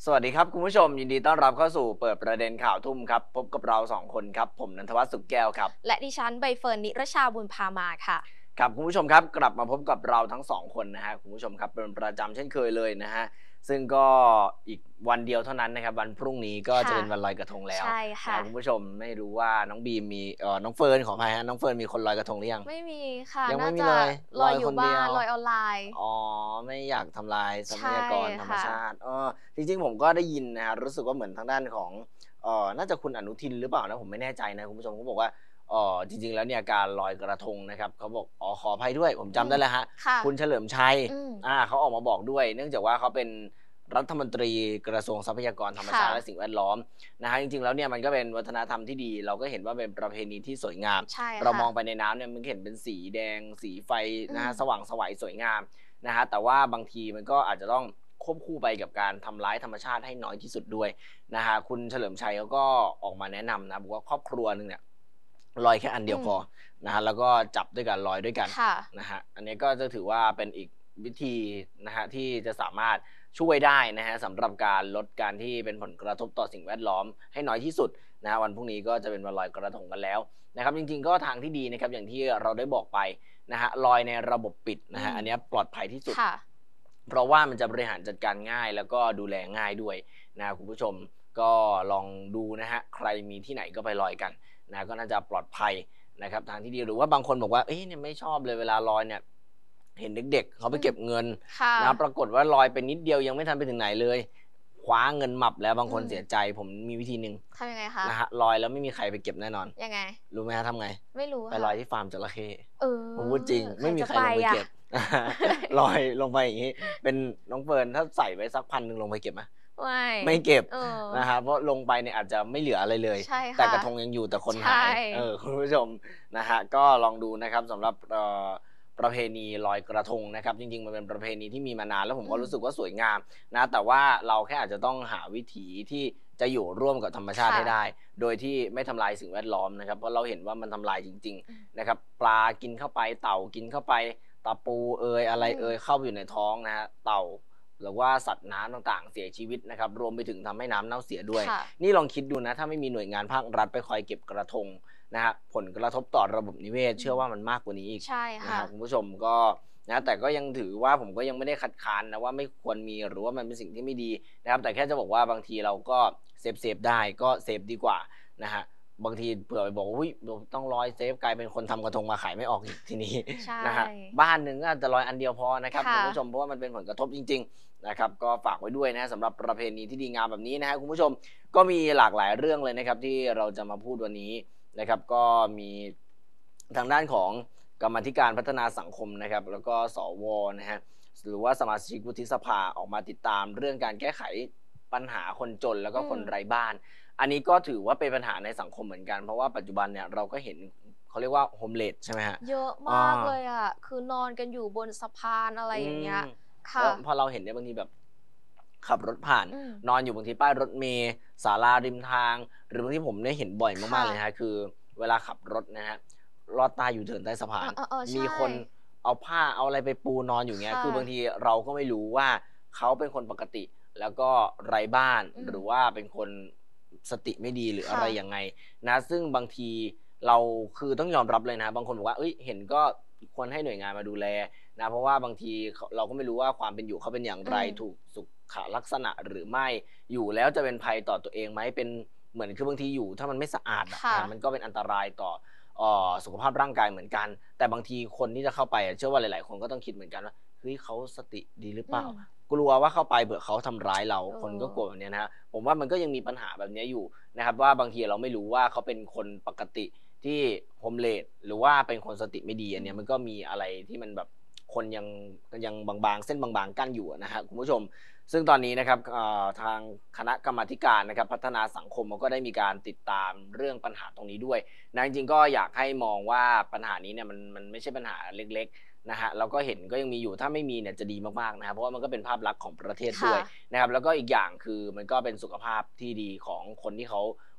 สวัสดีครับคุณผู้ชมยินดีต้อนรับเข้าสู่เปิดประเด็นข่าวทุ่มครับพบกับเรา2คนครับผมนันทวัฒน์สุขแก้วครับและดิฉันใบเฟิร์นนิรชาบุญพามาค่ะครับคุณผู้ชมครับกลับมาพบกับเราทั้ง2คนนะฮะคุณผู้ชมครับเป็นประจำเช่นเคยเลยนะฮะซึ่งก็อีกวันเดียวเท่านั้นนะครับวันพรุ่งนี้ก็จะเป็นวันลอยกระทงแล้วใช่ค่ะนะคุณผู้ชมไม่รู้ว่าน้องบีมมีน้องเฟิร์นขออภัยฮะน้องเฟิร์นมีคนลอยกระทงหรือยังไม่มีค่ะยังน่าจะไม่มีเลยลอยอยู่บ้าคนเดียวนลอยออนไลน์อ๋อไม่อยากทำลายทรัพใช่ยากรธรรมค่ะชาติจริงๆผมก็ได้ยินนะฮะรู้สึกว่าเหมือนทางด้านของน่าจะคุณอนุทินหรือเปล่านะผมไม่แน่ใจนะคุณผู้ชมเขาบอกว่าจริงๆแล้วเนี่ยการลอยกระทงนะครับเขาบอกขออภัยด้วยผมจำได้แล้วฮะค่ะคุณเฉลิมชัยอืมเขาออกมาบอกด้วยเนื่องจากว่าเขาเป็นรัฐมนตรีกระทรวงทรัพยากรธรรมชาติและสิ่งแวดล้อมนะฮะจริงๆแล้วเนี่ยมันก็เป็นวัฒนธรรมที่ดีเราก็เห็นว่าเป็นประเพณีที่สวยงามใช่เรามค่ะองไปในน้ำเนี่ยมันเห็นเป็นสีแดงสีไฟนะฮะอืมสว่างไสวสวยงามนะฮะแต่ว่าบางทีมันก็อาจจะต้องควบคู่ไปกับการทำร้ายธรรมชาติให้น้อยที่สุดด้วยนะฮะคุณเฉลิมชัยเขาก็ออกมาแนะนำนะบอกว่าครอบครัวหนึ่งเนี่ยลอยแค่อันเดียวพอนะฮะแล้วก็จับด้วยกันลอยด้วยกันค่ะนะฮะอันนี้ก็จะถือว่าเป็นอีกวิธีนะฮะที่จะสามารถช่วยได้นะฮะสำหรับการลดการที่เป็นผลกระทบต่อสิ่งแวดล้อมให้น้อยที่สุดนะฮะวันพรุ่งนี้ก็จะเป็นวันลอยกระทงกันแล้วนะครับจริงๆก็ทางที่ดีนะครับอย่างที่เราได้บอกไปนะฮะลอยในระบบปิดนะฮะอันนี้ปลอดภัยที่สุดค่ะเพราะว่ามันจะบริหารจัดการง่ายแล้วก็ดูแลง่ายด้วยนะคุณผู้ชมก็ลองดูนะฮะใครมีที่ไหนก็ไปลอยกันนะก็น่าจะปลอดภัยนะครับทางที่ดีหรือว่าบางคนบอกว่าเอ้ยเนี่ยไม่ชอบเลยเวลาลอยเนี่ยเห็นเด็กๆเขาไปเก็บเงินค่ะนะปรากฏว่าลอยไปนิดเดียวยังไม่ทันไปถึงไหนเลยคว้าเงินหมับแล้วบางคนอืมเสียใจผมมีวิธีหนึ่งทำยังไงคะนะฮะลอยแล้วไม่มีใครไปเก็บแน่นอนยังไงรู้ไหมฮะทำไงไม่รู้ไปลอยที่ค่ะฟาร์มจระเข้เอผมพูดจริงไม่มีใครใครจะไปอะลงไปเก็บ ลอยลงไปอย่างนี้เป็นน้องเฟิร์นถ้าใส่ไว้สัก1,000ลงไปเก็บไหมไม่ไม่เก็บเออนะครับเพราะลงไปเนี่ยอาจจะไม่เหลืออะไรเลยใช่แต่ค่ะกระทงยังอยู่แต่คนหาใช่ยคุณผู้ชมนะฮะก็ลองดูนะครับสำหรับประเพณีลอยกระทงนะครับจริงๆมันเป็นประเพณีที่มีมานานแล้วผมก็รู้สึกว่าสวยงามนะแต่ว่าเราแค่อาจจะต้องหาวิถีที่จะอยู่ร่วมกับธรรมชาติให้ได้โดยที่ไม่ทำลายสิ่งแวดล้อมนะครับเพราะเราเห็นว่ามันทำลายจริงๆนะครับปลากินเข้าไปเต่ากินเข้าไปตะปูอะไรเข้าไปอยู่ในท้องนะฮะเต่าหรือว่าสัตว์น้ำต่างๆเสียชีวิตนะครับรวมไปถึงทำให้น้ำเน่าเสียด้วยค่ะนี่ลองคิดดูนะถ้าไม่มีหน่วยงานภาครัฐไปคอยเก็บกระทงนะฮะผลกระทบต่อระบบนิเวศเชื่อว่ามันมากกว่านี้อีกใช่นะค่ะฮะคุณผู้ชมก็นะแต่ก็ยังถือว่าผมก็ยังไม่ได้คัดค้านนะว่าไม่ควรมีหรือว่ามันเป็นสิ่งที่ไม่ดีนะครับแต่แค่จะบอกว่าบางทีเราก็เซฟได้ก็เซฟดีกว่านะฮะบางทีเผื่อไปบอกว่าต้องร้อยเซฟกลายเป็นคนทำกระทงมาขายไม่ออกอีกทีนี้ใช่นะฮะบ้านหนึ่งก็อาจจะร้อยอันเดียวพอนะครับคุค่ะณผู้ชมเพราะว่ามันเป็นผลกระทบจริงๆนะครับก็ฝากไว้ด้วยนะสำหรับประเพณีที่ดีงามแบบนี้นะฮะคุณผู้ชมก็มีหลากหลายเรื่องเลยนะครับที่เราจะมาพูดวันนี้นะครับก็มีทางด้านของกรรมาธิการพัฒนาสังคมนะครับแล้วก็สวนะฮะหรือว่าสมาชิกวุฒิสภาออกมาติดตามเรื่องการแก้ไขปัญหาคนจนแล้วก็คนไร้บ้านอันนี้ก็ถือว่าเป็นปัญหาในสังคมเหมือนกันเพราะว่าปัจจุบันเนี่ยเราก็เห็นเขาเรียกว่าโฮมเลสใช่ไหมฮะเยอะอามากเลยอะคือนอนกันอยู่บนสะพานอะไรอือย่างเงี้ยมแล้ค่ะวพอเราเห็นเนี่ยบางทีแบบขับรถผ่านอืมนอนอยู่บางทีป้ายรถเมล์ศาลาริมทางหรือบางทีผมได้เห็นบ่อยมากๆค่ะเลยนะครับคือเวลาขับรถนะครับลอดใต้ยูเทิร์นใต้สะพานเออๆๆใช่มีคนเอาผ้าเอาอะไรไปปูนอนอยู่เงี้ยค่ะคือบางทีเราก็ไม่รู้ว่าเขาเป็นคนปกติแล้วก็ไร้บ้านอืมหรือว่าเป็นคนสติไม่ดีหรืออะไรค่ะยังไงนะซึ่งบางทีเราคือต้องยอมรับเลยนะบางคนบอกว่าเฮ้ยเห็นก็ควรให้หน่วยงานมาดูแล นะเพราะว่าบางทีเราก็ไม่รู้ว่าความเป็นอยู่เขาเป็นอย่างไรอืมถูกสุขลักษณะหรือไม่อยู่แล้วจะเป็นภัยต่อตัวเองไหมเป็นเหมือนคือบางทีอยู่ถ้ามันไม่สะอาดค่ะมันก็เป็นอันตรายต่อสุขภาพร่างกายเหมือนกันแต่บางทีคนที่จะเข้าไปเชื่อว่าหลายๆคนก็ต้องคิดเหมือนกันว่าเฮ้ยเขาสติดีหรือเปล่าอืมกลัวว่าเข้าไปเผื่อเขาทำร้ายเราเออคนก็กลัวแบบนี้นะฮะผมว่ามันก็ยังมีปัญหาแบบนี้อยู่นะครับว่าบางทีเราไม่รู้ว่าเขาเป็นคนปกติที่โฮมเลสหรือว่าเป็นคนสติไม่ดีอันเนี้ยมันก็มีอะไรที่มันแบบ คนยังบางๆเส้นบางๆกั้นอยู่นะฮะคุณผู้ชมซึ่งตอนนี้นะครับทางคณะกรรมาธิการนะครับพัฒนาสังคมก็ได้มีการติดตามเรื่องปัญหาตรงนี้ด้วยนะจริงๆก็อยากให้มองว่าปัญหานี้เนี่ยมันไม่ใช่ปัญหาเล็กๆนะฮะแล้วก็เห็นก็ยังมีอยู่ถ้าไม่มีเนี่ยจะดีมากๆนะครับเพราะว่ามันก็เป็นภาพลักษณ์ของประเทศด้ค่ะวยนะครับแล้วก็อีกอย่างคือมันก็เป็นสุขภาพที่ดีของคนที่เขา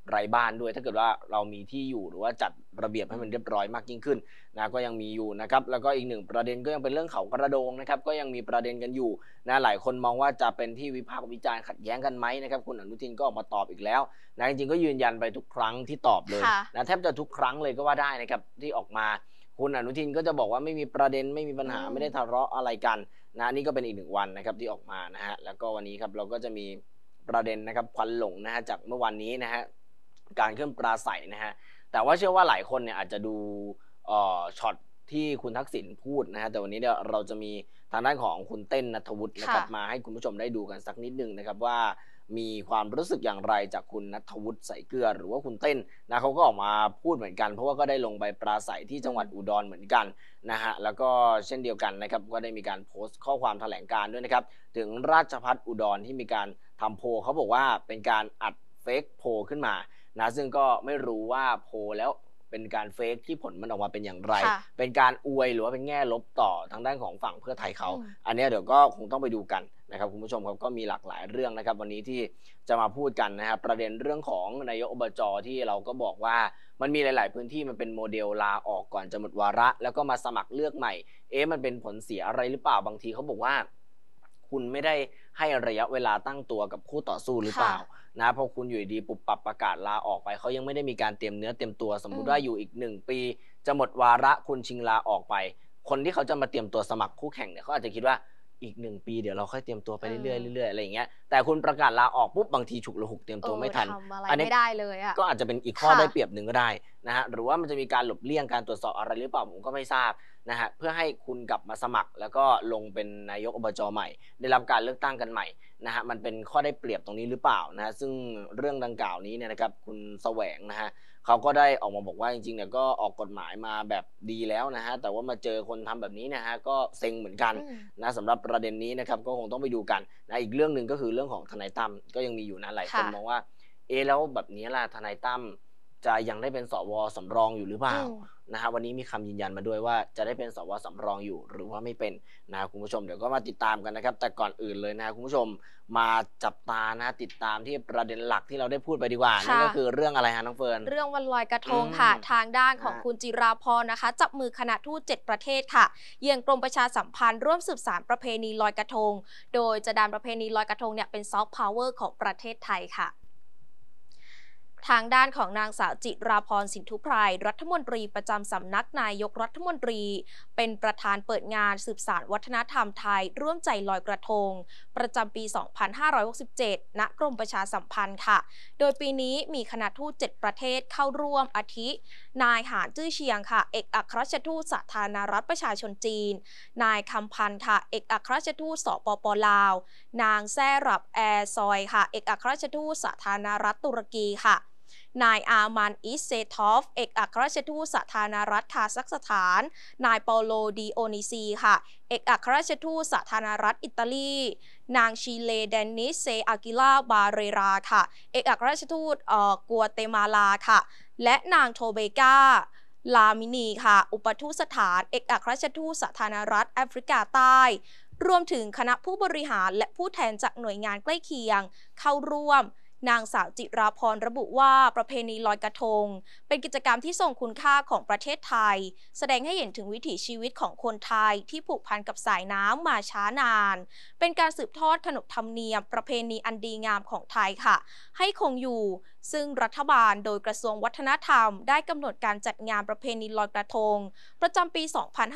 ไร้บ้านด้วยถ้าเกิดว่าเรามีที่อยู่หรือว่าจัดระเบียบให้มันเรียบร้อยมากยิ่งขึ้นนะก็ยังมีอยู่นะครับแล้วก็อีกหนึ่งประเด็นก็ยังเป็นเรื่องเขากระโดงนะครับก็ยังมีประเด็นกันอยู่นะหลายคนมองว่าจะเป็นที่วิพากษ์วิจารณ์ขัดแย้งกันไหมนะครับคุณอนุทินก็ออกมาตอบอีกแล้วนะจริงๆก็ยืนยันไปทุกครั้งที่ตอบเลยนะแทบจะทุกครั้งเลยก็ว่าได้นะครับที่ออกมาคุณอนุทินก็จะบอกว่าไม่มีประเด็นไม่มีปัญหาไม่ได้ทะเลาะอะไรกันนะนี่ก็เป็นอีกหนึ่งวันนะครับที่ออกมานะฮะแล้วก็วันนี้ครับเราก็จะมีประเด็นนะครับควันหลงนะฮะจากเมื่อวันนี้นะฮะการขึ้นปราศัยนะฮะแต่ว่าเชื่อว่าหลายคนเนี่ยอาจจะดูช็อตที่คุณทักษิณพูดนะฮะแต่วันนี้เนี่ยเราจะมีทางด้านของคุณเต้นณัฐวุฒินะครับมาให้คุณผู้ชมได้ดูกันสักนิดนึงนะครับว่ามีความรู้สึกอย่างไรจากคุณณัฐวุฒิใส่เกลือหรือว่าคุณเต้นนะเขาก็ออกมาพูดเหมือนกันเพราะว่าก็ได้ลงไปปราศัยที่จังหวัดอุดรเหมือนกันนะฮะแล้วก็เช่นเดียวกันนะครับก็ได้มีการโพสต์ข้อความแถลงการณ์ด้วยนะครับถึงราชภัฏอุดรที่มีการทำโพลเขาบอกว่าเป็นการอัดเฟกโพลขึ้นมานะซึ่งก็ไม่รู้ว่าโพลแล้วเป็นการเฟกที่ผลมันออกมาเป็นอย่างไรเป็นการอวยหรือว่าเป็นแง่ลบต่อทางด้านของฝั่งเพื่อไทยเขาอันนี้เดี๋ยวก็คงต้องไปดูกันนะครับคุณผู้ชมครับก็มีหลากหลายเรื่องนะครับวันนี้ที่จะมาพูดกันนะครับประเด็นเรื่องของนายกอบจ.ที่เราก็บอกว่ามันมีหลายๆพื้นที่มันเป็นโมเดลลาออกก่อนจะหมดวาระแล้วก็มาสมัครเลือกใหม่มันเป็นผลเสียอะไรหรือเปล่าบางทีเขาบอกว่าคุณไม่ได้ให้ระยะเวลาตั้งตัวกับคู่ต่อสู้หรือเปล่านะพอคุณอยู่ดีปุบปับประกาศลาออกไปเขายังไม่ได้มีการเตรียมเนื้อเตรียมตัวสมมุติว่าอยู่อีก1 ปีจะหมดวาระคุณชิงลาออกไปคนที่เขาจะมาเตรียมตัวสมัครคู่แข่งเนี่ยเขาอาจจะคิดว่าอีก1 ปีเดี๋ยวเราค่อยเตรียมตัวไปเรื่อยๆเรื่อยๆอะไรอย่างเงี้ยแต่คุณประกาศลาออกปุ๊บบางทีฉุกละหุกเตรียมตัวไม่ทันอันนี้ไม่ได้เลยก็อาจจะเป็นอีกข้อได้เปรียบหนึ่งก็ได้นะฮะหรือว่ามันจะมีการหลบเลี่ยงการตรวจสอบอะไรหรือเปล่าผมก็ไม่ทราบนะฮะเพื่อให้คุณกลับมาสมัครแล้วก็ลงเป็นนายกอบจ.ใหม่ได้รับการเลือกตั้งกันใหม่นะฮะมันเป็นข้อได้เปรียบตรงนี้หรือเปล่านะฮะซึ่งเรื่องดังกล่าวนี้เนี่ยนะครับคุณแสวงนะฮะเขาก็ได้ออกมาบอกว่าจริงๆเนี่ยก็ออกกฎหมายมาแบบดีแล้วนะฮะแต่ว่ามาเจอคนทำแบบนี้นะฮะก็เซ็งเหมือนกันนะสำหรับประเด็นนี้นะครับก็คงต้องไปดูกันนะอีกเรื่องหนึ่งก็คือเรื่องของทนายตั้มก็ยังมีอยู่นะหลายคนมองว่าแล้วแบบนี้ล่ะทนายตั้มจะยังได้เป็นสว.สำรองอยู่หรือเปล่านะฮะวันนี้มีคำยืนยันมาด้วยว่าจะได้เป็นสว.สำรองอยู่หรือว่าไม่เป็นนะคุณผู้ชมเดี๋ยวก็มาติดตามกันนะครับแต่ก่อนอื่นเลยนะคุณผู้ชมมาจับตานะติดตามที่ประเด็นหลักที่เราได้พูดไปดีกว่านั่นก็คือเรื่องอะไรฮะน้องเฟิร์นเรื่องวันลอยกระทงค่ะทางด้านของคุณจิราพรนะคะจับมือคณะทูต7ประเทศค่ะเยือนกรมประชาสัมพันธ์ร่วมสืบสานประเพณีลอยกระทงโดยจะดันประเพณีลอยกระทงเนี่ยเป็นซอฟต์พาวเวอร์ของประเทศไทยค่ะทางด้านของนางสาวจิราพรสินธุไพรรัฐมนตรีประจำสำนักนายกรัฐมนตรีเป็นประธานเปิดงานสืบสานวัฒนธรรมไทยร่วมใจลอยกระทงประจำปี 2567 ณ กรมประชาสัมพันธ์ค่ะโดยปีนี้มีคณะทูต7ประเทศเข้าร่วมอาทินายหานจื้อเชียงค่ะเอกอัครราชทูตสาธารณรัฐประชาชนจีนนายคำพันธ์ค่ะเอกอัครราชทูตสปป.ลาวนางแซ่รับแอร์ซอยค่ะเอกอัครราชทูตสาธารณรัฐตุรกีค่ะนายอามันอิสเซทอฟเอกอัครราชทูตสาธารณรัฐคาซัคสถานนายเปาโลดีโอนิซีค่ะเอกอัครราชทูตสาธารณรัฐอิตาลีนางชิเลเดนิสเซอากิลาบาเรราค่ะเอกอัครราชทูตกัวเตมาลาค่ะและนางโทเบกาลามินีค่ะอุปทูตสถานเอกอัครราชทูตสาธารณรัฐแอฟริกาใต้รวมถึงคณะผู้บริหารและผู้แทนจากหน่วยงานใกล้เคียงเข้าร่วมนางสาวจิราพรระบุว่าประเพณีลอยกระทงเป็นกิจกรรมที่ทรงคุณค่าของประเทศไทยแสดงให้เห็นถึงวิถีชีวิตของคนไทยที่ผูกพันกับสายน้ำมาช้านานเป็นการสืบทอดขนบธรรมเนียมประเพณีอันดีงามของไทยค่ะให้คงอยู่ซึ่งรัฐบาลโดยกระทรวงวัฒนธรรมได้กำหนดการจัดงานประเพณีลอยกระทงประจำปี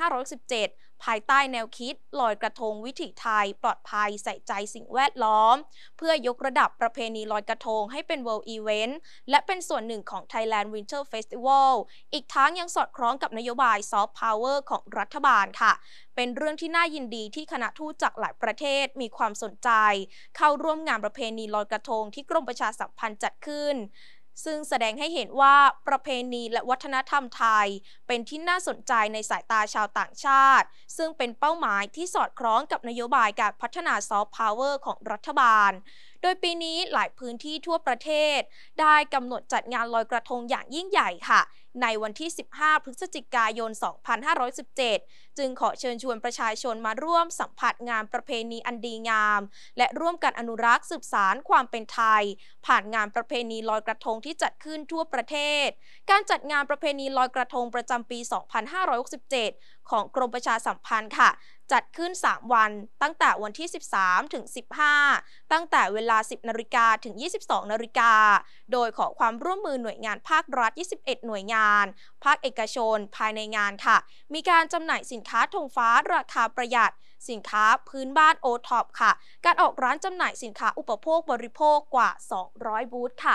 2517 ภายใต้แนวคิดลอยกระทงวิถีไทยปลอดภัยใส่ใจสิ่งแวดล้อมเพื่อยกระดับประเพณีลอยกระทงให้เป็น World Event และเป็นส่วนหนึ่งของ Thailand Winter Festival อีกทั้งยังสอดคล้องกับนโยบาย Soft Power ของรัฐบาลค่ะเป็นเรื่องที่น่ายินดีที่คณะทูตจากหลายประเทศมีความสนใจเข้าร่วมงานประเพณีลอยกระทงที่กรมประชาสัมพันธ์จัดขึ้นซึ่งแสดงให้เห็นว่าประเพณีและวัฒนธรรมไทยเป็นที่น่าสนใจในสายตาชาวต่างชาติซึ่งเป็นเป้าหมายที่สอดคล้องกับนโยบายการพัฒนาซอฟต์พาวเวอร์ของรัฐบาลโดยปีนี้หลายพื้นที่ทั่วประเทศได้กำหนดจัดงานลอยกระทงอย่างยิ่งใหญ่ค่ะในวันที่ 15 พฤศจิกายน 2517 จึงขอเชิญชวนประชาชนมาร่วมสัมผัสงานประเพณีอันดีงามและร่วมกันอนุรักษ์สืบสานความเป็นไทยผ่านงานประเพณีลอยกระทงที่จัดขึ้นทั่วประเทศการจัดงานประเพณีลอยกระทงประจำปี 2567 ของกรมประชาสัมพันธ์ค่ะจัดขึ้น 3 วันตั้งแต่วันที่ 13 ถึง 15 ตั้งแต่เวลา 10 นาฬิกาถึง 22 นาฬิกาโดยขอความร่วมมือหน่วยงานภาครัฐ 21 หน่วยงานภาคเอกชนภายในงานค่ะมีการจำหน่ายสินค้าธงฟ้าราคาประหยัดสินค้าพื้นบ้านโอท็อปค่ะการออกร้านจำหน่ายสินค้าอุปโภคบริโภคกว่า 200 บูธค่ะ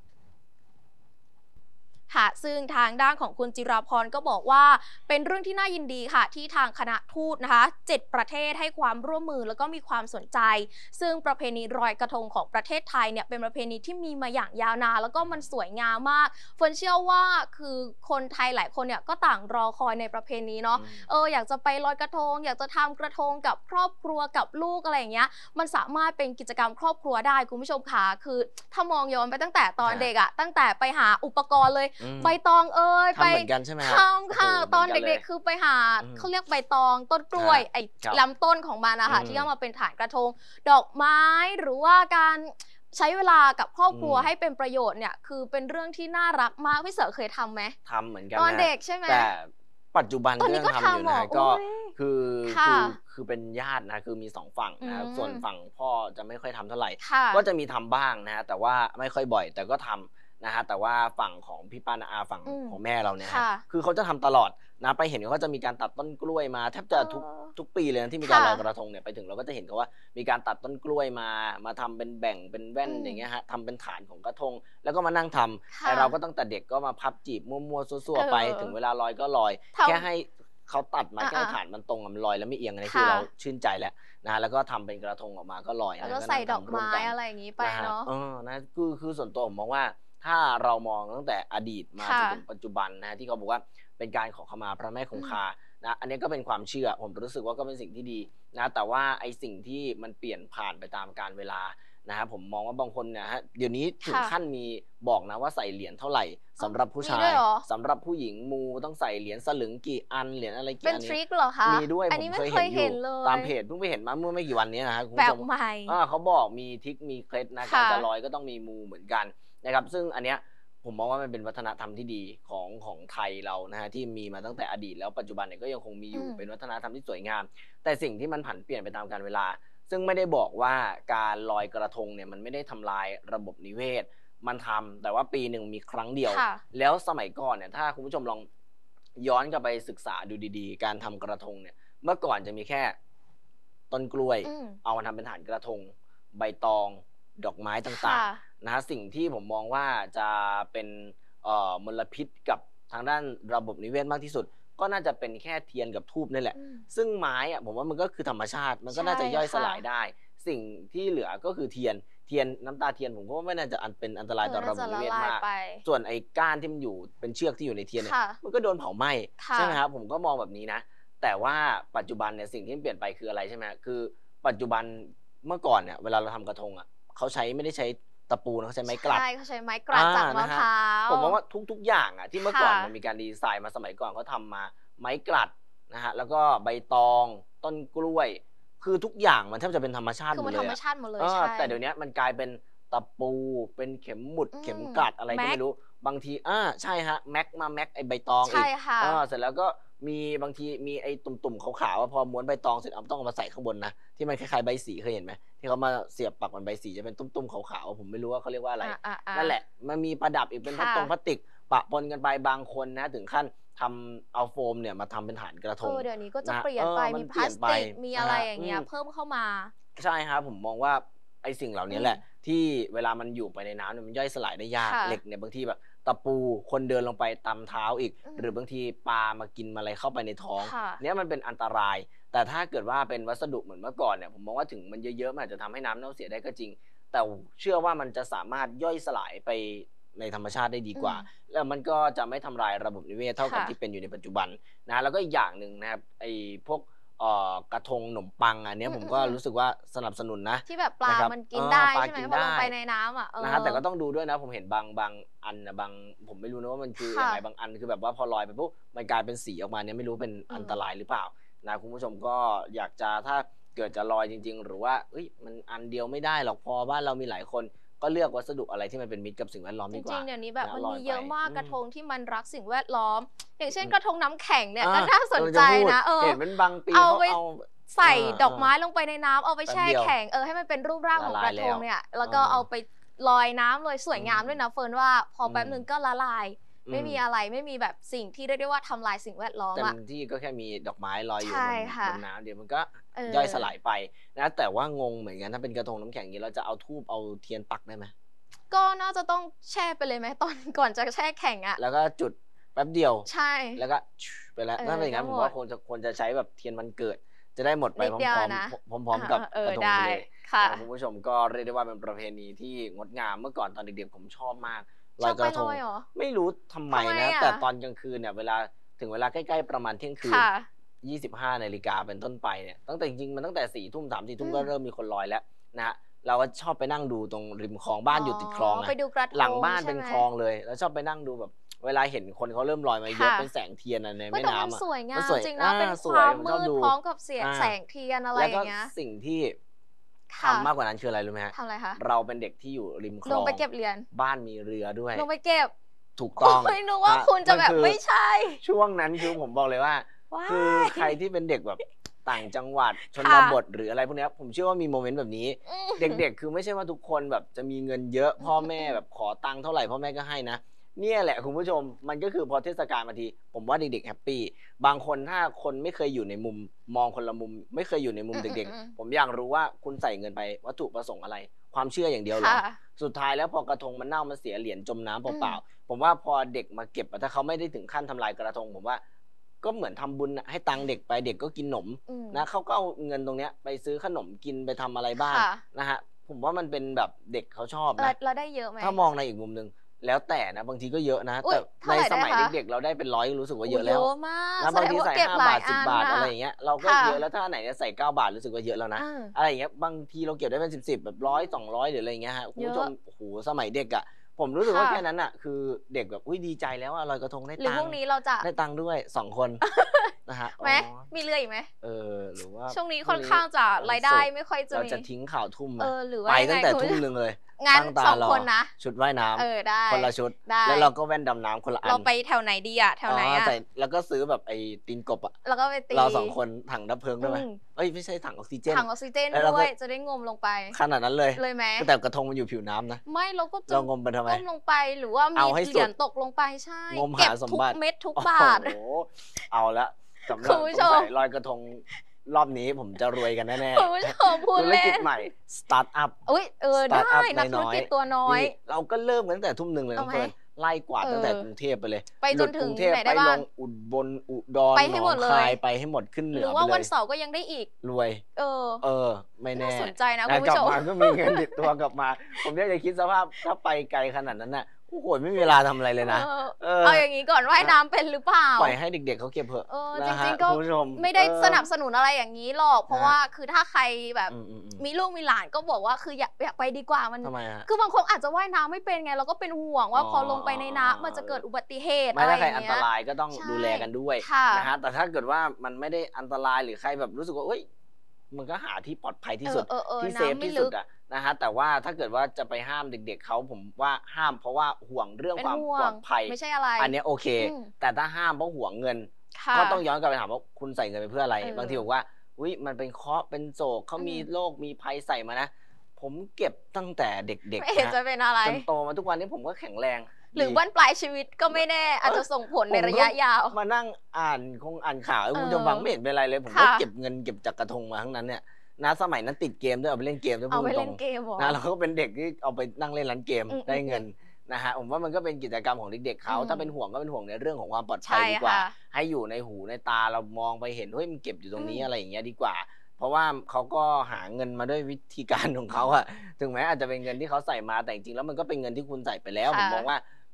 ซึ่งทางด้านของคุณจิราพรก็บอกว่าเป็นเรื่องที่น่ายินดีค่ะที่ทางคณะทูตนะคะ7ประเทศให้ความร่วมมือแล้วก็มีความสนใจซึ่งประเพณีลอยกระทงของประเทศไทยเนี่ยเป็นประเพณีที่มีมาอย่างยาวนานแล้วก็มันสวยงามมากเฟิร์นเชื่อว่าคือคนไทยหลายคนเนี่ยก็ต่างรอคอยในประเพณีเนาะอยากจะไปลอยกระทงอยากจะทำกระทงกับครอบครัวกับลูกอะไรอย่างเงี้ยมันสามารถเป็นกิจกรรมครอบครัวได้คุณผู้ชมค่ะคือถ้ามองย้อนไปตั้งแต่ตอนเด็กอะตั้งแต่ไปหาอุปกรณ์เลยใบตองไปทำเหมือนกันใช่ไหมทำค่ะตอนเด็กๆคือไปหาเขาเรียกใบตองต้นกล้วยไอ้ลำต้นของมันนะคะที่เอามาเป็นฐานกระทงดอกไม้หรือว่าการใช้เวลากับครอบครัวให้เป็นประโยชน์เนี่ยคือเป็นเรื่องที่น่ารักมากพี่เสือเคยทำไหมทำเหมือนกันตอนเด็กใช่ไหมแต่ปัจจุบันตอนนี้ก็ทำนะก็คือเป็นญาตินะคือมี2ฝั่งนะส่วนฝั่งพ่อจะไม่ค่อยทำเท่าไหร่ก็จะมีทำบ้างนะแต่ว่าไม่ค่อยบ่อยแต่ก็ทำนะฮะแต่ว่าฝั่งของพี่ป้าอาฝั่งของแม่เราเนี่ยคือเขาจะทำตลอดนะไปเห็นเขาจะมีการตัดต้นกล้วยมาแทบจะทุกปีเลยนะที่มีการลอยกระทงเนี่ยไปถึงเราก็จะเห็นเขาว่ามีการตัดต้นกล้วยมาทำเป็นแบ่งเป็นแว่นอย่างเงี้ยฮะทำเป็นฐานของกระทงแล้วก็มานั่งทำแต่เราก็ตั้งแต่เด็กก็มาพับจีบมั่วๆซั่วๆไปถึงเวลาลอยก็ลอยแค่ให้เขาตัดมาแค่ฐานมันตรงมันลอยแล้วไม่เอียงอะไรคือเราชื่นใจแล้วนะแล้วก็ทำเป็นกระทงออกมาก็ลอยแล้วก็ใส่ดอกไม้อะไรอย่างงี้ไปเนาะนะคือส่วนตัวผมมองว่าถ้าเรามองตั้งแต่อดีตมาจนถึงปัจจุบันนะที่เขาบอกว่าเป็นการขอขมาพระแม่คงคานะอันนี้ก็เป็นความเชื่อผมรู้สึกว่าก็เป็นสิ่งที่ดีนะแต่ว่าไอ้สิ่งที่มันเปลี่ยนผ่านไปตามกาลเวลานะครับผมมองว่าบางคนเนี่ยฮะเดี๋ยวนี้ถึงขั้นมีบอกนะว่าใส่เหรียญเท่าไหร่สำหรับผู้ชายสำหรับผู้หญิงมูต้องใส่เหรียญสลึงกี่อันเหรียญอะไรกี่อันเป็นทริคเหรอคะมีด้วยผมเคยเห็นอยู่ตามเพจเพิ่งไปเห็นมาเมื่อไม่กี่วันนี้นะฮะคุณผู้ชมแบบใหม่เขาบอกมีทริคมีเคล็ดนะการจะลอยก็ต้องมีมูเหมือนกันนะครับซึ่งอันเนี้ยผมมองว่ามันเป็นวัฒนธรรมที่ดีของไทยเรานะฮะที่มีมาตั้งแต่อดีตแล้วปัจจุบันเนี่ยก็ยังคงมีอยู่เป็นวัฒนธรรมที่สวยงามแต่สิ่งที่มันผันเปลี่ยนไปตามกาลเวลาซึ่งไม่ได้บอกว่าการลอยกระทงเนี่ยมันไม่ได้ทำลายระบบนิเวศมันทำแต่ว่าปีหนึ่งมีครั้งเดียวแล้วสมัยก่อนเนี่ยถ้าคุณผู้ชมลองย้อนกลับไปศึกษาดูดีๆการทำกระทงเนี่ยเมื่อก่อนจะมีแค่ต้นกล้วยเอามาทำเป็นฐานกระทงใบตองดอกไม้ต่างๆนะสิ่งที่ผมมองว่าจะเป็นมลพิษกับทางด้านระบบนิเวศมากที่สุดก็น่าจะเป็นแค่เทียนกับธูปนี่แหละซึ่งไม้อะผมว่ามันก็คือธรรมชาติมันก็น่าจะย่อยสลายได้สิ่งที่เหลือก็คือเทียนน้ำตาเทียนผมก็ไม่น่าจะเป็นอันตรายต่อระบบนิเวศมากส่วนไอ้ก้านที่มันอยู่เป็นเชือกที่อยู่ในเทียนเนี่ยมันก็โดนเผาไหม้ใช่ไหมครับผมก็มองแบบนี้นะแต่ว่าปัจจุบันเนี่ยสิ่งที่เปลี่ยนไปคืออะไรใช่ไหมคือปัจจุบันเมื่อก่อนเนี่ยเวลาเราทำกระทงอ่ะเขาไม่ได้ใช้ตะปูนะเขาใช้ไม้กลัดใช่เขาใช้ไม้กลัดจากมะพร้าวผมมองว่าทุกอย่างอ่ะที่เมื่อก่อนมันมีการดีไซน์มาสมัยก่อนเขาทำมาไม้กลัดนะฮะแล้วก็ใบตองต้นกล้วยคือทุกอย่างมันแทบจะเป็นธรรมชาติหมดเลยคือมันธรรมชาติหมดเลยใช่แต่เดี๋ยวนี้มันกลายเป็นตะปูเป็นเข็มหมุดเข็มกลัดอะไรก็ไม่รู้บางทีใช่ฮะแม็กไอใบตองอีกเสร็จแล้วก็มีบางทีมีไอ้ตุ่มๆขาวๆพอม้วนใบตองเสร็จต้องเอามาใส่ข้างบนนะที่มันคล้ายๆใบสีเคยเห็นไหมที่เขามาเสียบปักมันใบสีจะเป็นตุ้มๆขาวๆผมไม่รู้ว่าเขาเรียกว่าอะไรนั่นแหละมันมีประดับอีกเป็นพลาสติกปะปนกันไปบางคนนะถึงขั้นทำเอาโฟมเนี่ยมาทำเป็นฐานกระทงเดี๋ยวนี้ก็จะเปลี่ยนไปมีพลาสติกมีอะไรอย่างเงี้ยเพิ่มเข้ามาใช่ครับผมมองว่าไอ้สิ่งเหล่านี้แหละที่เวลามันอยู่ไปในน้ำเนี่ยมันย่อยสลายได้ยากเหล็กเนี่ยบางทีแบบตะปูคนเดินลงไปตำเท้าอีกหรือบางทีปลามากินอะไรเข้าไปในท้องเนี่ยมันเป็นอันตรายแต่ถ้าเกิดว่าเป็นวัสดุเหมือนเมื่อก่อนเนี่ยผมมองว่าถึงมันเยอะๆมันอาจจะทำให้น้ำเน่าเสียได้ก็จริงแต่เชื่อว่ามันจะสามารถย่อยสลายไปในธรรมชาติได้ดีกว่าแล้วมันก็จะไม่ทำลายระบบนิเวศเท่ากับที่เป็นอยู่ในปัจจุบันนะแล้วก็อีกอย่างหนึ่งนะครับไอ้พวกกระทงขนมปังอันเนี้ยผมก็รู้สึกว่าสนับสนุนนะที่แบบปลานะครับมันกินได้ปลาใช่ไหมกินพอลงได้ไปในน้ำอ่ะนะฮะแต่ก็ต้องดูด้วยนะผมเห็นบางอันนะผมไม่รู้นะว่ามันคือยังค่ะไงบางอันคือแบบว่าพอลอยไปปุ๊บมันกลายเป็นสีออกมาเนี่ยไม่รู้เป็นอันตรายหรือเปล่านะคุณผู้ชมก็อยากจะถ้าเกิดจะลอยจริงๆหรือว่าเอ้ยมันอันเดียวไม่ได้หรอกพอบ้านเรามีหลายคนก็เลือกวัสดุอะไรที่มันเป็นมิตรกับสิ่งแวดล้อมจดีกว่าริงๆเดี๋ยวนี้แบบมันมีเยอะมากกระทอืมงที่มันรักสิ่งแวดล้อม อย่างเช่นกระทงน้ำแข็งเนี่ยอ่าก็น่าสนใจนะเห็นเป็นบางปีเอาเขาไปเอาใส่ดอกไม้ลงไปในน้ำเอาไปแช่แป๊บเดียวแข็งให้มันเป็นรูปร่างของกระทงเนี่ย แล้วก็ละลายแล้วเอาไปลอยน้ำเลยสวยงามอืมด้วยนะเฟิร์นว่าพอแป๊บอืมนึงก็ละลายอืมไม่มีอะไรไม่มีแบบสิ่งที่เรียกได้ว่าทำลายสิ่งแวดล้อมเต็อะมที่ก็แค่มีดอกไม้ลอยอยู่ใช่ค่ะบนน้ำเดี๋ยวมันก็เย่อยสลายไปนะแต่ว่างงเหมือนกันถ้าเป็นกระทงน้ำแข็งอย่างนี้เราจะเอาทูบเอาเทียนปักได้ไหมก็น่าจะต้องแช่ไปเลยไหมตอนก่อนจะแช่แข็งอะแล้วก็จุดแป๊บเดียวใช่แล้วก็ไปแล้วถ้าเป็นอย่างนั้นก็ผหมดมว่าควรจะใช้แบบเทียนวันเกิด จะได้หมดไปนิดเดียวนะพร้อมๆกับกระทงได้ไปเลยค่ะคุณผู้ชมก็เรียกได้ว่าเป็นประเพณีที่งดงามเมื่อก่อนตอนเด็กๆผมชอบมากลชออย บกไประทลงอยเหรอไม่รู้ทำไมทำไมนะอะแต่ตอนกลางคืนเนี่ยถึงเวลาใกล้ๆประมาณเที่ยงคืนค่ะ 25 นาฬิกาเป็นต้นไปเนี่ยตั้งแต่จริงๆมันตั้งแต่4 ทุ่ม3-4 ทุ่มอืมก็เริ่มมีคนลอยแล้วนะฮะเราก็ชอบไปนั่งดูตรงริมคลองบ้านอยู่ติดคลองนะไปดูกระทงหลังบ้านเป็นใช่ไหมคลองเลย แล้วชอบไปนั่งดูแบบ เวลาเห็นคนเขาเริ่มลอยมาเยอะค่ะเป็นแสงเทียนอะในเฮ้ยแม่แต่มันน้ำอะสวยงามัมนสวยจริงนะเป็นสควยวามผมมืชอบดดูพร้อมกับเสียงอ่าแสงเทียนอะไรแล้วอก็ย่างเงี้ยสิ่งที่ค่ะทำมากกว่านั้นคืออะไรรู้ไหมฮะทำอะไรคะเราเป็นเด็กที่อยู่ริมคลลอง งไปเก็บเหรียญบ้านมีเรือด้วยลงไปเก็บถูกต้องโอ้ยนึกว่าฮะคุณจะแบบมันคือไม่ใช่ช่วงนั้นคือผมบอกเลยว่าว้ายคือใครที่เป็นเด็กแบบต่างจังหวัดชนบทหรืออะไรพวกเนี้ยผมเชื่อว่ามีโมเมนต์แบบนี้ เด็กๆ คือไม่ใช่ว่าทุกคนแบบจะมีเงินเยอะพ่อแม่แบบขอตังค์เท่าไหร่พ่อแม่ก็ให้นะเนี่ยแหละคุณผู้ชมมันก็คือพอเทศกาลมาทีผมว่าเด็กๆแฮปปี้บางคนถ้าคนไม่เคยอยู่ในมุมมองคนละมุม ไม่เคยอยู่ในมุมเด็กๆ ผมอยากรู้ว่าคุณใส่เงินไปวัตถุประสงค์อะไร ความเชื่ออย่างเดียวเหรอค่ะสุดท้ายแล้วพอกระทงมันเน่ามันเสียเหรียญจมน้ำเปล่าๆผมว่าพอเด็กมาเก็บอะถ้าเขาไม่ได้ถึงขั้นทำลายกระทงผมว่า ก็เหมือนทำบุญน่ะให้ตังค์เด็กไปเด็กก็กินขนมอืมนะเขาก็เอาเงินตรงเนี้ยไปซื้อขนมกินไปทำอะไรบ้างค่ะนะฮะผมว่ามันเป็นแบบเด็กเขาชอบแล้วนะเราได้เยอะไหมถ้ามองในอีกมุมหนึ่งแล้วแต่นะบางทีก็เยอะนะอุ๊ยแต่ในเท่าไหร่สมัยได้คะเด็กๆเราได้เป็นร้อยรู้สึกว่าเยอะโแล้วเยอะมากนะบางทีใส่แสดว่เก็ 5 บาทหลย 10 บาทนอะไรอย่างเงี้ยเราก็ค่ะเยอะแล้วถ้าไหนเนี่ยใส่9 บาทรู้สึกว่าเยอะแล้วนะอ่าอะไรอย่างเงี้ยบางทีเราเก็บได้เป็น10แบบ100 200หรืออะไรอย่างเงี้ยฮะคุณผู้ชมเยอะโอ้โหสมัยเด็กอ่ะผมรู้สึกว่าค่ะแค่นั้นอ่ะคือเด็กแบบอุ้ยดีใจแล้วอะลอยกระทงได้หรือตัพงรุ่งค์นี้เราจะได้ตังค์ด้วย2 คน นะฮะไหมอ๋อมีเรืออีกไหมหรือว่าช่วงนี้พค่รุ่อนข้างจะวันรายได้ศุกร์ไม่ค่อยจะเรามีจะทิ้งข่าวทุ่มไหมหรือว่าไปยังตั้งไงแต่คุณทุ่มหนึ่งเลยงั้นตั้งตาสองรอคนนะชุดว่ายน้ำได้คนละชุดได้แล้วเราก็แว่นดำน้ำคนละอันเราไปแถวไหนดีอะแถวไหนอะใส่แล้วก็ซื้อแบบไอ้ตีนกบอะแล้วก็ไปตีเรา2 คนถังดับเพลิงด้วยไหมอืมเอ้ยไม่ใช่ถังออกซิเจนถังออกซิเจนแล้วเราก็ด้วยจะได้งมลงไปขนาดนั้นเลยเลยไหมแต่กระทงมันอยู่ผิวน้ำนะไม่เราก็จะเรางมไปทำไมก้มลงไปหรือว่ามีเอาให้เหสุดรียญตกลงไปใช่งมหาเก็บสมทุกบัติเม็ดทุกบาทโอ้โหเอาละสำหรับคุณผู้ชสมงสัยลอยกระทงรอบนี้ผมจะรวยกันแน่คุณผู้ชมพูๆดธุรเล่กิจนใหม่สตาร์ทอัพอุ้ยสตาร์ทอัได้พนักธุรกิจน้อยๆตัวน้อยนี่เราก็เริ่มกันตั้งแต่ทุ่มหนึ่งเลยน้องเอาไหมเฟิร์นไล่กวาดตั้งแต่เออกรุงเทพไปเลยไปจนถึงหลุดกรุงเทพไหนได้ไปบ้างลงอุบลอุดรไปให้หมดนเลอง คาย ยไปให้หมดขึ้นเหนืหรืออว่าไปเลวันยเสาร์ก็ยังได้อีกรวยเออไม่แน่น่าสนใจนะแต่คุณกลัผู้ชมมาก็มีเงินติดตัวกลับมา ผมอยากจะคิดสภาพถ้าไปไกลขนาดนั้นน่ะโอ้โหไม่มีเวลาทำอะไรเลยนะเอาอย่างนี้ก่อนว่ายน้ำเป็นหรือเปล่าปล่อยให้เด็กๆเขาเก็บเถอะจนะฮะริงๆก็คุณผู้ชมไม่ได้เออสนับสนุนอะไรอย่างนี้หรอก เพราะฮะว่าคือถ้าใครแบบอืมมีลูกมีหลานก็บอกว่าคืออยากไปดีกว่ามันทำไมฮะคือบางคนอาจจะว่ายน้ำไม่เป็นไงเราก็เป็นห่วงว่าอ๋อพอลงไปในน้ำมันจะเกิดอุบัติเหตุไม่อะไรถ้าอใครย่างอันเงี้ตยรายก็ต้องใช่ดูแลกันด้วยค่ะนะฮะแต่ถ้าเกิดว่ามันไม่ได้อันตรายหรือใครแบบรู้สึกว่าเอ้ยมันก็หาที่ปลอดภัยที่สุด ที่เซฟน้ำไม่ที่ลึสุกดอะนะฮะแต่ว่าถ้าเกิดว่าจะไปห้ามเด็กๆเขาผมว่าห้ามเพราะว่าห่วงเรื่องเป็นความห่วปลอง ดภัยไม่ใช่อะไรอันเนี้ยโอเคอืมแต่ถ้าห้ามเพราะห่วงเงินค่ะก็ต้องย้อนกลับไปถามว่าคุณใส่เงินไปเพื่ออะไร บางทีบอกว่าอุ้ยมันเป็นเคราะห์เป็นโศกเขามีโรคมีภัยใส่มานะผมเก็บตั้งแต่เด็กไม่ๆเห็นนะจะเป็นอะไรจนโตมาทุกวันนี้ผมก็แข็งแรงหรือดีบ้านปลายชีวิตก็ไม่แน่อาจจะส่งผลในระยะยาวมานั่งอ่านข่าวให้คุณผู้ชมฟังไม่เห็นเป็นไรเลย ผมก็ค่ะเก็บเงินเก็บจากกระทงมาทั้งนั้นเนี่ยนะสมัยนั้นติดเกมด้วยเอาไปเล่นเกมด้วยเอาพูดไปตรเล่งนเกมเหรอนะเราก็เป็นเด็กที่เอาไปนั่งเล่นร้านเกมอืมได้เงินนะฮะผมว่ามันก็เป็นกิจกรรมของเด็กๆเขาอืมถ้าเป็นห่วงก็เป็นห่วงในเรื่องของความปลอดภัยใช่ดีกว่าค่ะให้อยู่ในหูในตาเรามองไปเห็นเฮ้ยมันเก็บอยู่ตรงนี้อืมอะไรอย่างเงี้ยดีกว่า เพราะว่าเขาก็หาเงินมาด้วยวิธีการของเขาอะถึงแม้อาจจะเป็นเงินที่เขาใส่มาแต่จริงๆแล้วมันก็เป็นเงินที่คุณใส่ไปแล้วผมมองว่า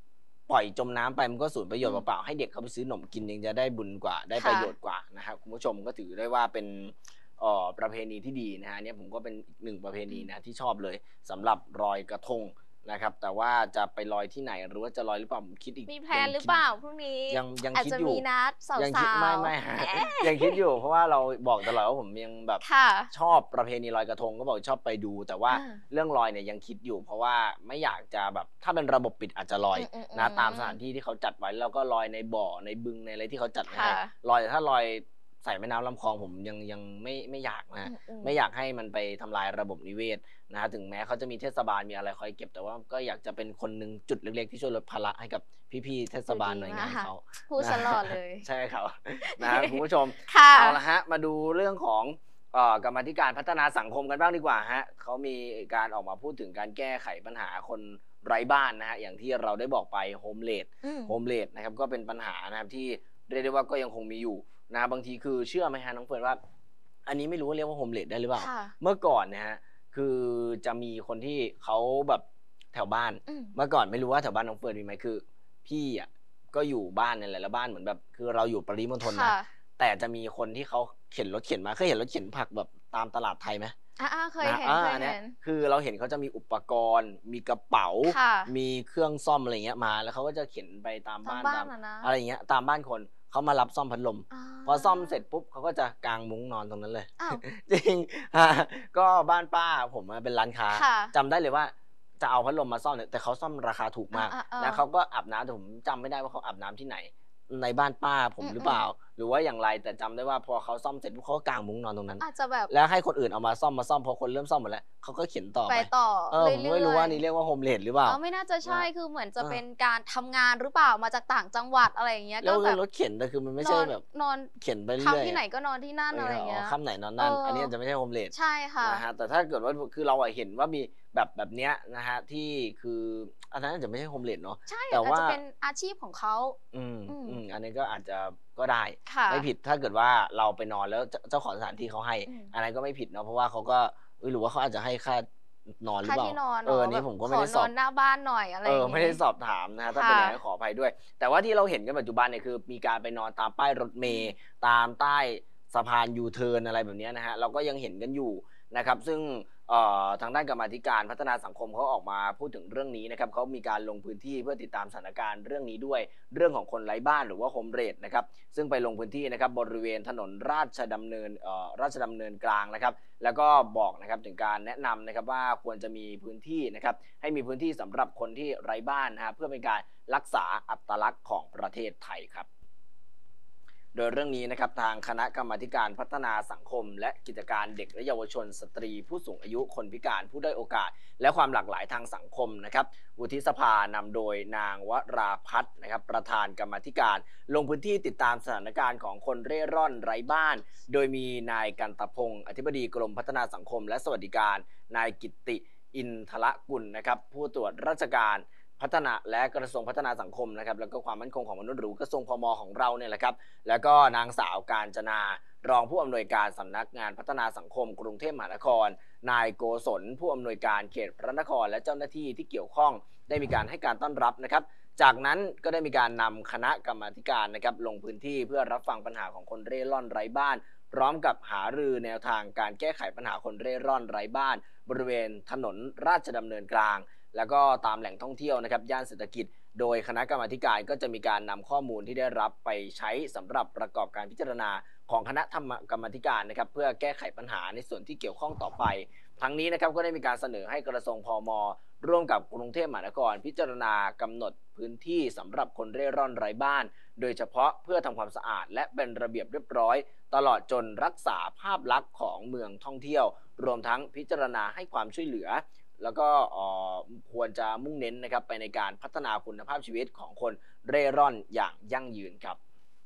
ปล่อยจมน้ำไปมันก็สูญประโยชน์เปล่าๆให้เด็กเขาไปซื้อขนมกินยังจะได้บุญกว่าได้ประโยชน์กว่านะครับคุณผู้ชมก็ถือได้ว่าเป็นประเพณีที่ดีนะฮะเนี่ยผมก็เป็นอีกหนึ่งประเพณีนะที่ชอบเลยสำหรับลอยกระทงนะครับแต่ว่าจะไปลอยที่ไหนหรือว่าจะลอยหรือเปล่าผมคิดอีกมีแพลนหรือเปล่าพรุ่งนี้ยังอาจคิดจะอยู่มีนัดสาวยังคิดไม่ฮะ ยังคิดอยู่เพราะว่าเราบอกตลอดว่าผมยังแบบค่ะชอบประเพณีลอยกระทงก็บอกชอบไปดู แต่ว่าอ่าเรื่องลอยเนี่ยยังคิดอยู่ เพราะว่าไม่อยากจะแบบถ้าเป็นระบบปิดอาจจะลอยนะตามสถานที่ที่เขาจัดไว้แล้วก็ลอยในบ่อในบึงในอะไรที่เขาจัดไว้ให้ค่ะลอยแต่ถ้าลอยใส่แม่น้ำลำคลองผมยังไม่อยากนะไม่อยากให้มันไปทำลายระบบนิเวศนะฮะถึงแม้เขาจะมีเทศบาลมีอะไรคอยเก็บแต่ว่าก็อยากจะเป็นคนหนึ่งจุดเล็กๆที่ช่วยลดภาระให้กับพี่ๆเทศบาลหน่วยงานเขาพูดตลอดเลยใช่ครับนะคุณผู้ชมค่ะเอาละฮะมาดูเรื่องของกรรมาธิการพัฒนาสังคมกันบ้างดีกว่าฮะเขามีการออกมาพูดถึงการแก้ไขปัญหาคนไร้บ้านนะฮะอย่างที่เราได้บอกไปโฮมเลสนะครับก็เป็นปัญหานะครับที่เรียกได้ว่าก็ยังคงมีอยู่นะบางทีคือเชื่อไหมฮะน้องเฟิร์นว่าอันนี้ไม่รู้ว่าเรียกว่าโฮมเลสได้หรือเปล่าเมื่อก่อนนะฮะคือจะมีคนที่เขาแบบแถวบ้านเมื่อก่อนไม่รู้ว่าแถวบ้านน้องเฟิร์นมีไหมคือพี่อ่ะก็อยู่บ้านนั่นแหละแล้วบ้านเหมือนแบบคือเราอยู่ปริมณฑลนะแต่จะมีคนที่เขาเข็นรถเข็นมาเคยเห็นรถเข็นผักแบบตามตลาดไทยไหมเคยเห็นคือเราเห็นเขาจะมีอุปกรณ์มีกระเป๋ามีเครื่องซ่อมอะไรเงี้ยมาแล้วเขาก็จะเข็นไปตามบ้านตามอะไรเงี้ยตามบ้านคนเขามารับซ่อมพัดลมพอซ่อมเสร็จปุ๊บเขาก็จะกางมุ้งนอนตรงนั้นเลยจริงก็บ้านป้าผมเป็นร้านค้าจำได้เลยว่าจะเอาพัดลมมาซ่อมเนี่ยแต่เขาซ่อมราคาถูกมากนะเขาก็อาบน้ำแต่ผมจำไม่ได้ว่าเขาอาบน้ำที่ไหนในบ้านป้าผมหรือเปล่าหรือว่าอย่างไรแต่จำได้ว่าพอเขาซ่อมเสร็จเขาก็กางมุ้งนอนตรงนั้นอาจจะแบบแล้วให้คนอื่นเอามาซ่อมพอคนเริ่มซ่อมหมดแล้วเขาก็เข็นต่อไปผมไม่รู้ว่านี่เรียกว่าโฮมเลสหรือเปล่าไม่น่าจะใช่คือเหมือนจะเป็นการทำงานหรือเปล่ามาจากต่างจังหวัดอะไรอย่างเงี้ยก็แบบรถเข็นแต่คือมันไม่ใช่แบบนอนเข็นไปเรื่อยทำที่ไหนก็นอนที่นั่นอะไรอย่างเงี้ยค่ำไหนนอนนั่นอันนี้จะไม่ใช่โฮมเลสใช่ค่ะนะฮะแต่ถ้าเกิดว่าคือเราเห็นว่ามีแบบเนี้ยนะฮะที่คืออันนั้นอาจจะไม่ใช่โฮมเลสเนาะใช่แต่ว่าจะเป็นอาชีพของเขาอันนี้ก็อาจจะก็ได้ไม่ผิดถ้าเกิดว่าเราไปนอนแล้วเจ้าของสถานที่เขาให้อันนั้นก็ไม่ผิดเนาะเพราะว่าเขาก็หรือว่าเขาอาจจะให้ค่านอนหรือเปล่าอันนี้ผมก็ไม่ได้สอบนอนหน้าบ้านหน่อยอะไรไม่ได้สอบถามนะฮะถ้าเป็นอย่างนั้นขออภัยด้วยแต่ว่าที่เราเห็นกันปัจจุบันเนี่ยคือมีการไปนอนตามป้ายรถเมล์ตามใต้สะพานยูเทิร์นอะไรแบบนี้นะฮะเราก็ยังเห็นกันอยู่นะครับซึ่งทางด้านกรรมาธิการพัฒนาสังคมเขาออกมาพูดถึงเรื่องนี้นะครับเขามีการลงพื้นที่เพื่อติดตามสถานการณ์เรื่องนี้ด้วยเรื่องของคนไร้บ้านหรือว่าโฮมเลสนะครับซึ่งไปลงพื้นที่นะครับบริเวณถนนราชดำเนินกลางนะครับแล้วก็บอกนะครับถึงการแนะนำนะครับว่าควรจะมีพื้นที่นะครับให้มีพื้นที่สำหรับคนที่ไร้บ้านนะครับเพื่อเป็นการรักษาอัตลักษณ์ของประเทศไทยครับโดยเรื่องนี้นะครับทางคณะกรรมาการพัฒนาสังคมและกิจการเด็กและเยาวชนสตรีผู้สูงอายุคนพิการผู้ด้อยโอกาสและความหลากหลายทางสังคมนะครับวุฒิสภานำโดยนางวราพัฒน์นะครับประธานกรรมาธิการลงพื้นที่ติดตามสถานการณ์ของคนเร่ร่อนไร้บ้านโดยมีนายกันตพงศ์อธิบดีกรมพัฒนาสังคมและสวัสดิการนายกิตติอินทรกุลนะครับผู้ตรวจราชการพัฒนาและกระทรวงพัฒนาสังคมนะครับแล้วก็ความมั่นคงของมนุษย์หรือกระทรวงพม.ของเราเนี่ยแหละครับแล้วก็นางสาวกาญจนารองผู้อำนวยการสำนักงานพัฒนาสังคมกรุงเทพมหานครนายโกศลผู้อำนวยการเขตพระนครและเจ้าหน้าที่ที่เกี่ยวข้องได้มีการให้การต้อนรับนะครับจากนั้นก็ได้มีการนำคณะกรรมาการนะครับลงพื้นที่เพื่อรับฟังปัญหาของคนเร่ร่อนไร้บ้านพร้อมกับหารือแนวทางการแก้ไขปัญหาคนเร่ร่อนไร้บ้านบริเวณถนนราชดำเนินกลางแล้วก็ตามแหล่งท่องเที่ยวนะครับย่านเศรษฐกิจโดยคณะกรรมาการก็จะมีการนำข้อมูลที่ได้รับไปใช้สำหรับประกอบการพิจารณาของคณะกรรมาการนะครับเพื่อแก้ไขปัญหาในส่วนที่เกี่ยวข้องต่อไปทั้งนี้นะครับก็ได้มีการเสนอให้กระทรวงพม.ร่วมกับกรุงเทพมหานครพิจารณากำหนดพื้นที่สำหรับคนเร่ร่อนไร้บ้านโดยเฉพาะเพื่อทำความสะอาดและเป็นระเบียบเรียบร้อยตลอดจนรักษาภาพลักษณ์ของเมืองท่องเที่ยวรวมทั้งพิจารณาให้ความช่วยเหลือแล้วก็ควรจะมุ่งเน้นนะครับไปในการพัฒนาคุณภาพชีวิตของคนเร่ร่อนอย่างยั่งยืนครับ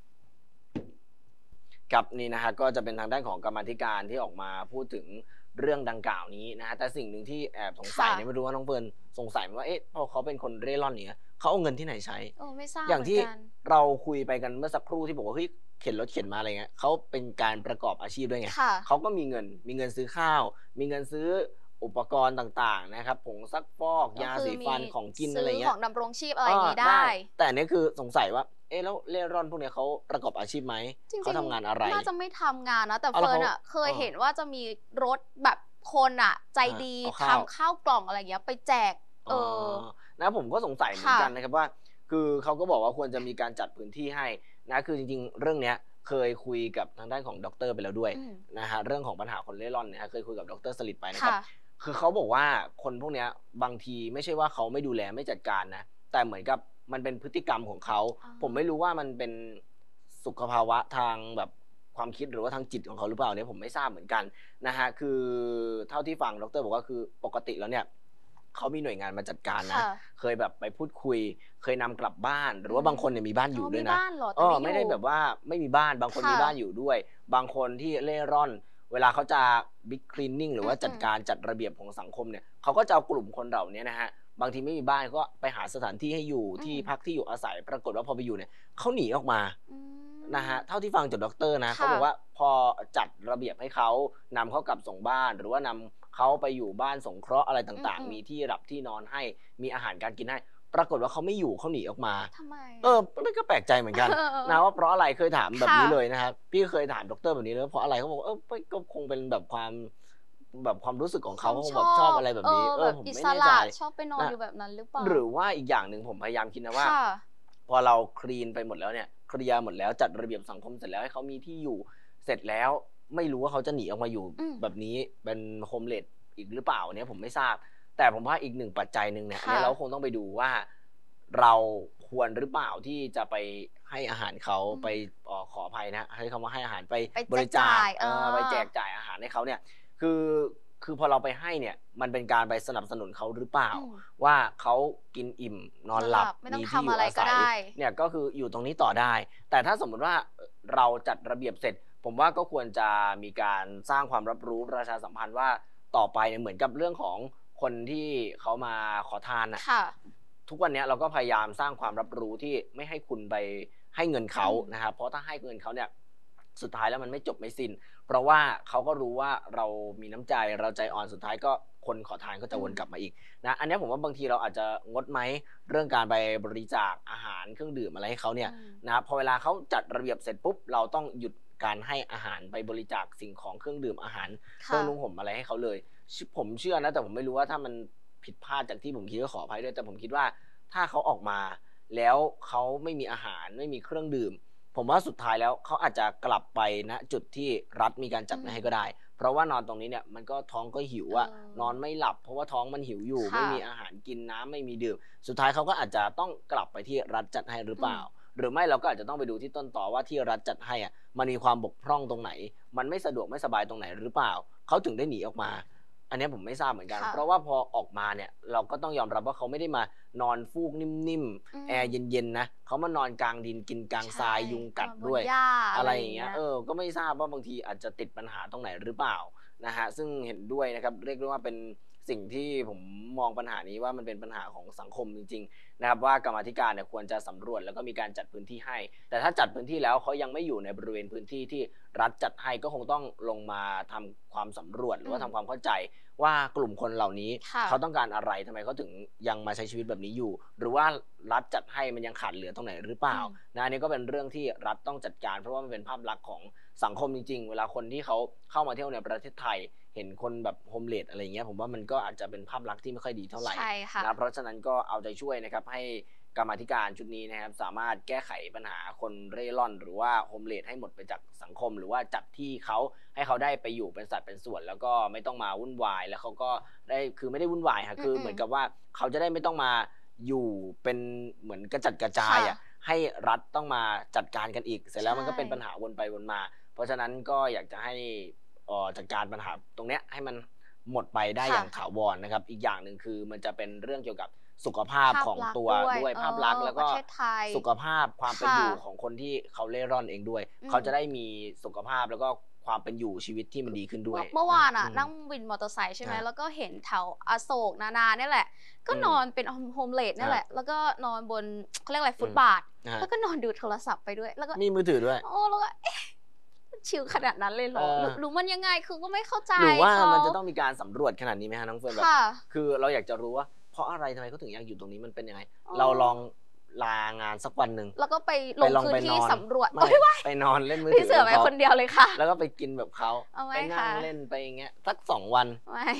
ครับนี่นะฮะก็จะเป็นทางด้านของกรรมาธิการที่ออกมาพูดถึงเรื่องดังกล่าวนี้นะฮะแต่สิ่งหนึ่งที่แอบสงสัยเนี่ยไม่รู้ว่าน้องเฟิร์นสงสัยว่าพอเขาเป็นคนเร่ร่อนเนี่ยเขาเอาเงินที่ไหนใช้ไม่ทราบอย่างที่เราคุยไปกันเมื่อสักครู่ที่บอกว่าเฮ้ยเข็นรถเข็นมาอะไรเงี้ยเขาเป็นการประกอบอาชีพด้วยไงเขาก็มีเงินซื้อข้าวมีเงินซื้ออุปกรณ์ต่างๆนะครับผงซักฟอกยาสีฟันของกินอะไรเงี้ขยองดำรงชีพอะไรอย่างนี้ได้แต่อันนี้คือสงสัยว่าแล้วเร่ร่อนพวกนี้เขาประกอบอาชีพไหมเขาทำงานอะไรน่าจะไม่ทำงานนะแต่เฟิร์นอ่ะเคยเห็นว่าจะมีรถแบบคนอ่ะใจดีทำข้าวกล่องอะไรเงี้ยไปแจกนะผมก็สงสัยเหมือนกันนะครับว่าคือเขาก็บอกว่าควรจะมีการจัดพื้นที่ให้นะคือจริงๆเรื่องเนี้ยเคยคุยกับทางด้านของด็อกเตอร์ไปแล้วด้วยนะฮะเรื่องของปัญหาคนเร่ร่อนเนี่ยเคยคุยกับดร.สลิดไปนะครับคือเขาบอกว่าคนพวกนี้บางทีไม่ใช่ว่าเขาไม่ดูแลไม่จัดการนะแต่เหมือนกับมันเป็นพฤติกรรมของเขาผมไม่รู้ว่ามันเป็นสุขภาวะทางแบบความคิดหรือว่าทางจิตของเขาหรือเปล่าเนี่ยผมไม่ทราบเหมือนกันนะฮะคือเท่าที่ฟังดร.บอกว่าคือปกติแล้วเนี่ยเขามีหน่วยงานมาจัดการนะเคยแบบไปพูดคุยเคยนำกลับบ้านหรือว่าบางคนเนี่ยมีบ้านอยู่ด้วยนะไม่ได้แบบว่าไม่มีบ้านบางคนมีบ้านอยู่ด้วยบางคนที่เร่ร่อนเวลาเขาจะบิ๊กคลีนนิ่งหรือว่าจัดการจัดระเบียบของสังคมเนี่ยเขาก็จะเอากลุ่มคนเหล่านี้นะฮะบางทีไม่มีบ้านก็ไปหาสถานที่ให้อยู่ที่พักที่อยู่อาศัยปรากฏว่าพอไปอยู่เนี่ยเขาหนีออกมานะฮะเท่าที่ฟังจากด็อกเตอร์นะเขาบอกว่าพอจัดระเบียบให้เขานำเขากลับส่งบ้านหรือว่านำเขาไปอยู่บ้านสงเคราะห์อะไรต่างๆมีที่หลับที่นอนให้มีอาหารการกินให้ปรากฏว่าเขาไม่อยู่เขาหนีออกมาทำไมนั่นก็แปลกใจเหมือนกันนะว่าเพราะอะไรเคยถามแบบนี้เลยนะครับพี่เคยถามด็อกเตอร์แบบนี้เลยเพราะอะไรเขาบอกก็คงเป็นแบบความรู้สึกของเขาคงแบบชอบอะไรแบบนี้ผมไม่แน่ใจชอบไปนอนอยู่แบบนั้นหรือเปล่าหรือว่าอีกอย่างหนึ่งผมพยายามคิดนะว่าพอเราคลีนไปหมดแล้วเนี่ยเคลียร์หมดแล้วจัดระเบียบสังคมเสร็จแล้วให้เขามีที่อยู่เสร็จแล้วไม่รู้ว่าเขาจะหนีออกมาอยู่แบบนี้เป็นโฮมเลสอีกหรือเปล่าเนี่ยผมไม่ทราบแต่ผมว่าอีกหนึ่งปัจจัยหนึ่งเนี่ยเราคงต้องไปดูว่าเราควรหรือเปล่าที่จะไปให้อาหารเขาไปขออภัยนะให้คำว่าให้อาหารไปบริจาคไปแจกจ่ายอาหารให้เขาเนี่ยคือพอเราไปให้เนี่ยมันเป็นการไปสนับสนุนเขาหรือเปล่าว่าเขากินอิ่มนอนหลับมีที่อยู่อาศัยเนี่ยก็คืออยู่ตรงนี้ต่อได้แต่ถ้าสมมุติว่าเราจัดระเบียบเสร็จผมว่าก็ควรจะมีการสร้างความรับรู้ประชาสัมพันธ์ว่าต่อไปเนี่ยเหมือนกับเรื่องของคนที่เขามาขอทานอ่ะทุกวันนี้เราก็พยายามสร้างความรับรู้ที่ไม่ให้คุณไปให้เงินเขานะครับเพราะถ้าให้เงินเขาเนี่ยสุดท้ายแล้วมันไม่จบไม่สิ้นเพราะว่าเขาก็รู้ว่าเรามีน้ำใจเราใจอ่อนสุดท้ายก็คนขอทานก็จะวนกลับมาอีกนะอันนี้ผมว่าบางทีเราอาจจะงดไหมเรื่องการไปบริจาคอาหารเครื่องดื่มอะไรให้เขาเนี่ยนะพอเวลาเขาจัดระเบียบเสร็จปุ๊บเราต้องหยุดการให้อาหารไปบริจาคสิ่งของเครื่องดื่มอาหารเครื่องนุ่งห่มอะไรให้เขาเลยผมเชื่อนะแต่ผมไม่รู้ว่าถ้ามันผิดพลาดจากที่ผมคิดก็ขออภัยด้วยแต่ผมคิดว่าถ้าเขาออกมาแล้วเขาไม่มีอาหารไม่มีเครื่องดื่มผมว่าสุดท้ายแล้วเขาอาจจะกลับไปณจุดที่รัฐมีการจัดมาให้ก็ได้เพราะว่านอนตรงนี้เนี่ยมันก็ท้องก็หิวอะนอนไม่หลับเพราะว่าท้องมันหิวอยู่ไม่มีอาหารกินน้ำไม่มีดื่มสุดท้ายเขาก็อาจจะต้องกลับไปที่รัฐจัดให้หรือเปล่าหรือไม่เราก็อาจจะต้องไปดูที่ต้นต่อว่าที่รัฐจัดให้อะมันมีความบกพร่องตรงไหนมันไม่สะดวกไม่สบายตรงไหนหรือเปล่าเขาถึงได้หนีออกมาอันนี้ผมไม่ทราบเหมือนกันเพราะว่าพอออกมาเนี่ยเราก็ต้องยอมรับว่าเขาไม่ได้มานอนฟูกนิ่มๆแอร์เย็นๆนะเขามานอนกลางดินกินกลางทรายยุงกัดด้วยอะไรอย่างเงี้ยก็ไม่ทราบว่าบางทีอาจจะติดปัญหาตรงไหนหรือเปล่านะฮะซึ่งเห็นด้วยนะครับเรียกได้ว่าเป็นสิ่งที่ผมมองปัญหานี้ว่ามันเป็นปัญหาของสังคมจริงๆนะครับว่ากรรมาธิการเนี่ยควรจะสำรวจแล้วก็มีการจัดพื้นที่ให้แต่ถ้าจัดพื้นที่แล้วเขายังไม่อยู่ในบริเวณพื้นที่ที่รัฐจัดให้ก็คงต้องลงมาทำความสำรวจหรือว่าทำความเข้าใจว่ากลุ่มคนเหล่านี้เขาต้องการอะไรทำไมเขาถึงยังมาใช้ชีวิตแบบนี้อยู่หรือว่ารัฐจัดให้มันยังขาดเหลือตรงไหนหรือเปล่านะอันนี้ก็เป็นเรื่องที่รัฐต้องจัดการเพราะว่ามันเป็นภาพลักษณ์ของสังคมจริงๆเวลาคนที่เขาเข้ามาเที่ยวในประเทศไทยเห็นคนแบบโฮมเลสอะไรเงี้ยผมว่ามันก็อาจจะเป็นภาพลักษณ์ที่ไม่ค่อยดีเท่าไหร่นะเพราะฉะนั้นก็เอาใจช่วยนะครับให้กรรมาธิการชุดนี้นะครับสามารถแก้ไขปัญหาคนเร่ร่อนหรือว่าโฮมเลสให้หมดไปจากสังคมหรือว่าจัดที่เขาให้เขาได้ไปอยู่เป็นสัดเป็นส่วนแล้วก็ไม่ต้องมาวุ่นวายแล้วเขาก็ได้คือไม่ได้วุ่นวายค่ะคือเหมือนกับว่าเขาจะได้ไม่ต้องมาอยู่เป็นเหมือนกระจัดกระจายอ่ะให้รัฐต้องมาจัดการกันอีกเสร็จแล้วมันก็เป็นปัญหาวนไปวนมาเพราะฉะนั้นก็อยากจะให้จัดการปัญหาตรงเนี้ยให้มันหมดไปได้อย่างถาวรนะครับอีกอย่างหนึ่งคือมันจะเป็นเรื่องเกี่ยวกับสุขภาพของตัวด้วยภาพลักษณ์แล้วก็สุขภาพความเป็นอยู่ของคนที่เขาเล่ร่อนเองด้วยเขาจะได้มีสุขภาพแล้วก็ความเป็นอยู่ชีวิตที่มันดีขึ้นด้วยเมื่อวานอ่ะนั่งวินมอเตอร์ไซค์ใช่ไหมแล้วก็เห็นแถวอโศกนาเนี่ยแหละก็นอนเป็นโฮมเลสนี่แหละแล้วก็นอนบนเขาเรียกอะไรฟุตบาทแล้วก็นอนดูโทรศัพท์ไปด้วยแล้วก็มีมือถือด้วยโอ้แล้วก็ชิลขนาดนั้นเลยเหรอหรือมันยังไงคือก็ไม่เข้าใจหรือว่ามันจะต้องมีการสำรวจขนาดนี้ไหมฮะน้องเฟิร์นแบบค่ะคือเราอยากจะรู้ว่าเพราะอะไรทำไมเขาถึงอยากอยู่ตรงนี้มันเป็นยังไงเราลองลางานสักวันหนึ่งแล้วก็ไปลงพื้นที่สำรวจไปนอนเล่นมือถือพี่เสือไปคนเดียวเลยค่ะแล้วก็ไปกินแบบเขาไปนั่งเล่นไปอย่างเงี้ยสัก2 วัน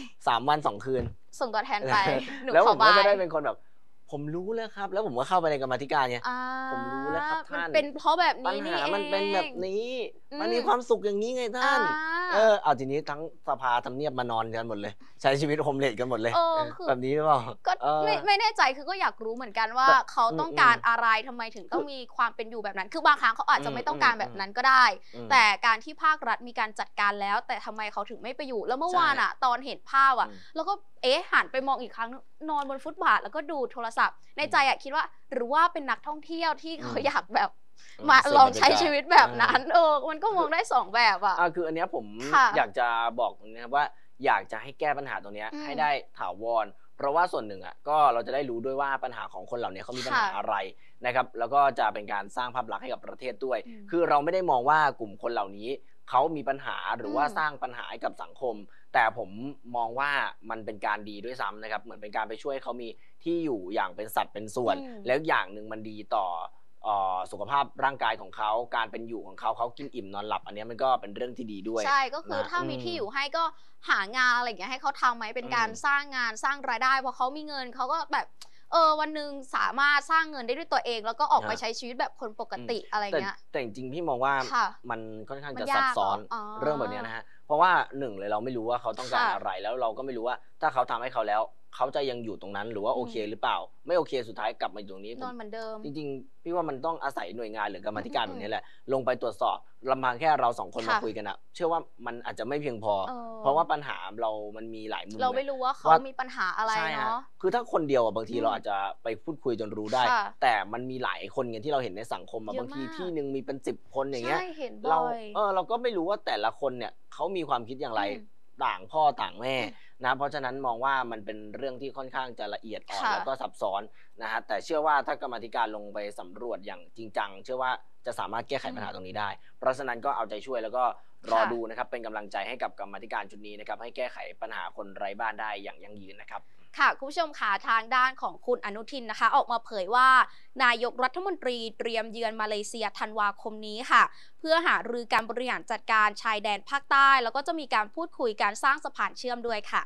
3 วัน 2 คืนส่งตัวแทนไปแล้วผมก็จะได้เป็นคนแบบผมรู้แล้วครับแล้วผมก็เข้าไปในกรรมาธิการไงผมรู้แล้วครับท่านเป็นเพราะแบบนี้ปัญหามันเป็นแบบนี้มันมีความสุขอย่างนี้ไงท่านเอาทีนี้ทั้งสภาทำเนียบมานอนกันหมดเลยใช้ชีวิตโฮมเลดกันหมดเลยแบบนี้หรือเปล่าก็ไม่แน่ใจคือก็อยากรู้เหมือนกันว่าเขาต้องการอะไรทำไมถึงต้องมีความเป็นอยู่แบบนั้นคือบางครั้งเขาอาจจะไม่ต้องการแบบนั้นก็ได้แต่การที่ภาครัฐมีการจัดการแล้วแต่ทำไมเขาถึงไม่ไปอยู่แล้วเมื่อวานอ่ะตอนเห็นภาพอ่ะแล้วก็หันไปมองอีกครั้งนอนบนฟุตบาทแล้วก็ดูโทรศัพท์ในใจคิดว่าหรือว่าเป็นนักท่องเที่ยวที่เขาอยากแบบมาลองใช้ชีวิตแบบนั้นมันก็มองได้2แบบอ่ะคืออันนี้ผมอยากจะบอกนะครับว่าอยากจะให้แก้ปัญหาตรงนี้ให้ได้ถาวรเพราะว่าส่วนหนึ่งอ่ะก็เราจะได้รู้ด้วยว่าปัญหาของคนเหล่านี้เขามีปัญหาอะไรนะครับแล้วก็จะเป็นการสร้างภาพลักษณ์ให้กับประเทศด้วยคือเราไม่ได้มองว่ากลุ่มคนเหล่านี้เขามีปัญหาหรือว่าสร้างปัญหาให้กับสังคมแต่ผมมองว่ามันเป็นการดีด้วยซ้ำนะครับเหมือนเป็นการไปช่วยเขามีที่อยู่อย่างเป็นสัตว์เป็นส่วนแล้วอย่างหนึ่งมันดีต่อสุขภาพร่างกายของเขาการเป็นอยู่ของเขากินอิ่มนอนหลับอันนี้มันก็เป็นเรื่องที่ดีด้วยใช่ก็คือถ้ามีที่อยู่ให้ก็หางานอะไรอย่างเงี้ยให้เขาทำไหมเป็นการสร้างงานสร้างรายได้พอเขามีเงินเขาก็แบบวันหนึ่งสามารถสร้างเงินได้ด้วยตัวเองแล้วก็ออกไปใช้ชีวิตแบบคนปกติอะไรเงี้ยแต่จริงๆพี่มองว่ามันค่อนข้างจะซับซ้อนเรื่องแบบนี้นะฮะเพราะว่า1เลยเราไม่รู้ว่าเขาต้องการอะไรแล้วเราก็ไม่รู้ว่าถ้าเขาทำให้เขาแล้วเขาจะยังอยู่ตรงนั้นหรือว่าโอเคหรือเปล่าไม่โอเคสุดท้ายกลับมาอยู่ตรงนี้นอนเหมือนเดิมจริงๆพี่ว่ามันต้องอาศัยหน่วยงานหรือกรรมาธิการแบบนี้แหละลงไปตรวจสอบลำพังแค่เรา2 คนมาคุยกันอะเชื่อว่ามันอาจจะไม่เพียงพอเพราะว่าปัญหามันมีหลายมุมเราไม่รู้ว่าเขามีปัญหาอะไรเนาะคือถ้าคนเดียวบางทีเราอาจจะไปพูดคุยจนรู้ได้แต่มันมีหลายคนไงที่เราเห็นในสังคมบางทีที่นึงมีเป็น10 คนอย่างเงี้ยเราก็ไม่รู้ว่าแต่ละคนเนี่ยเขามีความคิดอย่างไรต่างพ่อต่างแม่นะเพราะฉะนั้นมองว่ามันเป็นเรื่องที่ค่อนข้างจะละเอียดอ่อนแล้วก็ซับซ้อนนะฮะแต่เชื่อว่าถ้ากรรมาธิการลงไปสำรวจอย่างจริงจังเชื่อว่าจะสามารถแก้ไขปัญหาตรงนี้ได้เพราะฉะนั้นก็เอาใจช่วยแล้วก็รอดูนะครับเป็นกำลังใจให้กับกรรมาธิการชุดนี้นะครับให้แก้ไขปัญหาคนไร้บ้านได้อย่างยั่งยืนนะครับค่ะคุณผู้ชมค่ะทางด้านของคุณอนุทินนะคะออกมาเผยว่านายกรัฐมนตรีเตรียมเยือนมาเลเซียธันวาคมนี้ค่ะเพื่อหารือการบริหารจัดการชายแดนภาคใต้แล้วก็จะมีการพูดคุยการสร้างสะพานเชื่อมด้วยค่ะ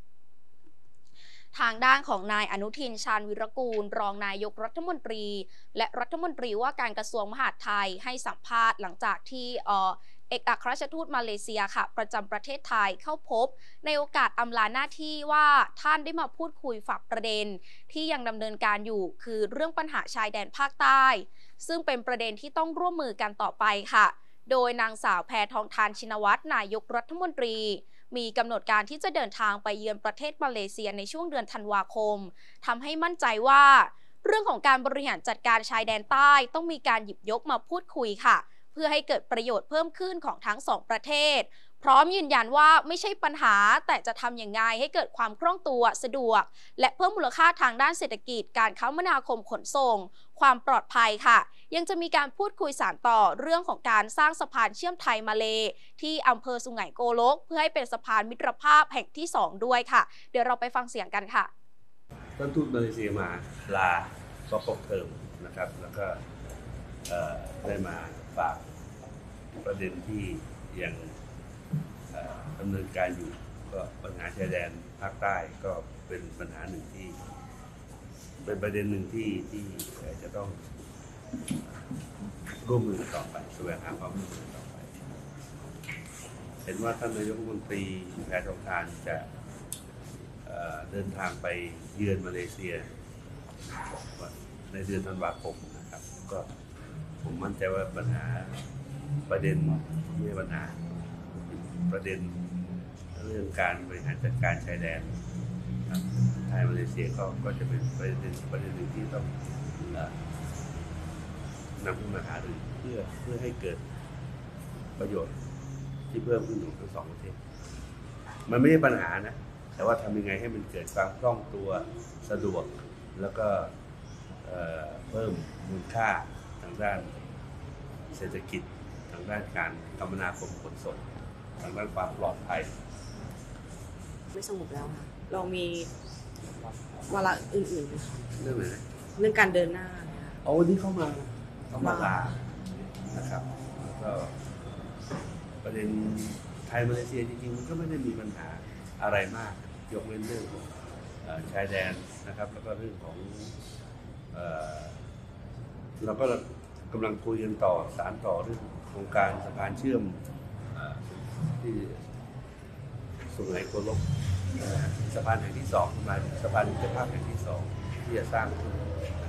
ทางด้านของนายอนุทินชาญวิรกูลรองนายกรัฐมนตรีและรัฐมนตรีว่าการกระทรวงมหาดไทยให้สัมภาษณ์หลังจากที่เอกอัครราชทูตมาเลเซียค่ะประจำประเทศไทยเข้าพบในโอกาสอำลาหน้าที่ว่าท่านได้มาพูดคุยฝากประเด็นที่ยังดำเนินการอยู่คือเรื่องปัญหาชายแดนภาคใต้ซึ่งเป็นประเด็นที่ต้องร่วมมือกันต่อไปค่ะโดยนางสาวแพทองธารชินวัตรนายกรัฐมนตรีมีกำหนดการที่จะเดินทางไปเยือนประเทศมาเลเซียในช่วงเดือนธันวาคมทำให้มั่นใจว่าเรื่องของการบริหารจัดการชายแดนใต้ต้องมีการหยิบยกมาพูดคุยค่ะเพื่อให้เกิดประโยชน์เพิ่มขึ้นของทั้ง2ประเทศพร้อมยืนยันว่าไม่ใช่ปัญหาแต่จะทำอย่างไรให้เกิดความคล่องตัวสะดวกและเพิ่มมูลค่าทางด้านเศรษฐกิจการคมนาคมขนส่งความปลอดภัยค่ะยังจะมีการพูดคุยสานต่อเรื่องของการสร้างสะพานเชื่อมไทยมาเลที่อำเภอสุไหงโกลกเพื่อให้เป็นสะพานมิตรภาพแห่งที่2ด้วยค่ะเดี๋ยวเราไปฟังเสียงกันค่ะท่านทูตมาเลเซียมาลาก็ปกเทอมนะครับแล้วก็ได้มาฝากประเด็นที่ยังดำเนินการอยู่ก็ปัญหาชายแดนภาคใต้ก็เป็นปัญหาหนึ่งที่เป็นประเด็นหนึ่งที่จะต้องร่วมมือต่อไปแสวงหาความร่วมมือต่อไปเห็นว่าท่านนายกรัฐมนตรีแพทองธารจะเดินทางไปเยือนมาเลเซียในเดือนธันวาคมนะครับก็ผมมั่นใจว่าปัญหาประเด็นไม่ใช่ปัญหาประเด็นเรื่องการบริหารจัดการชายแดนไทยมาเลเซียก็จะเป็นประเด็นหนึ่งที่ต้องนำขึ้นมาหารือเพื่อให้เกิดประโยชน์ที่เพิ่มขึ้นของทั้ง2ประเทศมันไม่ใช่ปัญหานะแต่ว่าทำยังไงให้มันเกิดความคล่องตัวสะดวกแล้วก็เพิ่มมูลค่าทางด้านเศรษฐกิจทางด้านการคมนาคมขนส่งทางด้านความปลอดภัยไม่สงบแล้วค่ะเรามีวาระอื่นๆไหมคะเรื่องไหนนะเรื่องการเดินหน้าเอาวันนี้เข้ามาลานะครับแล้วก็ประเด็นไทยมาเลเซียจริงๆมันก็ไม่ได้มีปัญหาอะไรมากยกเว้นเรื่องของชายแดนนะครับแล้วก็เรื่องของเราก็กำลังคุยกันต่อสารต่อเรื่องโครงการสะพานเชื่อมที่สุไหงโกลกสะพานแห่งที่2มาสะพานมิตรภาพแห่งที่2ที่จะสร้างขึ้น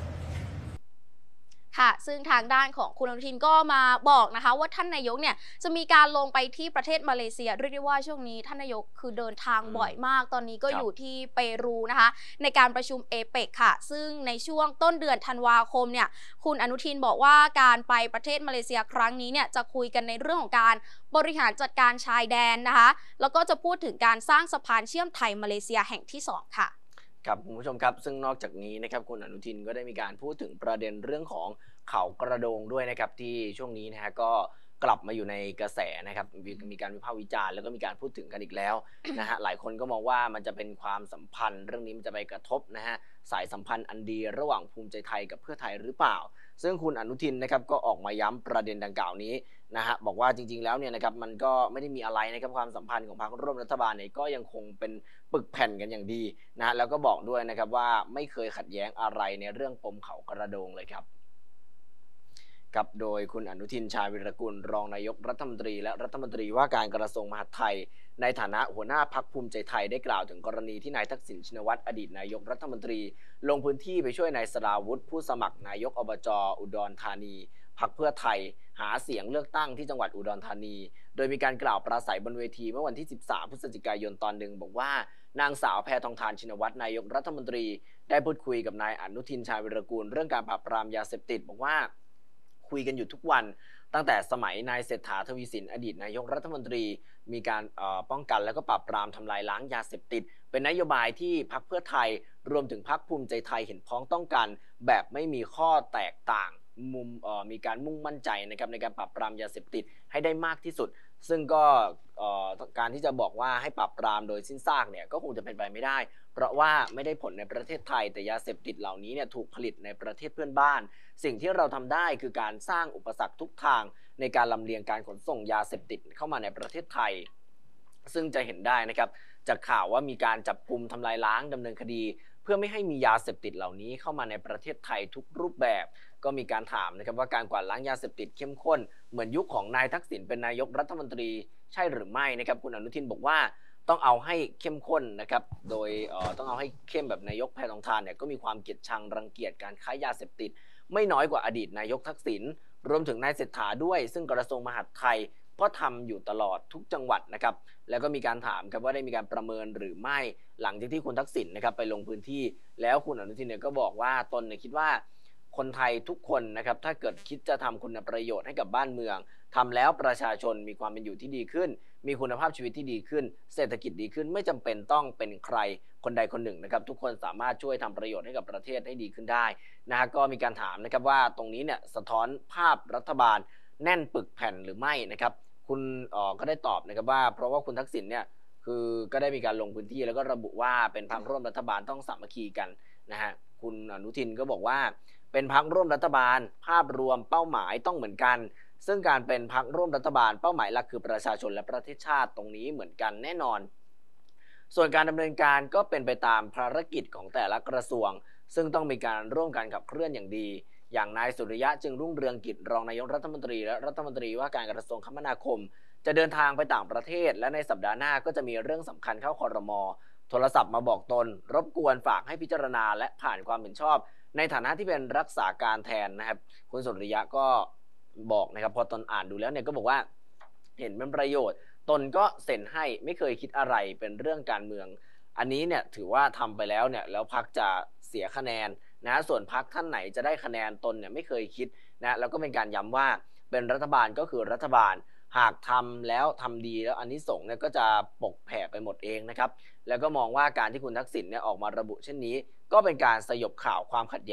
ค่ะซึ่งทางด้านของคุณอนุทินก็มาบอกนะคะว่าท่านนายกเนี่ยจะมีการลงไปที่ประเทศมาเลเซียเรียกได้ว่าช่วงนี้ท่านนายกคือเดินทางบ่อยมากตอนนี้ก็อยู่ที่เปรูนะคะในการประชุมเอเปกค่ะซึ่งในช่วงต้นเดือนธันวาคมเนี่ยคุณอนุทินบอกว่าการไปประเทศมาเลเซียครั้งนี้เนี่ยจะคุยกันในเรื่องของการบริหารจัดการชายแดนนะคะแล้วก็จะพูดถึงการสร้างสะพานเชื่อมไทยมาเลเซียแห่งที่2ค่ะครับคุณผู้ชมครับซึ่งนอกจากนี้นะครับคุณอนุทินก็ได้มีการพูดถึงประเด็นเรื่องของเขากระโดงด้วยนะครับที่ช่วงนี้นะฮะก็กลับมาอยู่ในกระแสนะครับมีการวิพากษ์วิจารณ์แล้วก็มีการพูดถึงกันอีกแล้วนะฮะหลายคนก็มองว่ามันจะเป็นความสัมพันธ์เรื่องนี้มันจะไปกระทบนะฮะสายสัมพันธ์อันดีระหว่างภูมิใจไทยกับเพื่อไทยหรือเปล่าซึ่งคุณอนุทินนะครับก็ออกมาย้ำประเด็นดังกล่าวนี้นะฮะบอกว่าจริงๆแล้วเนี่ยนะครับมันก็ไม่ได้มีอะไรนะครับความสัมพันธ์ของพรรคร่วมรัฐบาลเนี่ยก็ยังคงเป็นปึกแผ่นกันอย่างดีนะแล้วก็บอกด้วยนะครับว่าไม่เคยขัดแย้งอะไรในเรื่องปมเขากระโดงเลยครับกับโดยคุณอนุทินชาญวิรกูลรองนายกรัฐมนตรีและรัฐมนตรีว่าการกระทรวงมหาดไทยในฐานะหัวหน้าพรรคภูมิใจไทยได้กล่าวถึงกรณีที่นายทักษิณชินวัตรอดีตนายกรัฐมนตรีลงพื้นที่ไปช่วยนายสราวุธผู้สมัครนายกอบจ.อุดรธานีพรรคเพื่อไทยหาเสียงเลือกตั้งที่จังหวัดอุดรธานีโดยมีการกล่าวปราศัยบนเวทีเมื่อวันที่13พฤศจิกายนตอนหนึ่งบอกว่านางสาวแพทองธารชินวัตรนายกรัฐมนตรีได้พูดคุยกับนายอนุทินชาญวิรกูลเรื่องการปราบปรามยาเสพติดบอกว่าคุยกันอยู่ทุกวันตั้งแต่สมัยนายเศรษฐาทวีสินอดีตนายกรัฐมนตรีมีการป้องกันและก็ปราบปรามทำลายล้างยาเสพติดเป็นนโยบายที่พรรคเพื่อไทยรวมถึงพรรคภูมิใจไทยเห็นพ้องต้องกันแบบไม่มีข้อแตกต่างมีการมุ่งมั่นใจนะครับในการปราบปรามยาเสพติดให้ได้มากที่สุดซึ่งก็การที่จะบอกว่าให้ปราบปรามโดยสิ้นซากเนี่ยก็คงจะเป็นไปไม่ได้เพราะว่าไม่ได้ผลในประเทศไทยแต่ยาเสพติดเหล่านี้เนี่ยถูกผลิตในประเทศเพื่อนบ้านสิ่งที่เราทำได้คือการสร้างอุปสรรคทุกทางในการลำเลียงการขนส่งยาเสพติดเข้ามาในประเทศไทยซึ่งจะเห็นได้นะครับจากข่าวว่ามีการจับกุมทำลายล้างดำเนินคดีเพื่อไม่ให้มียาเสพติดเหล่านี้เข้ามาในประเทศไทยทุกรูปแบบก็มีการถามนะครับว่าการกวาดล้างยาเสพติดเข้มข้นเหมือนยุคของนายทักษิณเป็นนายกรัฐมนตรีใช่หรือไม่นะครับคุณอนุทินบอกว่าต้องเอาให้เข้มข้นนะครับโดยต้องเอาให้เข้มแบบนายกแพทองธารเนี่ยก็มีความเกลียดชังรังเกียจการค้ายาเสพติดไม่น้อยกว่าอดีตนายกทักษิณรวมถึงนายเศรษฐาด้วยซึ่งกระทรวงมหาดไทยก็ทำอยู่ตลอดทุกจังหวัดนะครับแล้วก็มีการถามครับว่าได้มีการประเมินหรือไม่หลังจากที่คุณทักษิณนะครับไปลงพื้นที่แล้วคุณอนุทินเนี่ยก็บอกว่าตนเนี่ยคิดว่าคนไทยทุกคนนะครับถ้าเกิดคิดจะทำคุณประโยชน์ให้กับบ้านเมืองทำแล้วประชาชนมีความเป็นอยู่ที่ดีขึ้นมีคุณภาพชีวิตที่ดีขึ้นเศรษฐกิจดีขึ้นไม่จำเป็นต้องเป็นใครคนใดคนหนึ่งนะครับทุกคนสามารถช่วยทำประโยชน์ให้กับประเทศให้ดีขึ้นได้นะฮะก็มีการถามนะครับว่าตรงนี้เนี่ยสะท้อนภาพรัฐบาลแน่นปึกแผ่นหรือไม่นะครับคุณก็ได้ตอบนะครับว่าเพราะว่าคุณทักษิณเนี่ยคือก็ได้มีการลงพื้นที่แล้วก็ระบุว่าเป็นพรรคร่วมรัฐบาลต้องสามัคคีกันนะฮะคุณอนุทินก็บอกว่าเป็นพรรคร่วมรัฐบาลภาพรวมเป้าหมายต้องเหมือนกันซึ่งการเป็นพรรคร่วมรัฐบาลเป้าหมายหลักคือประชาชนและประเทศชาติตรงนี้เหมือนกันแน่นอนส่วนการดำเนินการก็เป็นไปตามภารกิจของแต่ละกระทรวงซึ่งต้องมีการร่วมกันขับเคลื่อนอย่างดีอย่างนายสุริยะจึงรุ่งเรืองกิจรองนายกรัฐมนตรีและรัฐมนตรีว่าการกระทรวงคมนาคมจะเดินทางไปต่างประเทศและในสัปดาห์หน้าก็จะมีเรื่องสำคัญเข้าครม.โทรศัพท์มาบอกตนรบกวนฝากให้พิจารณาและผ่านความเห็นชอบในฐานะที่เป็นรักษาการแทนนะครับคุณสุริยะก็บอกนะครับพอตนอ่านดูแล้วเนี่ยก็บอกว่าเห็นเป็นประโยชน์ตนก็เซ็นให้ไม่เคยคิดอะไรเป็นเรื่องการเมืองอันนี้เนี่ยถือว่าทำไปแล้วเนี่ยแล้วพรรคจะเสียคะแนนนะส่วนพรรคท่านไหนจะได้คะแนนตนเนี่ยไม่เคยคิดนะแล้วก็เป็นการย้ำว่าเป็นรัฐบาลก็คือรัฐบาลหากทำแล้วทำดีแล้วอานิสงส์เนี่ยก็จะปกแผ่ไปหมดเองนะครับแล้วก็มองว่าการที่คุณทักษิณเนี่ยออกมาระบุเช่นนี้ก็เป็นการสยบข่าวความขัดแย้ง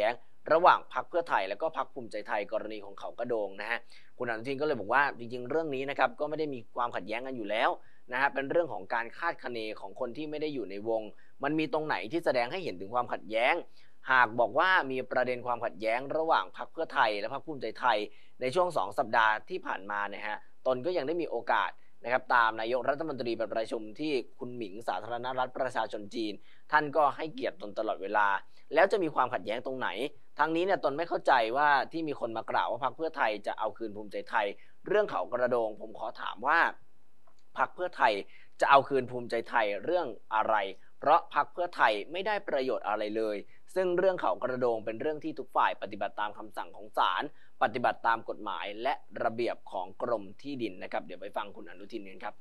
ระหว่างพรรคเพื่อไทยและก็พรรคภูมิใจไทยกรณีของเขากระโดงนะฮะคุณอนุทินก็เลยบอกว่าจริงๆเรื่องนี้นะครับก็ไม่ได้มีความขัดแย้งกันอยู่แล้วนะฮะเป็นเรื่องของการคาดคะเนของคนที่ไม่ได้อยู่ในวงมันมีตรงไหนที่แสดงให้เห็นถึงความขัดแย้งหากบอกว่ามีประเด็นความขัดแย้งระหว่างพรรคเพื่อไทยและพรรคภูมิใจไทยในช่วง2 สัปดาห์ที่ผ่านมานะฮะตนก็ยังได้มีโอกาสนะครับตามนายกรัฐมนตรีไปประชุมที่คุณหมิงสาธารณรัฐประชาชนจีนท่านก็ให้เกียรติตนตลอดเวลาแล้วจะมีความขัดแย้งตรงไหนทั้งนี้เนี่ยตนไม่เข้าใจว่าที่มีคนมากล่าวว่าพรรคเพื่อไทยจะเอาคืนภูมิใจไทยเรื่องเขากระโดงผมขอถามว่าพรรคเพื่อไทยจะเอาคืนภูมิใจไทยเรื่องอะไรเพราะพรรคเพื่อไทยไม่ได้ประโยชน์อะไรเลยซึ่งเรื่องเขากระโดงเป็นเรื่องที่ทุกฝ่ายปฏิบัติตามคำสั่งของศาลปฏิบัติตามกฎหมายและระเบียบของกรมที่ดินนะครับเดี๋ยวไปฟังคุณอนุทินกันครับ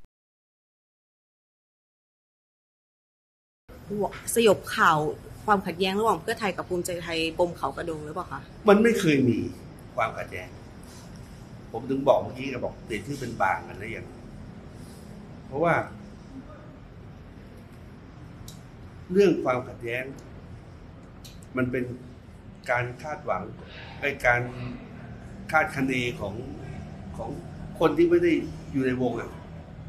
สยบข่าวความขัดแย้งระหว่างเพื่อไทยกับภูมิใจไทยปมเขากระโดงหรือเปล่าคะมันไม่เคยมีความขัดแย้งผมถึงบอกเมื่อกี้ก็บอกเปลี่ยนชื่อเป็นบางกันแล้วอย่างเพราะว่าเรื่องความขัดแย้งมันเป็นการคาดหวังไอ้การคาดคะเนของคนที่ไม่ได้อยู่ในวงอ่ะ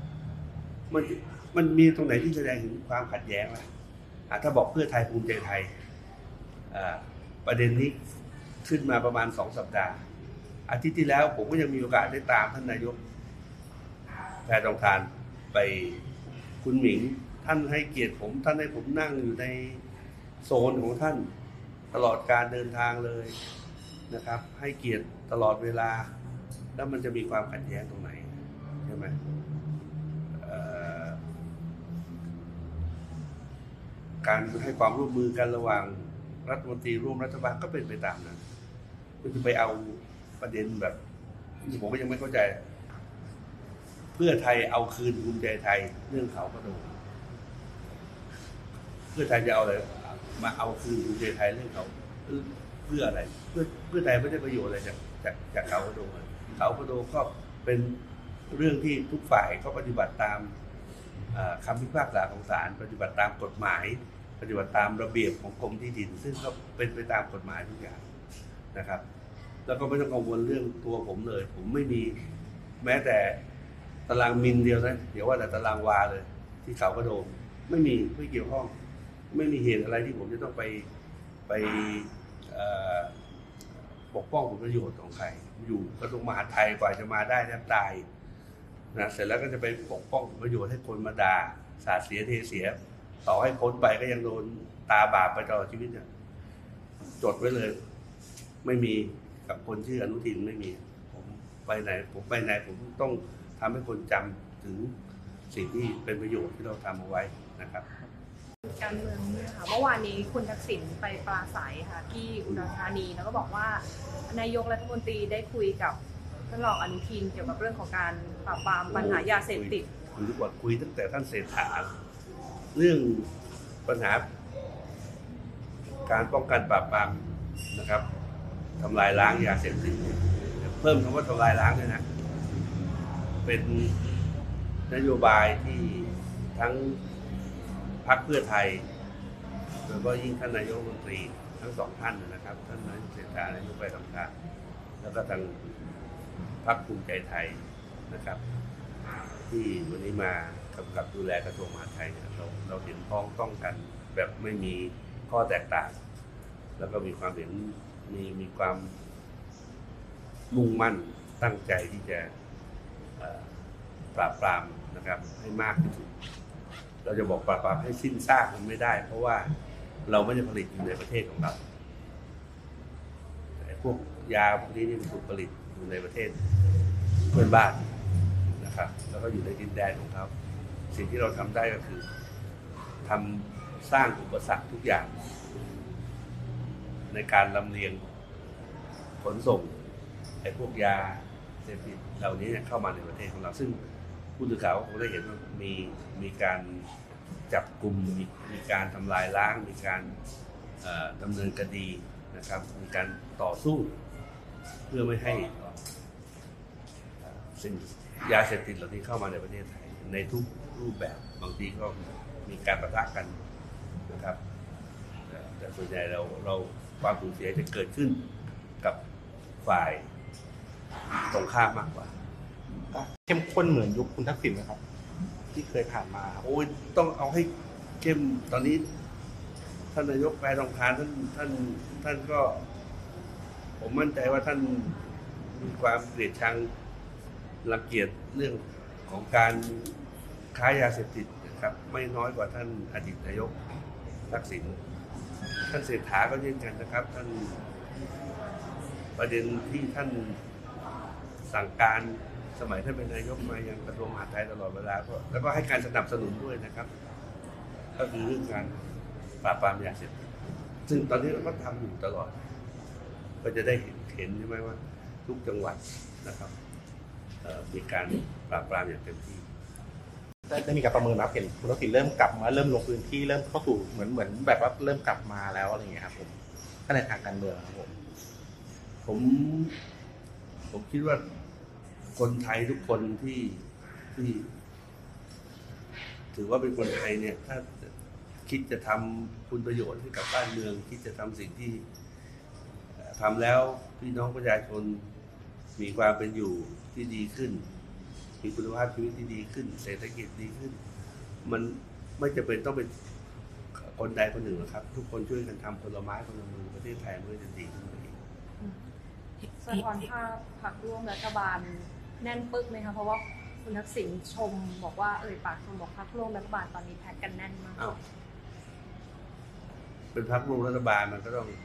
มันมีตรงไหนที่แสดงถึงความขัดแย้งล่ะถ้าบอกเพื่อไทยภูมิใจไทยประเด็นนี้ขึ้นมาประมาณ2 สัปดาห์อาทิตย์ที่แล้วผมก็ยังมีโอกาสได้ตามท่านนายกแพทองทานไปคุณหมิงท่านให้เกียรติผมท่านให้ผมนั่งอยู่ในโซนของท่านตลอดการเดินทางเลยนะครับให้เกียรติตลอดเวลาแล้วมันจะมีความขัดแย้งตรงไหนใช่ไหมการให้ความร่วมมือกันระหว่างรัฐมนตรีร่วมรัฐบาลก็เป็นไปตามนั้นคุณจะไปเอาประเด็นแบบที่ผมก็ยังไม่เข้าใจเพื่อไทยเอาคืนภูมิใจไทยเรื่องเขากระโดงเพื่อไทยจะเอาอะไรมาเอาคืนภูมิใจไทยเรื่องเขาเพื่ออะไรเพื่อไทยไม่ได้ประโยชน์อะไรจากเขากระโดงเขากระโดงก็เป็นเรื่องที่ทุกฝ่ายเขาปฏิบัติตามคำพิพากษาของศาลปฏิบัติตามกฎหมายปฏิบัติตามระเบียบของกรมที่ดินซึ่งก็เป็นไปตามกฎหมายทุกอย่างนะครับแล้วก็ไม่ต้องกังวลเรื่องตัวผมเลยผมไม่มีแม้แต่ตารางมิลเดียวนะเดี๋ยวว่าแต่ตารางวาเลยที่เขากระโดงไม่เกี่ยวข้องไม่มีเหตุอะไรที่ผมจะต้องไปปกป้องผลประโยชน์ของใครอยู่กระทรวงมหาดไทยกว่าจะมาได้แทบตายนะเสร็จแล้วก็จะไปปกป้องผลประโยชน์ให้คนมาด่าสาดเสียเทเสียต่อให้พ้นไปก็ยังโดนตาบาปไปตลอดชีวิตเนี่ยจดไว้เลยไม่มีกับคนชื่ออนุทินไม่มีผมไปไหนผมต้องทำให้คนจำถึงสิ่งที่เป็นประโยชน์ที่เราทำเอาไว้นะครับการเมืองเนี่ยค่ะเมื่อวานนี้คุณทักษิณไปปราศัยค่ะที่อุดรธานีแล้วก็บอกว่านายกรัฐมนตรีได้คุยกับท่านรองอนุทินเกี่ยวกับเรื่องของการปราบปรามปัญหายาเสพติดคุยตั้งแต่ท่านเศรษฐาเรื่องปัญหาการป้องกันปราบปรามนะครับทำลายล้างยาเสพติดเพิ่มคำว่าทำลายล้างเลยนะเป็นนโยบายที่ทั้งพรรคเพื่อไทยแล้วก็ยิ่งท่านนายกรัฐมนตรีทั้ง2 ท่านนะครับท่านนายกเศรษฐานายกไปทำการแล้วก็ทางพรรคภูมิใจไทยนะครับที่วันนี้มากำกับดูแลกระทรวงมหาดไทยเนี่ยเราเห็นพ้องต้องกันแบบไม่มีข้อแตกต่างแล้วก็มีความเห็นมีความมุ่งมั่นตั้งใจที่จะปราบปรามนะครับให้มากที่สุดเราจะบอกปราบปรามให้สิ้นซากมันไม่ได้เพราะว่าเราไม่ได้ผลิตอยู่ในประเทศของเราแต่พวกยาพวกนี้นี่ถูกผลิตอยู่ในประเทศเพื่อนบ้านนะครับแล้วก็อยู่ในดินแดนของเขาสิ่งที่เราทำได้ก็คือสร้างอุปสรรคทุกอย่างในการลำเลียงขนส่งไอ้พวกยาเสพติดเหล่านี้เข้ามาในประเทศของเราซึ่งผู้สื่อข่าวคงได้เห็นว่ามีการจับกลุ่มมีการทำลายล้างมีการดำเนินคดีนะครับมีการต่อสู้เพื่อไม่ให้สิ่งยาเสพติดเหล่านี้เข้ามาในประเทศไทยในทุกรูปแบบบางทีก็มีการปะทะกันนะครับแต่ส่วนใหญ่เราความสูญเสียจะเกิดขึ้นกับฝ่ายตรงข้ามมากกว่าเข้มข้นเหมือนยุคคุณทักษิณนะครับที่เคยผ่านมาครับโอ้ยต้องเอาให้เข้มตอนนี้ท่านนายกแพทองทานท่านก็ผมมั่นใจว่าท่านมีความเกลียดชังรังเกียจเรื่องของการค้ายาเสพติดนะครับไม่น้อยกว่าท่านอดีตนายกทักษิณท่านเศรษฐาก็เช่นกันนะครับท่านประเด็นที่ท่านสั่งการสมัยท่านเป็นนายกมายังกระทรวงมหาดไทยตลอดเวลาแล้วก็ให้การสนับสนุนด้วยนะครับก็คือเรื่องการปราบปรามยาเสพติดซึ่งตอนนี้เราก็ทำอยู่ตลอดก็จะได้เห็นใช่ไหมว่าทุกจังหวัดนะครับมีการปราบปรามอย่างเต็มที่ได้มีการประเมินนะเห็นคุณทักษิณเริ่มกลับมาเริ่มลงพื้นที่เริ่มเข้าสู่เหมือนแบบว่าเริ่มกลับมาแล้วอะไรอย่างเงี้ยครับผมถ้าในทางการเมืองครับผมคิดว่าคนไทยทุกคนที่ถือว่าเป็นคนไทยเนี่ยถ้าคิดจะทำคุณประโยชน์ให้กับบ้านเมืองคิดจะทำสิ่งที่ทำแล้วพี่น้องประชาชนมีความเป็นอยู่ที่ดีขึ้นมีคุณภาพชีวิตที่ดีขึ้นเศรษฐกิจดีขึ้นมันไม่จำเป็นต้องเป็นคนใดคนหนึ่งหรอกครับทุกคนช่วยกันทำคนละไม้คนละมือประเทศไทยมันก็จะดีขึ้นไปอีกสะท้อนภาพพรรคร่วมรัฐบาลแน่นปึ๊กไหมคะเพราะว่าคุณทักษิณชมบอกว่าปากชมบอกพรรคร่วมรัฐบาลตอนนี้แพ็กกันแน่นมากเป็นพรรคร่วมรัฐบาลมันก็ต้อง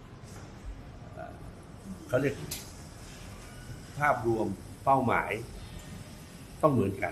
เขาเรียกภาพรวมเป้าหมายต้องเหมือนกัน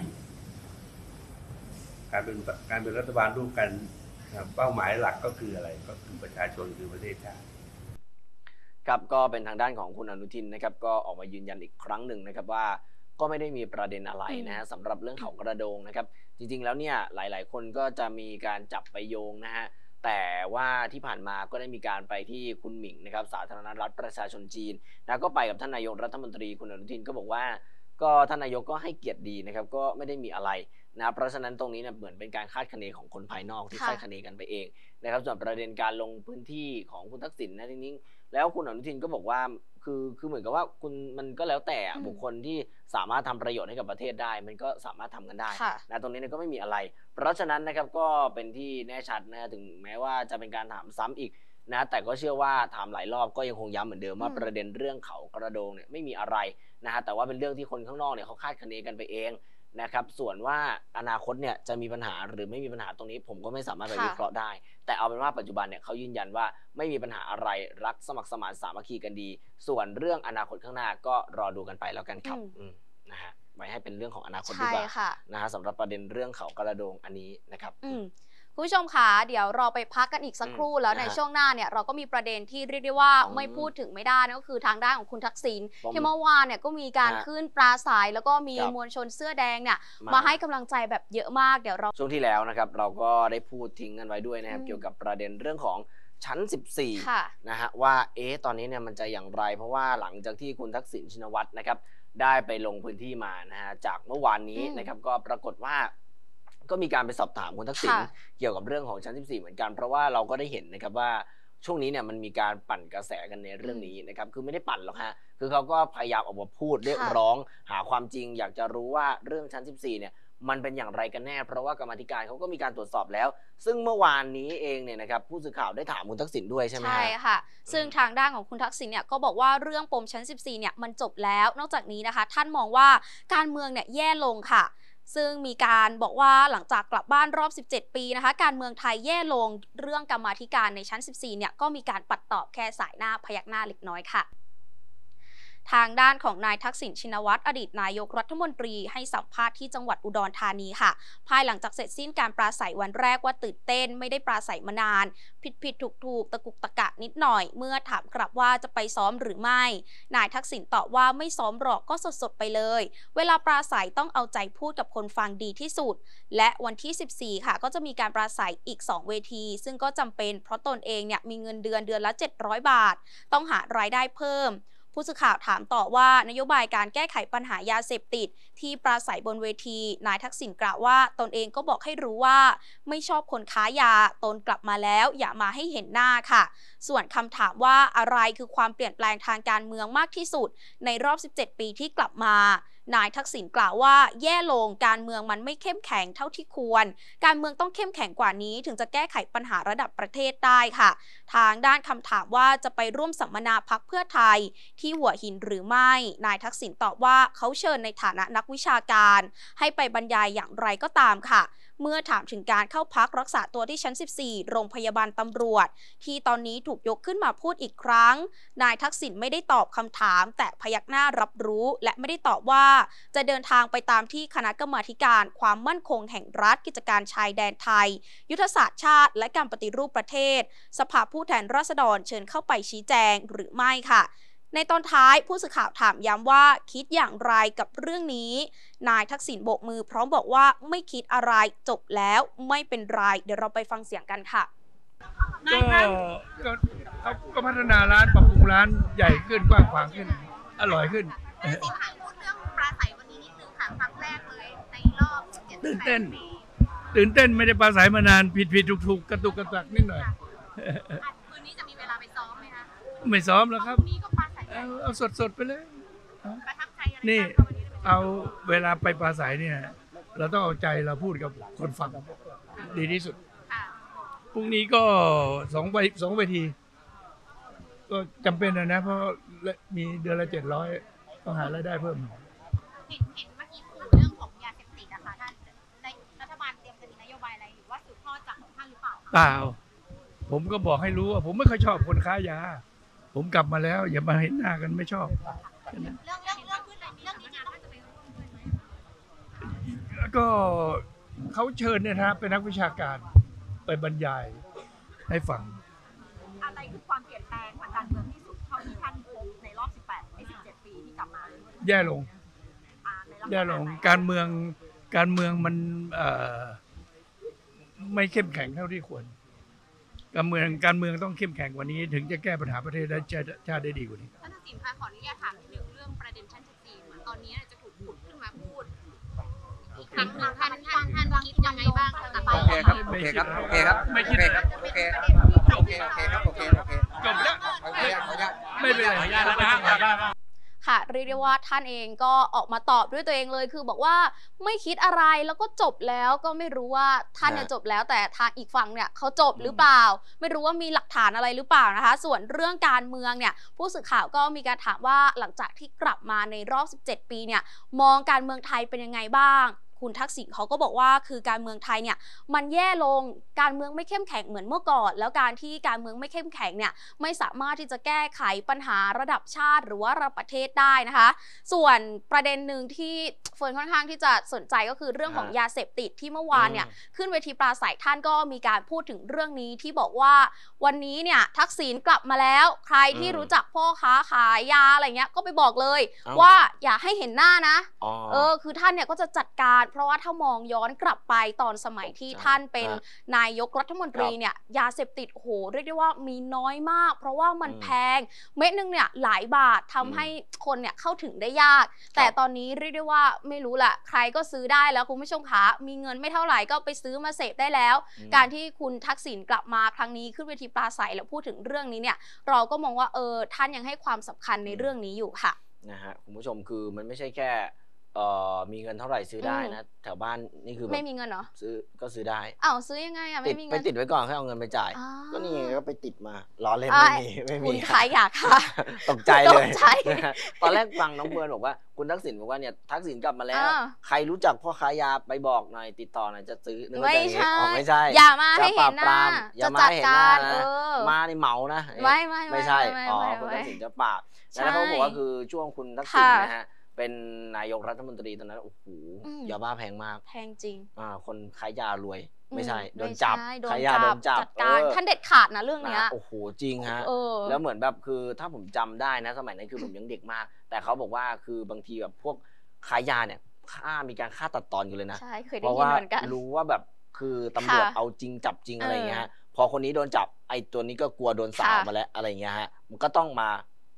การเป็นรัฐบาลร่วมกันเป้าหมายหลักก็คืออะไรก็คือประชาชนคือประเทศชาติครับก็เป็นทางด้านของคุณอนุทินนะครับก็ออกมายืนยันอีกครั้งหนึ่งนะครับว่าก็ไม่ได้มีประเด็นอะไรนะฮะสำหรับเรื่องเขากระโดงนะครับจริงๆแล้วเนี่ยหลายๆคนก็จะมีการจับไปโยงนะฮะแต่ว่าที่ผ่านมาก็ได้มีการไปที่คุณหมิงนะครับสาธารณรัฐประชาชนจีนนะก็ไปกับท่านนายกรัฐมนตรีคุณอนุทินก็บอกว่าก็ท่านนายกก็ให้เกียรติดีนะครับก็ไม่ได้มีอะไรนะเพราะฉะนั้นตรงนี้เนี่ยเหมือนเป็นการคาดคะเนของคนภายนอกที่คาดคะเนกันไปเองนะครับส่วนประเด็นการลงพื้นที่ของคุณทักษิณนะทีนี้แล้วคุณอนุทินก็บอกว่าคือเหมือนกับว่าคุณมันก็แล้วแต่บุคคลที่สามารถทำประโยชน์ให้กับประเทศได้มันก็สามารถทำกันได้นะตรงนี้เนี่ยก็ไม่มีอะไรเพราะฉะนั้นนะครับก็เป็นที่แน่ชัดนะถึงแม้ว่าจะเป็นการถามซ้ำอีกนะแต่ก็เชื่อว่าถามหลายรอบก็ยังคงย้ำเหมือนเดิมว่าประเด็นเรื่องเขากระโดงเนี่ยไม่มีอะไรนะฮะแต่ว่าเป็นเรื่องที่คนข้างนอกเนี่ยเขาคาดคะเนกันไปเองนะครับส่วนว่าอนาคตเนี่ยจะมีปัญหาหรือไม่มีปัญหาตรงนี้ผมก็ไม่สามารถไปวิเคราะห์ได้แต่เอาเป็นว่าปัจจุบันเนี่ยเขายืนยันว่าไม่มีปัญหาอะไรรักสมัครสมานสามัคคีกันดีส่วนเรื่องอนาคตข้างหน้าก็รอดูกันไปแล้วกันครับนะฮะไว้ให้เป็นเรื่องของอนาคตดีกว่านะฮะสำหรับประเด็นเรื่องเขากระโดงอันนี้นะครับคุณผู้ชมคะเดี๋ยวเราไปพักกันอีกสักครู่แล้วในช่วงหน้าเนี่ยเราก็มีประเด็นที่เรียกได้ว่าไม่พูดถึงไม่ได้นั่นก็คือทางด้านของคุณทักษิณที่เมื่อวานเนี่ยก็มีการขึ้นปราศรัยแล้วก็มีมวลชนเสื้อแดงเนี่ยมาให้กำลังใจแบบเยอะมากเดี๋ยวเราช่วงที่แล้วนะครับเราก็ได้พูดทิ้งกันไว้ด้วยนะครับเกี่ยวกับประเด็นเรื่องของชั้น 14นะฮะว่าตอนนี้เนี่ยมันจะอย่างไรเพราะว่าหลังจากที่คุณทักษิณชินวัตรนะครับได้ไปลงพื้นที่มานะฮะจากเมื่อวานนี้นะครับก็ปรากฏว่าก็มีการไปสอบถามคุณทักษิณเกี่ยวกับเรื่องของชั้น 14เหมือนกันเพราะว่าเราก็ได้เห็นนะครับว่าช่วงนี้เนี่ยมันมีการปั่นกระแสกันในเรื่องนี้นะครับคือไม่ได้ปั่นหรอกฮะคือเขาก็พยายามออกมาพูดเรียกร้องหาความจริงอยากจะรู้ว่าเรื่องชั้น 14เนี่ยมันเป็นอย่างไรกันแน่เพราะว่ากรรมาธิการเขาก็มีการตรวจสอบแล้วซึ่งเมื่อวานนี้เองเนี่ยนะครับผู้สื่อข่าวได้ถามคุณทักษิณด้วยใช่ไหมใช่ค่ะซึ่งทางด้านของคุณทักษิณเนี่ยก็บอกว่าเรื่องปมชั้น 14เนี่ยมันจบแล้วนอกจากนี้นะคะท่านมองว่าการเมืองเนี่ยแย่ลงค่ะซึ่งมีการบอกว่าหลังจากกลับบ้านรอบ17ปีนะคะการเมืองไทยแย่ลงเรื่องกรรมาธิการในชั้น 14เนี่ยก็มีการปัดตอบแค่สายหน้าพยักหน้าเล็กน้อยค่ะทางด้านของนายทักษิณชินวัตรอดีตนายกรัฐมนตรีให้สัมภาษณ์ที่จังหวัดอุดรธานีค่ะภายหลังจากเสร็จสิ้นการปราศัยวันแรกว่าตื่นเต้นไม่ได้ปราศัยมานานผิดถูกตะกุกตะกะนิดหน่อยเมื่อถามกลับว่าจะไปซ้อมหรือไม่นายทักษิณตอบว่าไม่ซ้อมหรอกก็สดไปเลยเวลาปราศัยต้องเอาใจพูดกับคนฟังดีที่สุดและวันที่14ค่ะก็จะมีการปราศัยอีก2เวทีซึ่งก็จำเป็นเพราะตนเองเนี่ยมีเงินเดือนละ700 บาทต้องหารายได้เพิ่มผู้สื่อข่าวถามต่อว่านโยบายการแก้ไขปัญหายาเสพติดที่ปราศัยบนเวทีนายทักษิณกล่าวว่าตนเองก็บอกให้รู้ว่าไม่ชอบคนค้ายาตนกลับมาแล้วอย่ามาให้เห็นหน้าค่ะส่วนคำถามว่าอะไรคือความเปลี่ยนแปลงทางการเมืองมากที่สุดในรอบ17 ปีที่กลับมานายทักษิณกล่าวว่าแย่ลงการเมืองมันไม่เข้มแข็งเท่าที่ควรการเมืองต้องเข้มแข็งกว่านี้ถึงจะแก้ไขปัญหาระดับประเทศได้ค่ะทางด้านคำถามว่าจะไปร่วมสัมมนาพรรคเพื่อไทยที่หัวหินหรือไม่นายทักษิณตอบว่าเขาเชิญในฐานะนักวิชาการให้ไปบรรยายอย่างไรก็ตามค่ะเมื่อถามถึงการเข้าพักรักษาตัวที่ชั้น 14 โรงพยาบาลตำรวจที่ตอนนี้ถูกยกขึ้นมาพูดอีกครั้งนายทักษิณไม่ได้ตอบคำถามแต่พยักหน้ารับรู้และไม่ได้ตอบว่าจะเดินทางไปตามที่คณะกรรมาธิการความมั่นคงแห่งรัฐกิจการชายแดนไทยยุทธศาสตร์ชาติและการปฏิรูปประเทศสภาผู้แทนราษฎรเชิญเข้าไปชี้แจงหรือไม่ค่ะในตอนท้ายผู้สื่อข่าวถามย้ำว่าคิดอย่างไรกับเรื่องนี้นายทักษิณโบกมือพร้อมบอกว่าไม่คิดอะไรจบแล้วไม่เป็นไรเดี๋ยวเราไปฟังเสียงกันค่ะก็พัฒนาร้านปรับปรุงร้านใหญ่ขึ้นกว้างขวางขึ้นอร่อยขึ้นสินค้าพูดเรื่องปราศัยวันนี้นิดนึงค่ะครั้งแรกเลยในรอบตื่นเต้นไม่ได้ปราศัยมานานผิดถูกกระตุกกระตักนิดหน่อยคืนนี้จะมีเวลาไปซ้อมไหมคะไม่ซ้อมแล้วครับนี่ก็ปราศัยเอาสดไปเลยประทับใจอะไรนี่เอาเวลาไปปราศัยเนี่ยเราต้องเอาใจเราพูดกับคนฟังดีที่สุดพรุ่งนี้ก็2 เวทีก็จำเป็นนะเพราะมีเดือนละ700ต้องหารายได้เพิ่มเห็นเมื่อกี้พูดเรื่องของยาเสพติดนะคะท่านในรัฐบาลเตรียมจะมีนโยบายอะไรหรือว่าสืบทอดจากของท่านหรือเปล่าเปล่าผมก็บอกให้รู้ว่าผมไม่ค่อยชอบคนค้ายาผมกลับมาแล้วอย่ามาเห็นหน้ากันไม่ชอบเรื่องนี้งานท่านจะไปร่วมด้วยไหมก็เขาเชิญเนี่ยนะเป็นนักวิชาการไปบรรยายให้ฟังอะไรคือความเปลี่ยนแปลงทางการเมืองที่สุดเท่าที่ท่านพบในรอบ17 ปีที่กลับมาแย่ลงการเมืองมันไม่เข้มแข็งเท่าที่ควรการเมืองต้องเข้มแข็งกว่านี้ถึงจะแก้ปัญหาประเทศได้ชาติได้ดีกว่านี้ท่านทักษิณคะขออนุญาตถามเรื่องประเด็นชั้น14เหมือนตอนนี้จะถูกขุดขึ้นมาพูดท่านคิดยังไงบ้างโอเคครับไม่คิดครับโอเคจบแล้วไม่เป็นไรค่ะเรียกได้ว่าท่านเองก็ออกมาตอบด้วยตัวเองเลยคือบอกว่าไม่คิดอะไรแล้วก็จบแล้วก็ไม่รู้ว่าท่านเนี่ยจบแล้วแต่ทางอีกฝั่งเนี่ยเขาจบหรือเปล่าไม่รู้ว่ามีหลักฐานอะไรหรือเปล่านะคะส่วนเรื่องการเมืองเนี่ยผู้สื่อข่าวก็มีการถามว่าหลังจากที่กลับมาในรอบ17 ปีเนี่ยมองการเมืองไทยเป็นยังไงบ้างคุณทักษิณเขาก็บอกว่าคือการเมืองไทยเนี่ยมันแย่ลงการเมืองไม่เข้มแข็งเหมือนเมื่อก่อนแล้วการที่การเมืองไม่เข้มแข็งเนี่ยไม่สามารถที่จะแก้ไขปัญหาระดับชาติหรือว่าระดับประเทศได้นะคะส่วนประเด็นหนึ่งที่เฟิร์นค่อนข้างที่จะสนใจก็คือเรื่องของยาเสพติดที่เมื่อวานเนี่ยขึ้นเวทีปราศัยท่านก็มีการพูดถึงเรื่องนี้ที่บอกว่าวันนี้เนี่ยทักษิณกลับมาแล้วใครที่รู้จักพ่อค้าขายยาอะไรเงี้ยก็ไปบอกเลยว่าอย่าให้เห็นหน้านะคือท่านเนี่ยก็จะจัดการเพราะว่าถ้ามองย้อนกลับไปตอนสมัยที่ท่านเป็นนายกรัฐมนตรีเนี่ยยาเสพติดโหเรียกได้ว่ามีน้อยมากเพราะว่ามันแพงเม็ดนึงเนี่ยหลายบาททำให้คนเนี่ยเข้าถึงได้ยากแต่ตอนนี้เรียกได้ว่าไม่รู้แหละใครก็ซื้อได้แล้วคุณผู้ชมคะมีเงินไม่เท่าไหร่ก็ไปซื้อมาเสพได้แล้วการที่คุณทักษิณกลับมาครั้งนี้ขึ้นเวทีปราศัยแล้วพูดถึงเรื่องนี้เนี่ยเราก็มองว่าท่านยังให้ความสำคัญในเรื่องนี้อยู่ค่ะนะฮะคุณผู้ชมคือมันไม่ใช่แค่มีเงินเท่าไหร่ซื้อได้นะแถวบ้านนี่คือไม่มีเงินเหรอซื้อก็ซื้อได้ซื้อยังไงไม่มีเงินไปติดไว้ก่อนให้เอาเงินไปจ่ายก็นี่ไงก็ไปติดมาล้อเล่นไม่มีคุณขายอยากค่ะตกใจเลยตอนแรกฟังน้องเฟิร์นบอกว่าคุณทักษิณบอกว่าเนี่ยทักษิณกลับมาแล้วใครรู้จักพ่อค้ายาไปบอกหน่อยติดต่อหน่อยจะซื้อไม่ใช่อย่ามาให้เห็นหน้าอย่ามาให้เห็นหน้านะมาในเหมานะไม่ใช่คุณทักษิณจะปากแล้วเขาบอกว่าคือช่วงคุณทักษิณนะฮะเป็นนายกรัฐมนตรีตอนนั้นโอ้โหยาบ้าแพงมากแพงจริงคนขายยารวยไม่ใช่โดนจับขายยาโดนจับท่านเด็ดขาดนะเรื่องนี้โอ้โหจริงฮะแล้วเหมือนแบบคือถ้าผมจำได้นะสมัยนั้นคือผมยังเด็กมากแต่เขาบอกว่าคือบางทีแบบพวกขายยาเนี่ยมีการฆ่าตัดตอนกันเลยนะเพราะว่ารู้ว่าแบบคือตำรวจเอาจริงจับจริงอะไรเงี้ยพอคนนี้โดนจับไอ้ตัวนี้ก็กลัวโดนสาวมาแล้วอะไรเงี้ยฮะมันก็ต้องมา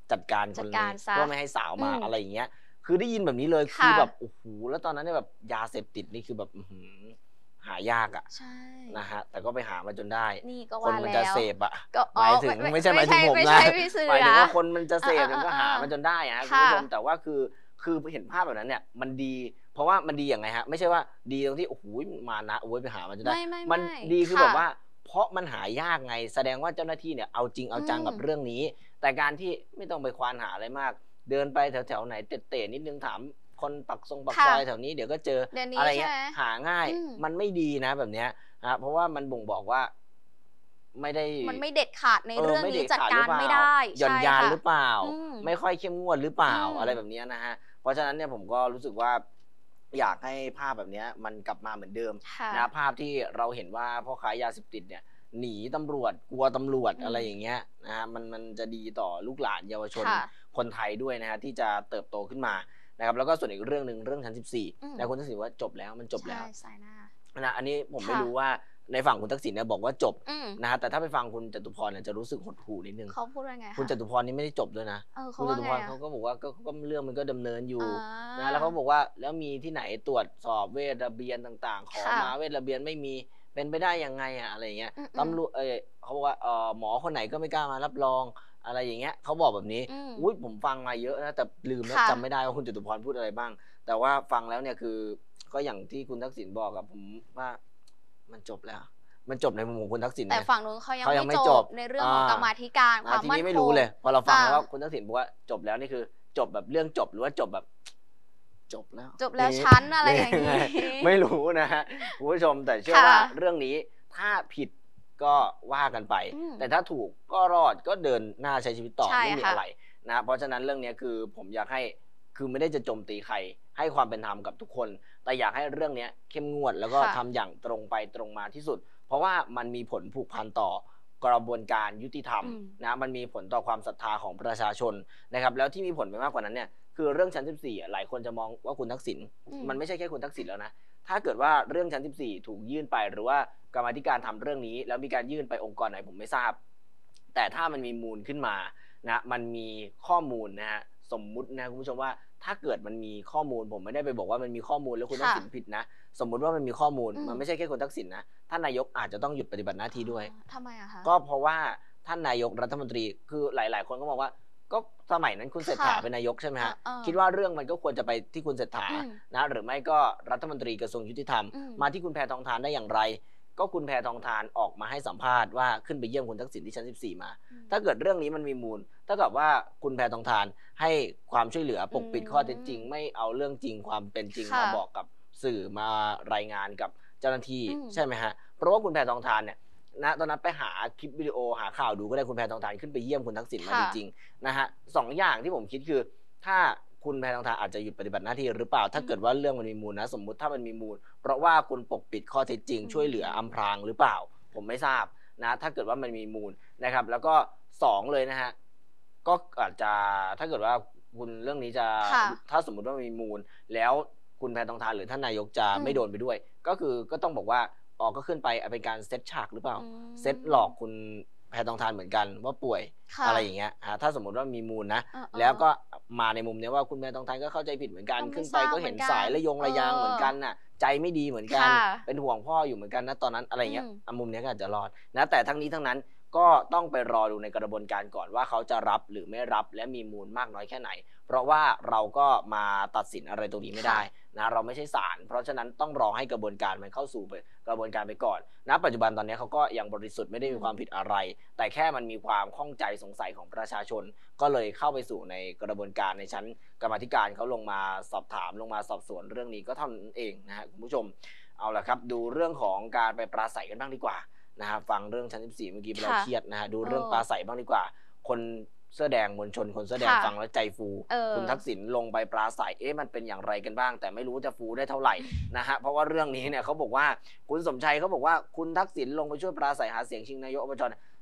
จัดการคนจัดการนี้ซะเพื่อไม่ให้สาวมาอืมอะไรอย่างเงี้ย คือได้ยินแบบนี้เลยคือแบบโอ้โหแล้วตอนนั้นเนี่ยแบบยาเสพติดนี่คือแบบหายากอ่ะใช่นะฮะแต่ก็ไปหามาจนได้นี่ก็คนว่ามันแล้จะวเสพอ่ะก็หมายถึงไม่ใช่หมายถึงผมไม่นะใช่พี่เสือหมายถึงว่าคนมันจะเสพเออมันก็หาเออมาจนได้อะคุณค่ะผู้ชมแต่ว่าคือเห็นภาพแบบนั้นเนี่ยมันดี เพราะว่ามันดีอย่างไงฮะไม่ใช่ว่าดีตรงที่โอ้โหมานะโอ้ยไปหามาจนได้ไม่มันดีคือค่ะแบบว่า เพราะมันหายากไงแสดงว่าเจ้าหน้าที่เนี่ยเอาจริงเอาจังกับเรื่องนี้ แต่การที่ไม่ต้องไปควานหาอะไรมาก เดินไปแถวๆไหนเตะๆนิดนึงถามคนปักค่ะซอยแถวนี้เดี๋ยวก็เจอเดี๋ยวนี้อะไรเงี้ยใช่ไหมหาง่ายอืมมันไม่ดีนะแบบเนี้ยเพราะว่ามันบ่งบอกว่าไม่ได้มันไม่เด็ดขาดในเรื่องไม่นี้เจัดการไม่ได้หย่อนใช่ยานค่ะหรือเปล่าอืมไม่ค่อยเข้มงวดหรือเปล่าอืมอะไรแบบเนี้ยนะฮะเพราะฉะนั้นเนี่ยผมก็รู้สึกว่าอยากให้ภาพแบบเนี้ยมันกลับมาเหมือนเดิมค่ะนะภาพที่เราเห็นว่าพ่อค้ายาเสพติดเนี่ยหนีตำรวจกลัวตำรวจอืมอะไรอย่างเงี้ยนะฮะมันจะดีต่อลูกหลานเยาวชนค่ะคนไทยด้วยนะฮะที่จะเติบโตขึ้นมานะครับแล้วก็ส่วนอีกเรื่องหนึ่งเรื่องชั้นอืม 14นะคุณทักษิณว่าจบแล้วมันจบแล้วใช่สายหน้านะอันนี้ผมไม่ค่ะรู้ว่าในฝั่งคุณทักษิณเนี่ยบอกว่าจบอืมนะฮะแต่ถ้าไปฟังคุณจตุพรเนี่ยจะรู้สึกหดหู่นิดนึงเขาพูดว่าไงะคุณจตุพรนี่ไม่ได้จบด้วยนะเออเขาคุณจว่าตุไงพรอะเขาก็บอกว่าก็เรื่องมันก็ดำเนินอยู่อ่านะแล้วเขาบอกว่าแล้วมีที่ไหนตรวจสอบเวทระเบียนต่างๆ ขอค่ะมาเวทระเบียนไม่มีเป็นไปได้ยังไงอะอะไรอย่างเงี้ยอืมตำรวจเขาบอกว่าหมอคนไหนก็ไม่กล้ามารับรองอะไรอย่างเงี้ยเขาบอกแบบนี้อืมอุ้ยผมฟังมาเยอะนะแต่ลืมแล้วค่ะจำไม่ได้ว่าคุณจตุพรพูดอะไรบ้าง แต่ว่าฟังแล้วเนี่ยคือก็อย่างที่คุณทักษิณบอกกับผมว่ามันจบแล้ว มันจบในมุมของคุณทักษิณแต่นะฝั่งนู้นเขายังเขายังไม่ไม่จจบบ ในเรื่องของอ่ากรรมาธิการความทีมั่นนี้ไม่ครู้งเลยพอเราฟังแล้วอ่าว่าคุณทักษิณบอกว่าจบแล้วนี่คือ จบแบบเรื่องจบหรือว่าจบแบบ จบแล้วจบแล้วนี่ชั้นอะไรอย่างนี้ไม่รู้นะฮะคุณผู้ชมแต่เชื่อค่ะว่าเรื่องนี้ถ้าผิดก็ว่ากันไปอืมแต่ถ้าถูกก็รอดก็เดินหน้าใช้ชีวิตต่อใช่ไม่มีค่ะอะไรนะเพราะฉะนั้นเรื่องนี้คือผมอยากให้คือไม่ได้จะโจมตีใคร ให้ความเป็นธรรมกับทุกคน แต่อยากให้เรื่องนี้เข้มงวดแล้วก็ค่ะทำอย่างตรงไปตรงมาที่สุด เพราะว่ามันมีผลผูกพันต่อกระบวนการยุติธรรมอืมนะมันมีผลต่อความศรัทธาของประชาชนนะครับแล้วที่มีผลไปมากกว่านั้นเนี่ยคือเรื่องชั้น 14หลายคนจะมองว่าคุณทักษิณอืมมันไม่ใช่แค่คุณทักษิณแล้วนะถ้าเกิดว่าเรื่องชั้น 14 ถูกยื่นไปหรือว่ากรรมาธิการทำเรื่องนี้ แล้วมีการยื่นไปองค์กรไหนผมไม่ทราบ แต่ถ้ามันมีมูลขึ้นมานะมันมีข้อมูลนะฮะสมมุตินะคุณผู้ชมว่าถ้าเกิดมันมีข้อมูลผมไม่ได้ไปบอกว่ามันมีข้อมูลแล้วคุณทักษิณผิดนะสมมุติว่ามันมีข้อมูลอืมมันไม่ใช่แค่คุณทักษิณนะท่านนายกอาจจะต้องหยุดปฏิบัติหน้าที่ด้วยทำไมอะคะก็เพราะว่าท่านนายกรัฐมนตรีคือหลาย ๆ คนก็มองว่าก็สมัยนั้นคุณเศรษฐาค่ะเป็นนายกใช่ไหมฮะๆคิดว่าเรื่องมันก็ควรจะไปที่คุณเศรษฐาอืมนะหรือไม่ก็รัฐมนตรีกระทรวงยุติธรรมอืมมาที่คุณแพทองทานได้อย่างไร ก็คุณแพทองทานออกมาให้สัมภาษณ์ว่าขึ้นไปเยี่ยมคุณทักษิณที่ชั้น 14 มาอืมถ้าเกิดเรื่องนี้มันมีมูลถ้ากับว่าคุณแพทองทานให้ความช่วยเหลือปกปิดข้อเท็จจริง ไม่เอาเรื่องจริงความเป็นจริงค่ะมาบอกกับสื่อมารายงานกับเจ้าหน้าที่อืมใช่ไหมฮะเพราะว่าคุณแพทองทานเนี่ยนะตอนนั้นไปหาคลิปวิดีโอหาข่าวดูก็ได้คุณแพทองทานขึ้นไปเยี่ยมคุณทักษิณมาจริงๆนะฮะสองอย่างที่ผมคิดคือถ้าคุณแพทองทานอาจจะหยุดปฏิบัติหน้าที่หรือเปล่า ถ้าเกิดว่าเรื่องมันมีมูลนะสมมุติถ้ามันมีมูล เพราะว่าคุณปกปิดข้อเท็จจริง ช่วยเหลืออำพรางหรือเปล่า ผมไม่ทราบนะถ้าเกิดว่ามันมีมูลนะครับ แล้วก็สองเลยนะฮะก็อาจจะถ้าเกิดว่าคุณเรื่องนี้จะค่ะถ้าสมมุติว่ามีมูล แล้วคุณแพทองทานหรือท่านนายกจะอืมไม่โดนไปด้วย ก็คือก็ต้องบอกว่าก็ขึ้นไปเป็นการเซตฉากหรือเปล่าอืมเซตหลอกคุณแพทองทานเหมือนกันว่าป่วยค่ะอะไรอย่างเงี้ยถ้าสมมติว่ามีมูลนะเออๆแล้วก็มาในมุมเนี้ยว่าคุณแพทองทานก็เข้าใจผิดเหมือนกันก็ไม่ขึ้นไปก็เห็นทราบเหมือนกันสายระยงระยางเหมือนกันน่ะ ใจไม่ดีเหมือนกันค่ะเป็นห่วงพ่ออยู่เหมือนกันนะตอนนั้นอะไรเงี้ยอืมมุมเนี้ยก็อาจจะรอดนะแต่ทั้งนี้ทั้งนั้นก็ต้องไปรอดูในกระบวนการก่อนว่าเขาจะรับหรือไม่รับและมีมูลมากน้อยแค่ไหน เพราะว่าเราก็มาตัดสินอะไรตรงนี้ไม่ได้นะเราไม่ใช่ศาลเพราะฉะนั้นต้องรอให้กระบวนการมันเข้าสู่กระบวนการไปก่อนณปัจจุบันตอนนี้เขาก็ยังบริสุทธิ์ไม่ได้มีความผิดอะไร แต่แค่มันมีความข้องใจสงสัยของประชาชน ก็เลยเข้าไปสู่ในกระบวนการในชั้นกรรมาธิการเขาลงมาสอบถามลงมาสอบสวนเรื่องนี้ก็เท่านั้นเองนะฮะคุณผู้ชมเอาละครับดูเรื่องของการไปปราศัยกันบ้างดีกว่านะฮะฟังเรื่องชั้น 14 เมื่อกี้ไปแล้วค่ะเครียดนะฮะดูเรื่องปราศัยบ้างดีกว่า คนเสื้อแดงมวลชนคนเสื้อแดงค่ะฟังแล้วใจฟู คุณทักษิณลงไปปราศัยมันเป็นอย่างไรกันบ้าง แต่ไม่รู้จะฟูได้เท่าไหร่นะฮะเพราะว่าเรื่องนี้เนี่ยเขาบอกว่าคุณสมชัยเขาบอกว่าคุณทักษิณลงไปช่วยปราศัยหาเสียงชิงนายกอบจ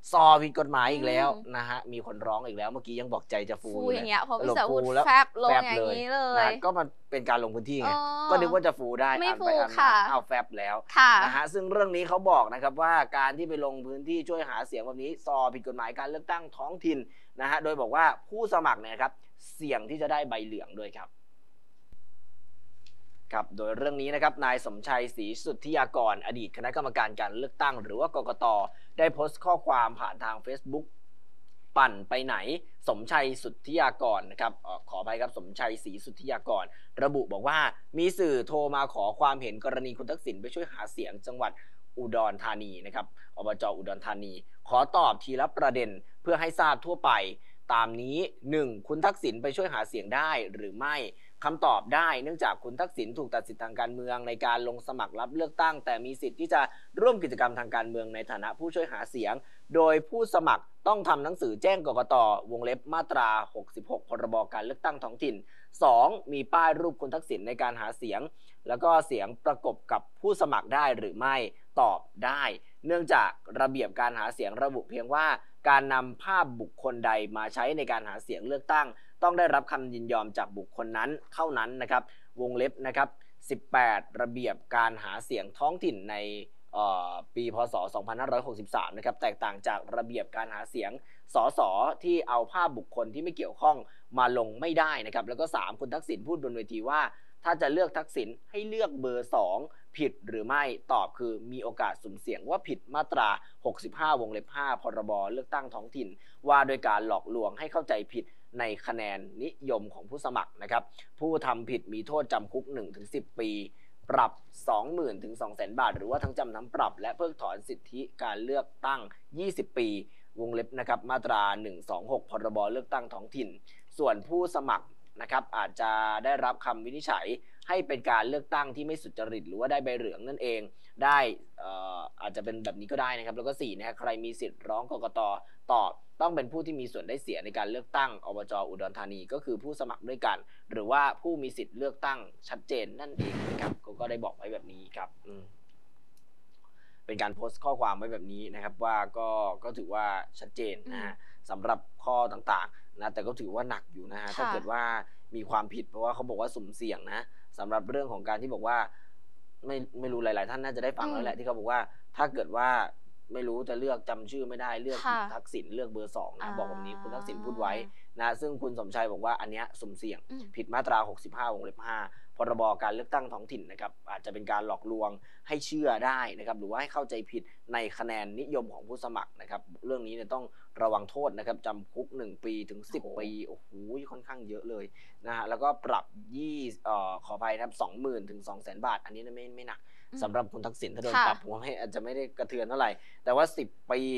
ซอผิดกฎหมายอีกแล้วนะฮะมีคนร้องอีกแล้วเมื่อกี้ยังบอกใจจะฟูอย่างเงี้ยพอพี่สรุปสาวุธฟูแล้วแฟบลงอย่างนี้เลยนะก็มันเป็นการลงพื้นที่ไงอ๋อก็นึกว่าจะฟูได้ไม่อ่านไปฟูอ่านมาค่ะอ้าวแฟบแล้วค่ะนะฮะซึ่งเรื่องนี้เขาบอกนะครับว่าการที่ไปลงพื้นที่ช่วยหาเสียงแบบนี้ซอผิดกฎหมายการเลือกตั้งท้องถิ่นนะฮะโดยบอกว่าผู้สมัครเนี่ยครับเสี่ยงที่จะได้ใบเหลืองด้วยครับครับโดยเรื่องนี้นะครับนายสมชัยศรีสุทธิยากรอดีตคณะกรรมการการเลือกตั้งหรือว่ากกต.ได้โพสต์ข้อความผ่านทาง Facebook ปั่นไปไหนสมชัยสุทธิยากรนะครับขออภัยครับสมชัยศรีสุทธิยากรระบุบอกว่ามีสื่อโทรมาขอความเห็นกรณีคุณทักษิณไปช่วยหาเสียงจังหวัดอุดรธานีนะครับอบจ.อุดรธานีขอตอบทีละประเด็นเพื่อให้ทราบทั่วไปตามนี้ 1. คุณทักษิณไปช่วยหาเสียงได้หรือไม่คำตอบได้เนื่องจากคุณทักษิณถูกตัดสิทธิทางการเมืองในการลงสมัครรับเลือกตั้งแต่มีสิทธิ์ที่จะร่วมกิจกรรมทางการเมืองในฐานะผู้ช่วยหาเสียงโดยผู้สมัครต้องทำหนังสือแจ้งกกต.วงเล็บมาตรา 66 พรบการเลือกตั้งท้องถิ่น 2. มีป้ายรูปคุณทักษิณในการหาเสียงแล้วก็เสียงประกบกับผู้สมัครได้หรือไม่ตอบได้เนื่องจากระเบียบการหาเสียงระบุเพียงว่าการนำภาพบุคคลใดมาใช้ในการหาเสียงเลือกตั้งต้องได้รับคำยินยอมจากบุคคลนั้นเท่านั้นนะครับวงเล็บนะครับ18ระเบียบการหาเสียงท้องถิ่นในปีพศ 2563นะครับแตกต่างจากระเบียบการหาเสียงสสที่เอาภาพบุคคลที่ไม่เกี่ยวข้องมาลงไม่ได้นะครับแล้วก็3คุณทักษิณพูดบนเวทีว่าถ้าจะเลือกทักษิณให้เลือกเบอร์2ผิดหรือไม่ตอบคือมีโอกาสสุ่มเสี่ยงว่าผิดมาตรา 65 วงเล็บ 5 พรบเลือกตั้งท้องถิ่นว่าโดยการหลอกลวงให้เข้าใจผิดในคะแนนนิยมของผู้สมัครนะครับผู้ทำผิดมีโทษจำคุก 1-10 ปีปรับ 20,000 ถึง 200,000 บาทหรือว่าทั้งจำทั้งปรับและเพิกถอนสิทธิการเลือกตั้ง20 ปีวงเล็บนะครับมาตรา 126 พรบเลือกตั้งท้องถิ่นส่วนผู้สมัครนะครับอาจจะได้รับคำวินิจฉัยให้เป็นการเลือกตั้งที่ไม่สุจริตหรือว่าได้ใบเหลืองนั่นเองได้อาจจะเป็นแบบนี้ก็ได้นะครับแล้วก็4นะใครมีสิทธิ์ร้องกกต.ตอบต้องเป็นผู้ที่มีส่วนได้เสียในการเลือกตั้งอบจ.อุดรธานีก็คือผู้สมัครด้วยกันหรือว่าผู้มีสิทธิ์เลือกตั้งชัดเจนนั่นเองนะครับก็ได้บอกไว้แบบนี้ครับเป็นการโพสต์ข้อความไว้แบบนี้นะครับว่าก็ถือว่าชัดเจนนะฮะสำหรับข้อต่างๆนะแต่ก็ถือว่าหนักอยู่นะฮะถ้าเกิดว่ามีความผิดเพราะว่าเขาบอกว่าสุ่มเสี่ยงนะสำหรับเรื่องของการที่บอกว่าไม่รู้หลายๆท่านน่าจะได้ฟังแล้วแหละที่เขาบอกว่าถ้าเกิดว่าไม่รู้จะเลือกจำชื่อไม่ได้เลือกทักษิณเลือกเบอร์2นะบอกแบบนี้คุณทักษิณพูดไว้นะซึ่งคุณสมชัยบอกว่าอันเนี้ยสุ่มเสี่ยงผิดมาตรา 65 วงเล็บ 5 พรบการเลือกตั้งท้องถิ่นนะครับอาจจะเป็นการหลอกลวงให้เชื่อได้นะครับหรือว่าให้เข้าใจผิดในคะแนนนิยมของผู้สมัครนะครับเรื่องนี้เนี่ยต้องระวังโทษนะครับจำคุก1 ปีถึง10 ปีโอ้โหค่อนข้างเยอะเลยนะฮะแล้วก็ปรับขออภัยนะครับ 20,000 ถึง 200,000 บาทอันนี้ไม่หนักสำหรับคุณทักษิณถ้าโดนปรับผมว่าอาจจะไม่ได้กระเทือนเท่าไหร่แต่ว่า10 ปี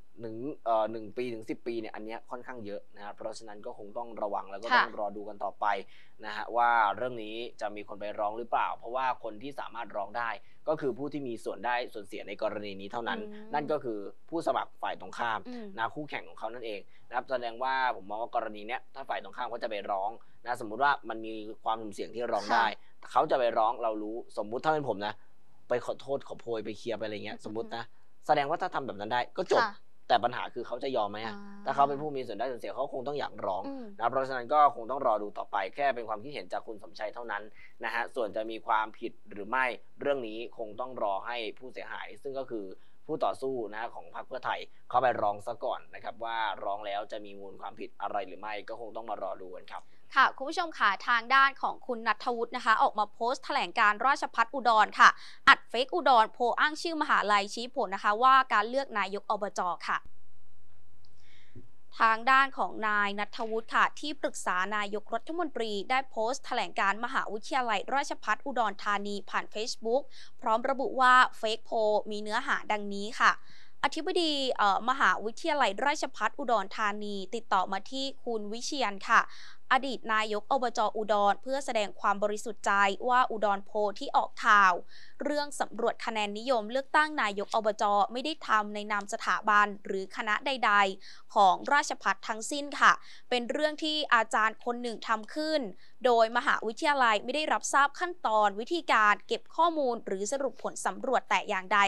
1 ปีถึง10 ปีเนี่ยอันนี้ค่อนข้างเยอะนะครับเพราะฉะนั้นก็คงต้องระวังแล้วก็ต้องรอดูกันต่อไปนะฮะว่าเรื่องนี้จะมีคนไปร้องหรือเปล่าเพราะว่าคนที่สามารถร้องได้ก็คือผู้ที่มีส่วนได้ส่วนเสียในกรณีนี้เท่านั้นนั่นก็คือผู้สมัครฝ่ายตรงข้ามนะคู่แข่งของเขานั่นเองนะครับแสดงว่าผมมองว่ากรณีเนี้ยถ้าฝ่ายตรงข้ามเขาจะไปร้องนะสมมุติว่ามันมีความสุ่มเสี่ยงที่ร้องได้เขาจะไปร้องเรารู้สมมุติถ้าเป็นผมนะไปขอโทษขอโพยไปเคลียร์ไปอะไรเงี้ยสมมุตินะแสดงว่าถ้าทำแบบนั้นได้ก็จบแต่ปัญหาคือเขาจะยอมไหมถ้าเขาเป็นผู้มีส่วนได้ส่วนเสียเขาคงต้องอยากร้องนะเพราะฉะนั้นก็คงต้องรอดูต่อไปแค่เป็นความคิดเห็นจากคุณสมชัยเท่านั้นนะฮะส่วนจะมีความผิดหรือไม่เรื่องนี้คงต้องรอให้ผู้เสียหายซึ่งก็คือผู้ต่อสู้นะของพรรคเพื่อไทยเขาไปร้องซะก่อนนะครับว่าร้องแล้วจะมีมูลความผิดอะไรหรือไม่ก็คงต้องมารอดูกันครับค่ะคุณผู้ชมค่ะทางด้านของคุณณัฐวุฒินะคะออกมาโพสต์แถลงการราชภัฏอุดรค่ะอัดเฟกอุดรโพอ้างชื่อมหาลัยชี้ผลนะคะว่าการเลือกนายกอบจ.ค่ะทางด้านของนายณัฐวุฒิค่ะที่ปรึกษานายกรัฐมนตรีได้โพสต์แถลงการมหาวิทยาลัยราชภัฏอุดรธานีผ่าน Facebook พร้อมระบุว่าเฟกโพมีเนื้อหาดังนี้ค่ะอธิบดีมหาวิทยาลัยราชภัฏอุดรธานีติดต่อมาที่คุณวิเชียรค่ะอดีตนายกอบจ.อุดรเพื่อแสดงความบริสุทธิ์ใจว่าอุดรโพที่ออกข่าวเรื่องสำรวจคะแนนนิยมเลือกตั้งนายกอบจ.ไม่ได้ทำในนามสถาบันหรือคณะใดๆของราชภัฏทั้งสิ้นค่ะเป็นเรื่องที่อาจารย์คนหนึ่งทำขึ้นโดยมหาวิทยาลัยไม่ได้รับทราบขั้นตอนวิธีการเก็บข้อมูลหรือสรุปผลสำรวจแต่อย่างใดค่ะ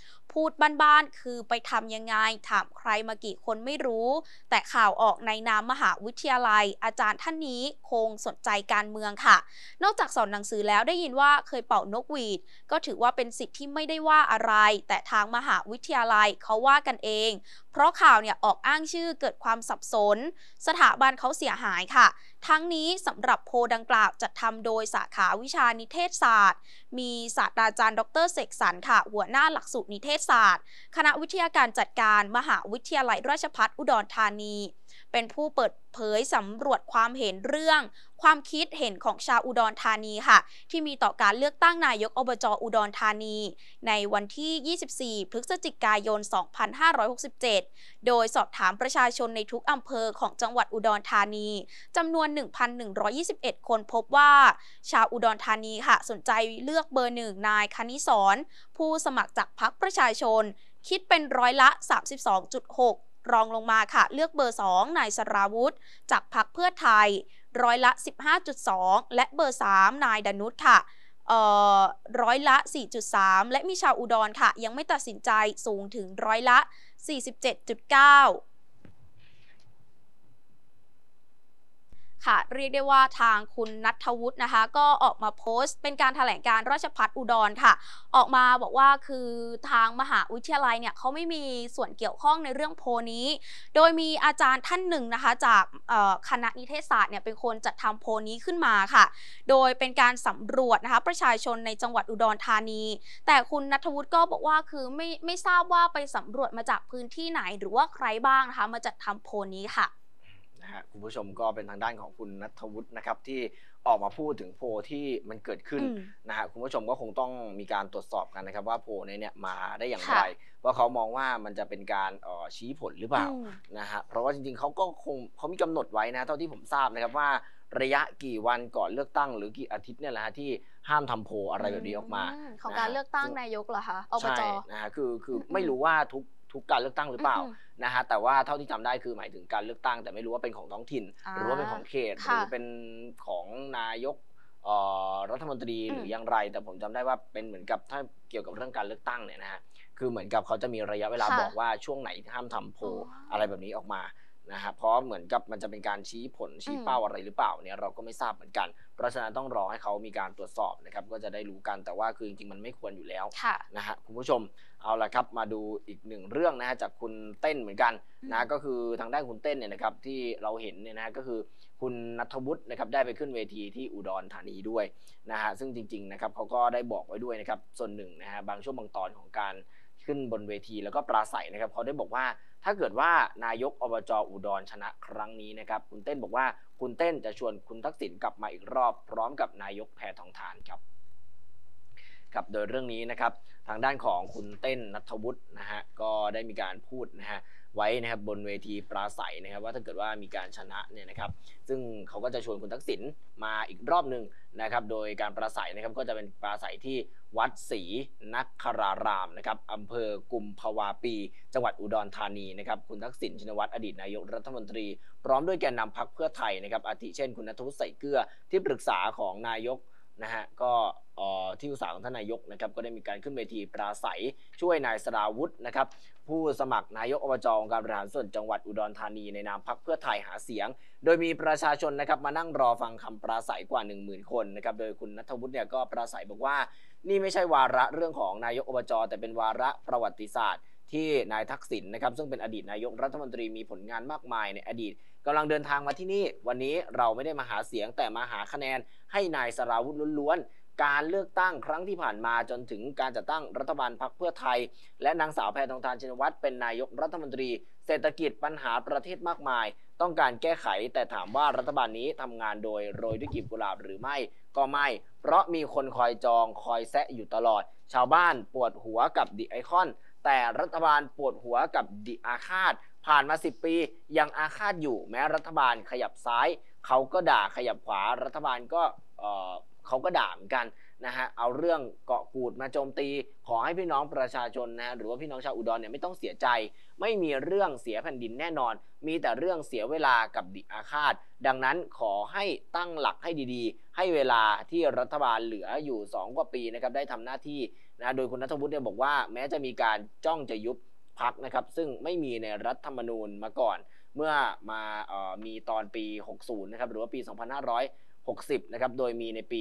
พูดบ้านๆคือไปทำยังไงถามใครมากี่คนไม่รู้แต่ข่าวออกในนามมหาวิทยาลัยอาจารย์ท่านนี้คงสนใจการเมืองค่ะนอกจากสอนหนังสือแล้วได้ยินว่าเคยเป่านกหวีดก็ถือว่าเป็นสิทธิ์ที่ไม่ได้ว่าอะไรแต่ทางมหาวิทยาลัยเขาว่ากันเองเพราะข่าวเนี่ยออกอ้างชื่อเกิดความสับสนสถาบันเขาเสียหายค่ะทั้งนี้สำหรับโพลดังกล่าวจัดทำโดยสาขาวิชานิเทศศาสตร์มีศาสตราจารย์ดร.เสกสรรค่ะหัวหน้าหลักสูตรนิเทศศาสตร์คณะวิทยาการจัดการมหาวิทยาลัยราชภัฏอุดรธานีเป็นผู้เปิดเผยสำรวจความเห็นเรื่องความคิดเห็นของชาวอุดรธานีค่ะที่มีต่อการเลือกตั้งนายกอบจ.อุดรธานีในวันที่ 24 พฤศจิกายน 2567 โดยสอบถามประชาชนในทุกอำเภอของจังหวัดอุดรธานีจำนวน 1,121 คนพบว่าชาวอุดรธานีค่ะสนใจเลือกเบอร์ 1 นายคณิศรผู้สมัครจากพรรคประชาชนคิดเป็นร้อยละ 32.6 รองลงมาค่ะเลือกเบอร์ 2 นายสราวุธจากพรรคเพื่อไทยร้อยละ 15.2 และเบอร์ 3 นายดนุชค่ะร้อยละ 4.3 และมีชาวอุดรค่ะยังไม่ตัดสินใจสูงถึงร้อยละ 47.9 ค่ะเรียกได้ว่าทางคุณณัฐวุฒินะคะก็ออกมาโพสต์เป็นการแถลงการราชภัฏอุดรค่ะออกมาบอกว่าคือทางมหาวิทยาลัยเนี่ยเขาไม่มีส่วนเกี่ยวข้องในเรื่องโพลนี้โดยมีอาจารย์ท่านหนึ่งนะคะจากคณะนิเทศศาสตร์เนี่ยเป็นคนจัดทำโพลนี้ขึ้นมาค่ะโดยเป็นการสำรวจนะคะประชาชนในจังหวัดอุดรธานีแต่คุณณัฐวุฒิก็บอกว่าคือไม่ทราบว่าไปสำรวจมาจากพื้นที่ไหนหรือว่าใครบ้างนะคะมาจัดทำโพลนี้ค่ะคุณผู้ชมก็เป็นทางด้านของคุณณัฐวุฒินะครับที่ออกมาพูดถึงโพลที่มันเกิดขึ้นนะฮะคุณผู้ชมก็คงต้องมีการตรวจสอบกันนะครับว่าโพลเนี่ยมาได้อย่างไรว่าเขามองว่ามันจะเป็นการชี้ผลหรือเปล่านะฮะเพราะว่าจริงๆเขามีกำหนดไว้นะเท่าที่ผมทราบนะครับว่าระยะกี่วันก่อนเลือกตั้งหรือกี่อาทิตย์เนี่ยแหละฮะที่ห้ามทำโพลอะไรแบบนี้ออกมาของการเลือกตั้งนายกเหรอคะอบจ. นะฮะคือไม่รู้ว่าทุกการเลือกตั้งหรือเปล่านะฮะแต่ว่าเท่าที่จำได้คือหมายถึงการเลือกตั้งแต่ไม่รู้ว่าเป็นของท้องถิ่นหรือว่าเป็นของเขตหรือเป็นของนายกรัฐมนตรีหรืออย่างไรแต่ผมจำได้ว่าเป็นเหมือนกับถ้าเกี่ยวกับเรื่องการเลือกตั้งเนี่ยนะฮะคือเหมือนกับเขาจะมีระยะเวลาบอกว่าช่วงไหนห้ามทำโพลอะไรแบบนี้ออกมานะฮะเพราะเหมือนกับมันจะเป็นการชี้ผลชี้เป้าอะไรหรือเปล่าเนี่ยเราก็ไม่ทราบเหมือนกันเพราะฉะนั้นต้องรอให้เขามีการตรวจสอบนะครับก็จะได้รู้กันแต่ว่าคือจริงๆมันไม่ควรอยู่แล้วนะฮะคุณผู้ชมเอาละครับมาดูอีกหนึ่งเรื่องนะฮะจากคุณเต้นเหมือนกันนะก็คือทางด้านคุณเต้นเนี่ยนะครับที่เราเห็นเนี่ยนะก็คือคุณณัฐวุฒินะครับได้ไปขึ้นเวทีที่อุดรธานีด้วยนะฮะซึ่งจริงๆนะครับเขาก็ได้บอกไว้ด้วยนะครับส่วนหนึ่งนะฮะบางช่วงบางตอนของการขึ้นบนเวทีแล้วก็ปราศัยนะครับเขาได้บอกว่าถ้าเกิดว่านายกอบจ.อุดรชนะครั้งนี้นะครับคุณเต้นบอกว่าคุณเต้นจะชวนคุณทักษิณกลับมาอีกรอบพร้อมกับนายกแพทองธารครับโดยเรื่องนี้นะครับทางด้านของคุณเต้นณัฐวุฒินะฮะก็ได้มีการพูดนะฮะไว้นะครับบนเวทีปราศัยนะครับว่าถ้าเกิดว่ามีการชนะเนี่ยนะครับซึ่งเขาก็จะชวนคุณทักษิณมาอีกรอบหนึ่งนะครับโดยการปราศัยนะครับก็จะเป็นปราศัยที่วัดศรีนครารามนะครับอำเภอกุมภาวาปีจังหวัดอุดรธานีนะครับคุณทักษิณชินวัตรอดีตนายกรัฐมนตรีพร้อมด้วยแกนนำพรรคเพื่อไทยนะครับอาทิเช่นคุณณัฐวุฒิ ใส่เกลือที่ปรึกษาของนายกนะฮะก็ที่ปรึกษาของท่านนายกนะครับก็ได้มีการขึ้นเวทีปราศัยช่วยนายสราวุธนะครับผู้สมัครนายกอบจ.องค์การบริหารส่วนจังหวัดอุดรธานีในนามพรรคเพื่อไทยหาเสียงโดยมีประชาชนนะครับมานั่งรอฟังคำปราศัยกว่า 10,000 คนนะครับโดยคุณณัฐวุฒิเนี่ยก็ปราศัยบอกว่านี่ไม่ใช่วาระเรื่องของนายกอบจ.แต่เป็นวาระประวัติศาสตร์ที่นายทักษิณนะครับซึ่งเป็นอดีตนายกรัฐมนตรีมีผลงานมากมายในอดีตกำลังเดินทางมาที่นี่วันนี้เราไม่ได้มาหาเสียงแต่มาหาคะแนนให้นายสราวุธล้วนๆการเลือกตั้งครั้งที่ผ่านมาจนถึงการจัดตั้งรัฐบาลพรรคเพื่อไทยและนางสาวแพทองธารชินวัตรเป็นนายกรัฐมนตรีเศรษฐกิจปัญหาประเทศมากมายต้องการแก้ไขแต่ถามว่ารัฐบาลนี้ทำงานโดยโรยด้วยกลีบกุหลาบหรือไม่ก็ไม่เพราะมีคนคอยจองคอยแซะอยู่ตลอดชาวบ้านปวดหัวกับดิไอคอนแต่รัฐบาลปวดหัวกับดิอาฆาตผ่านมา10 ปียังอาฆาตอยู่แม้รัฐบาลขยับซ้ายเขาก็ด่าขยับขวารัฐบาลก็เขาก็ด่าเหมือนกันนะฮะเอาเรื่องเกาะกูดมาโจมตีขอให้พี่น้องประชาชนนะฮะหรือว่าพี่น้องชาวอุดรเนี่ยไม่ต้องเสียใจไม่มีเรื่องเสียแผ่นดินแน่นอนมีแต่เรื่องเสียเวลากับดิอาฆาตดังนั้นขอให้ตั้งหลักให้ดีๆให้เวลาที่รัฐบาลเหลืออยู่2 กว่าปีนะครับได้ทำหน้าที่นะโดยคุณณัฐวุฒิเนี่ยบอกว่าแม้จะมีการจ้องจะยุบพรรคนะครับซึ่งไม่มีในรัฐธรรมนูญมาก่อนเมื่อมามีตอนปี 60 นะครับหรือว่าปี 2560 นะครับโดยมีในปี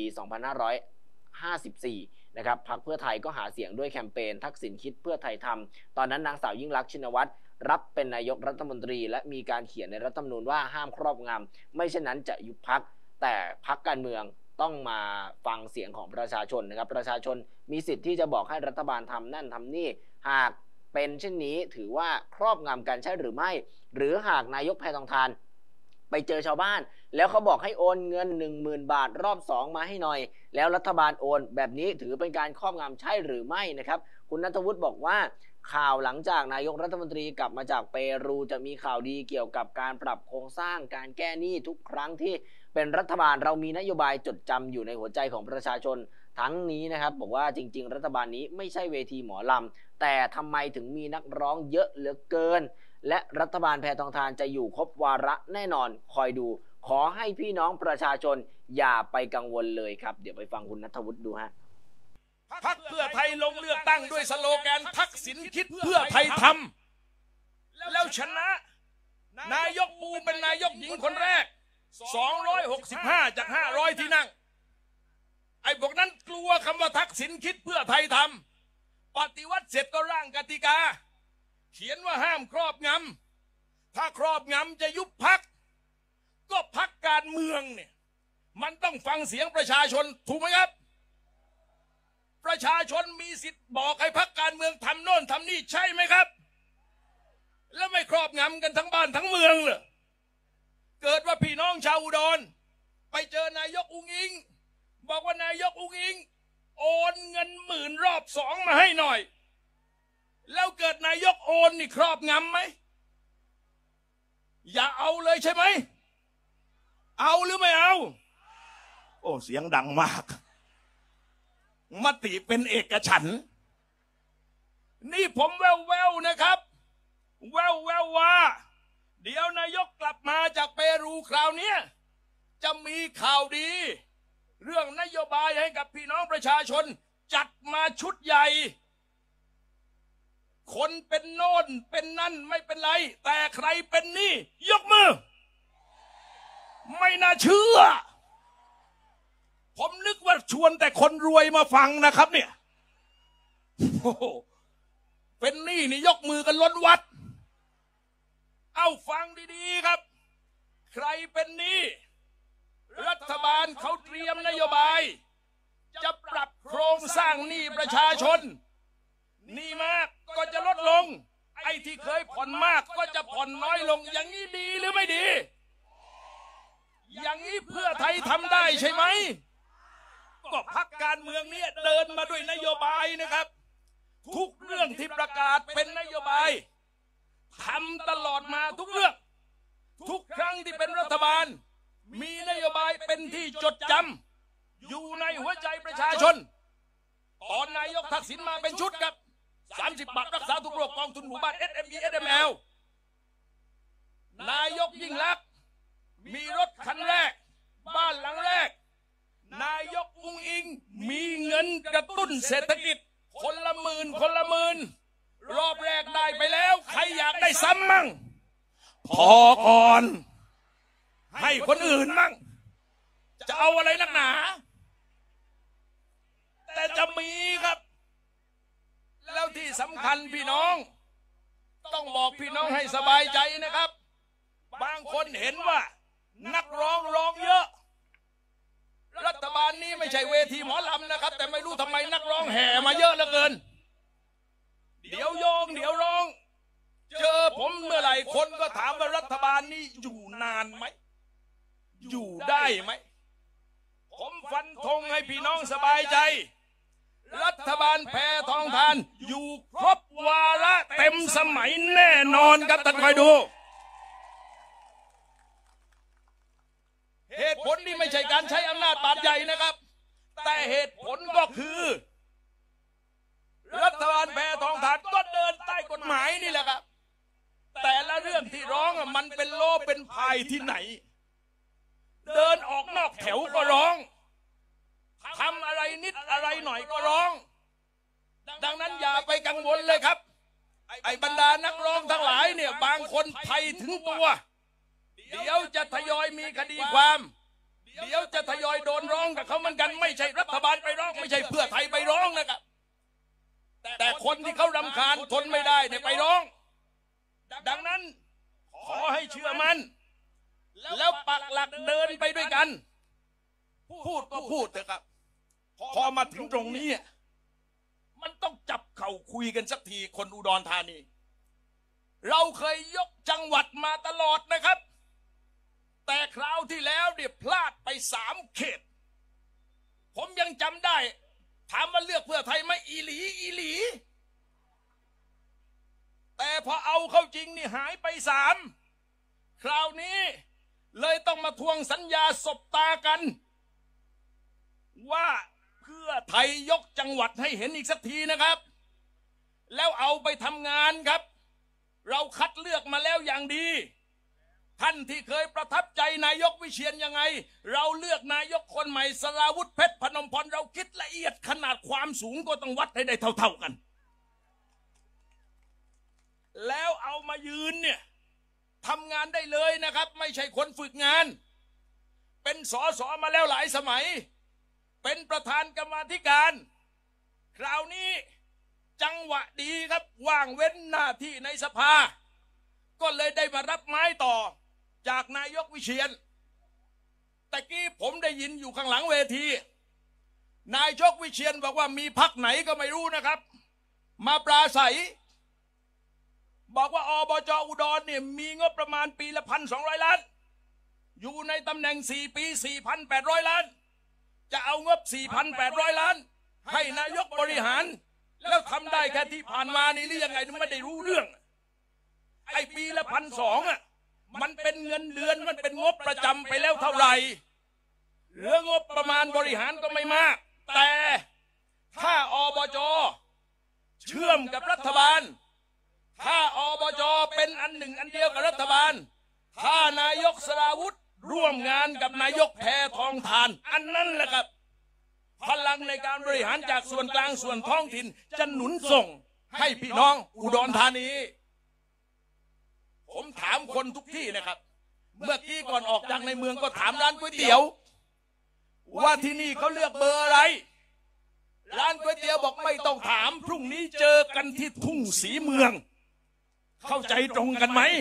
2554 นะครับพรรคเพื่อไทยก็หาเสียงด้วยแคมเปญทักษิณคิดเพื่อไทยทำตอนนั้นนางสาวยิ่งลักษณ์ชินวัตรรับเป็นนายกรัฐมนตรีและมีการเขียนในรัฐธรรมนูญว่าห้ามครอบงำไม่เช่นนั้นจะยุบพรรคแต่พรรคการเมืองต้องมาฟังเสียงของประชาชนนะครับประชาชนมีสิทธิ์ที่จะบอกให้รัฐบาลทำนั่นทำนี่หากเป็นเช่นนี้ถือว่าครอบงำกันใช่หรือไม่หรือหากนายกแพทองธารไปเจอชาวบ้านแล้วเขาบอกให้โอนเงิน 10,000 บาทรอบ2มาให้หน่อยแล้วรัฐบาลโอนแบบนี้ถือเป็นการครอบงำใช่หรือไม่นะครับคุณณัฐวุฒิบอกว่าข่าวหลังจากนายกรัฐมนตรีกลับมาจากเปรูจะมีข่าวดีเกี่ยวกับการปรับโครงสร้างการแก้หนี้ทุกครั้งที่เป็นรัฐบาลเรามีนโยบายจดจำอยู่ในหัวใจของประชาชนทั้งนี้นะครับบอกว่าจริงๆรัฐบาลนี้ไม่ใช่เวทีหมอลำแต่ทำไมถึงมีนักร้องเยอะเหลือเกินและรัฐบาลแพทองธารจะอยู่ครบวาระแน่นอนคอยดูขอให้พี่น้องประชาชนอย่าไปกังวลเลยครับเดี๋ยวไปฟังคุณณัฐวุฒิดูฮะพรรคเพื่อไทยลงเลือกตั้งด้วยสโลแกนทักษิณคิดเพื่อไทยทำแล้วชนะนายกปูเป็นนายกหญิงคนแรก265จาก500ที่นั่งไอ้พวกนั้นกลัวคำว่าทักษิณคิดเพื่อไทยทำปฏิวัติเสร็จก็ร่างกติกาเขียนว่าห้ามครอบงำถ้าครอบงำจะยุบพรรคก็พรรคการเมืองเนี่ยมันต้องฟังเสียงประชาชนถูกไหมครับประชาชนมีสิทธิ์บอกให้พรรคการเมืองทำโน่นทำนี่ใช่ไหมครับแล้วไม่ครอบงำกันทั้งบ้านทั้งเมืองเลยเกิดว่าพี่น้องชาวอุดรไปเจอนายกอุ๊งอิงบอกว่านายกอุ๊งอิงโอนเงิน10,000รอบ2มาให้หน่อยแล้วเกิดนายกโอนนี่ครอบงำไหมอย่าเอาเลยใช่ไหมเอาหรือไม่เอาโอ้เสียงดังมากมติเป็นเอกฉันท์นี่ผมแววๆนะครับแววว่าเดี๋ยวนายกกลับมาจากเปรูคราวนี้จะมีข่าวดีเรื่องนโยบายให้กับพี่น้องประชาชนจัดมาชุดใหญ่คนเป็นโน่นเป็นนั่นไม่เป็นไรแต่ใครเป็นนี่ยกมือไม่น่าเชื่อผมนึกว่าชวนแต่คนรวยมาฟังนะครับเนี่ยโอ้โหเป็นนี่นี่ยกมือกันล้นวัดเอาฟังดีๆครับใครเป็นนี่รัฐบาลเขาเตรียมนโยบายจะปรับโครงสร้างหนี้ประชาชนหนี้มากก็จะลดลงไอ้ที่เคยผ่อนมากก็จะผ่อนน้อยลงอย่างนี้ดีหรือไม่ดีอย่างนี้เพื่อไทยทำได้ใช่ไหมก็พรรคการเมืองนี้เดินมาด้วยนโยบายนะครับทุกเรื่องที่ประกาศเป็นนโยบายทำตลอดมาทุกเรื่องทุกครั้งที่เป็นรัฐบาลมีนโยบายเป็นที่จดจำอยู่ในหัวใจประชาชนตอนนายกทักษิณมาเป็นชุดครับ30 บาทรักษาทุกโรคกองทุนหมู่บ้าน SME SML นายกยิ่งลักษณ์มีรถคันแรกบ้านหลังแรกนายกอุ๊งอิงมีเงินกระตุ้นเศรษฐกิจคนละหมื่นรอบแรกได้ไปแล้วใครอยากได้ซ้ำมั่งพอก่อนให้คนอื่นมั่งจะเอาอะไรนักหนาแต่จะมีครับแล้วที่สำคัญพี่น้องต้องบอกพี่น้องให้สบายใจนะครับบางคนเห็นว่านักร้องเยอะรัฐบาลนี้ไม่ใช่เวทีหมอลำนะครับแต่ไม่รู้ทำไมนักร้องแห่มาเยอะเหลือเกินเดี๋ยวโยงเดี๋ยวร้องเจอผมเมื่อไหร่คนก็ถามว่ารัฐบาลนี้อยู่นานไหมอยู่ได้ไหมผมฟันธงให้พี่น้องสบายใจรัฐบาลแพทองธารอยู่ครบวาระเต็มสมัยแน่นอนครับท่านคอยดูเหตุผลนี่ไม่ใช่การใช้อำนาจบาดใหญ่นะครับแต่เหตุผลก็คือรัฐบาลแพทองธารก็เดินใต้กฎหมายนี่แหละครับแต่ละเรื่องที่ร้องมันเป็นโลเป็นพายที่ไหนเดินออกนอกแถวก็ร้องทำอะไรนิดอะไรหน่อยก็ร้องดังนั้นอย่าไปกังวลเลยครับไอ้บรรดานักร้องทั้งหลายเนี่ยบางคนภัยถึงตัวเดี๋ยวจะทยอยมีคดีความเดี๋ยวจะทยอยโดนร้องกับเขาเหมือนกันไม่ใช่รัฐบาลไปร้องไม่ใช่เพื่อไทยไปร้องนะครับแต่คนที่เขารำคาญทนไม่ได้เนี่ยไปร้องดังนั้นขอให้เชื่อมั่นแล้วปักหลักเดินไปด้วยกันพูดก็พูดเถอะครับพอมาถึงตรงนี้มันต้องจับเข่าคุยกันสักทีคนอุดรธานีเราเคยยกจังหวัดมาตลอดนะครับแต่คราวที่แล้วเนี่ยพลาดไป3 เขตผมยังจำได้ถามว่าเลือกเพื่อไทยไหมอีหลีแต่พอเอาเข้าจริงนี่หายไป3คราวนี้เลยต้องมาทวงสัญญาสบตากันว่าเพื่อไทยยกจังหวัดให้เห็นอีกสักทีนะครับแล้วเอาไปทำงานครับเราคัดเลือกมาแล้วอย่างดีท่านที่เคยประทับใจนายกวิเชียรยังไงเราเลือกนายกคนใหม่สราวุธเพชรพนมพรเราคิดละเอียดขนาดความสูงก็ต้องวัดให้ได้เท่าๆกันแล้วเอามายืนเนี่ยทำงานได้เลยนะครับไม่ใช่คนฝึกงานเป็นสสมาแล้วหลายสมัยเป็นประธานกรรมาธิการคราวนี้จังหวะดีครับว่างเว้นหน้าที่ในสภาก็เลยได้มารับไม้ต่อจากนายกวิเชียรแต่กี้ผมได้ยินอยู่ข้างหลังเวทีนายกวิเชียรบอกว่ามีพรรคไหนก็ไม่รู้นะครับมาปราศัยบอกว่าอบจ.อุดรเนี่ยมีงบประมาณปีละ1,200 ล้านอยู่ในตำแหน่ง4 ปี 4,800 ล้านจะเอางบ 4,800 ล้านให้นายกบริหารแล้วทำได้แค่ที่ผ่านมานี่หรือยังไงไม่ได้รู้เรื่องไอ้ปีละ1,200มันเป็นเงินเดือนมันเป็นงบประจำไปแล้วเท่าไหร่เหลืองบประมาณบริหารก็ไม่มากแต่ถ้าอบจ.เชื่อมกับรัฐบาลถ้าอบจ.เป็นอันหนึ่งอันเดียวกับรัฐบาลถ้านายกสราวุธร่วมงานกับนายกแพทองธารอันนั้นแหละครับพลังในการบริหารจากส่วนกลางส่วนท้องถิ่นจะหนุนส่งให้พี่น้องอุดรธานีผมถามคนทุกที่นะครับเมื่อกี้ก่อนออกจากในเมืองก็ถามร้านก๋วยเตี๋ยวว่าที่นี่เขาเลือกเบอร์อะไรร้านก๋วยเตี๋ยวบอกไม่ต้องถามพรุ่งนี้เจอกันที่ทุ่งศรีเมืองเข้าใจตรงกันไหม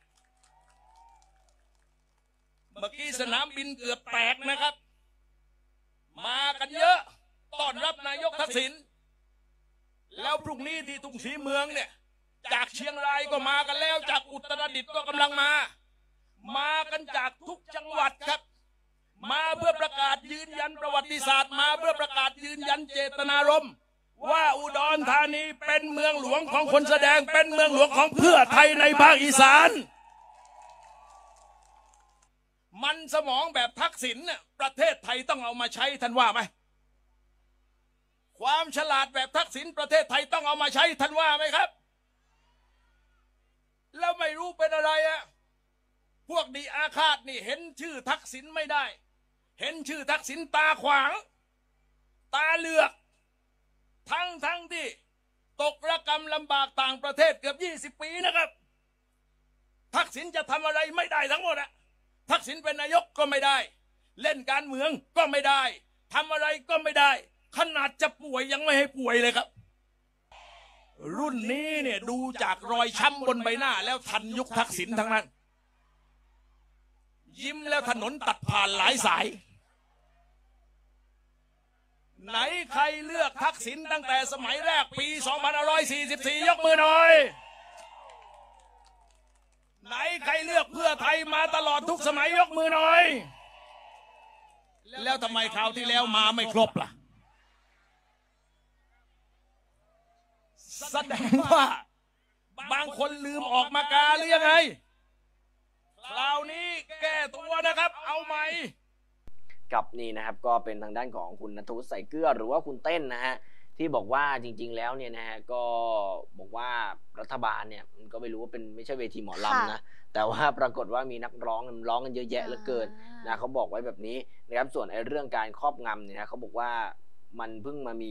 เมื่อกี้สนามบินเกือบแตกนะครับมากันเยอะต้อนรับนายกทักษิณแล้วพรุ่งนี้ที่ทุ่งศรีเมืองเนี่ยจากเชียงรายก็มากันแล้วจากอุตรดิตถ์ก็กำลังมากันจากทุกจังหวัดครับมาเพื่อประกาศยืนยันประวัติศาสตร์มาเพื่อประกาศยืนยันเจตนารมณ์ว่าอุดรธานีเป็นเมืองหลวงของคนแสดงเป็นเมืองหลวงของเพื่อไทยในภาคอีสานมันสมองแบบทักษิณเนี่ยประเทศไทยต้องเอามาใช้ท่านว่าไหมความฉลาดแบบทักษิณประเทศไทยต้องเอามาใช้ท่านว่าไหมครับแล้วไม่รู้เป็นอะไรอะพวกดีอาฆาตนี่เห็นชื่อทักษิณไม่ได้เห็นชื่อทักษิณตาขวางตาเหลือกทั้งที่ตกระกำลำบากต่างประเทศเกือบ20 ปีนะครับทักษิณจะทำอะไรไม่ได้ทั้งหมดอะทักษิณเป็นนายกก็ไม่ได้เล่นการเมืองก็ไม่ได้ทำอะไรก็ไม่ได้ขนาดจะป่วยยังไม่ให้ป่วยเลยครับรุ่นนี้เนี่ยดูจากรอยช้ำบนใบหน้าแล้วทันยุคทักษิณทั้งนั้นยิ้มแล้วถนนตัดผ่านหลายสายไหนใครเลือกทักษิณตั้งแต่สมัยแรกปี2544ยกมือหน่อยไหนใครเลือกเพื่อไทยมาตลอดทุกสมัยยกมือหน่อยแล้วทำไมคราวที่แล้วมาไม่ครบล่ะแสดงว่าบางคนลืมออกมากาหรือยังไงคราวนี้แก้ตัวนะครับเอาใหม่กับนี่นะครับก็เป็นทางด้านของคุณณัฐวุฒิ ใส่เกลือหรือว่าคุณเต้นนะฮะที่บอกว่าจริงๆแล้วเนี่ยนะฮะก็บอกว่ารัฐบาลเนี่ยมันก็ไม่รู้ว่าเป็นไม่ใช่เวทีหมอลำนะแต่ว่าปรากฏว่ามีนักร้องร้องกันเยอะแยะเหลือเกินนะเขาบอกไว้แบบนี้นะครับส่วนไอ้เรื่องการครอบงำเนี่ยนะเขาบอกว่ามันเพิ่งมามี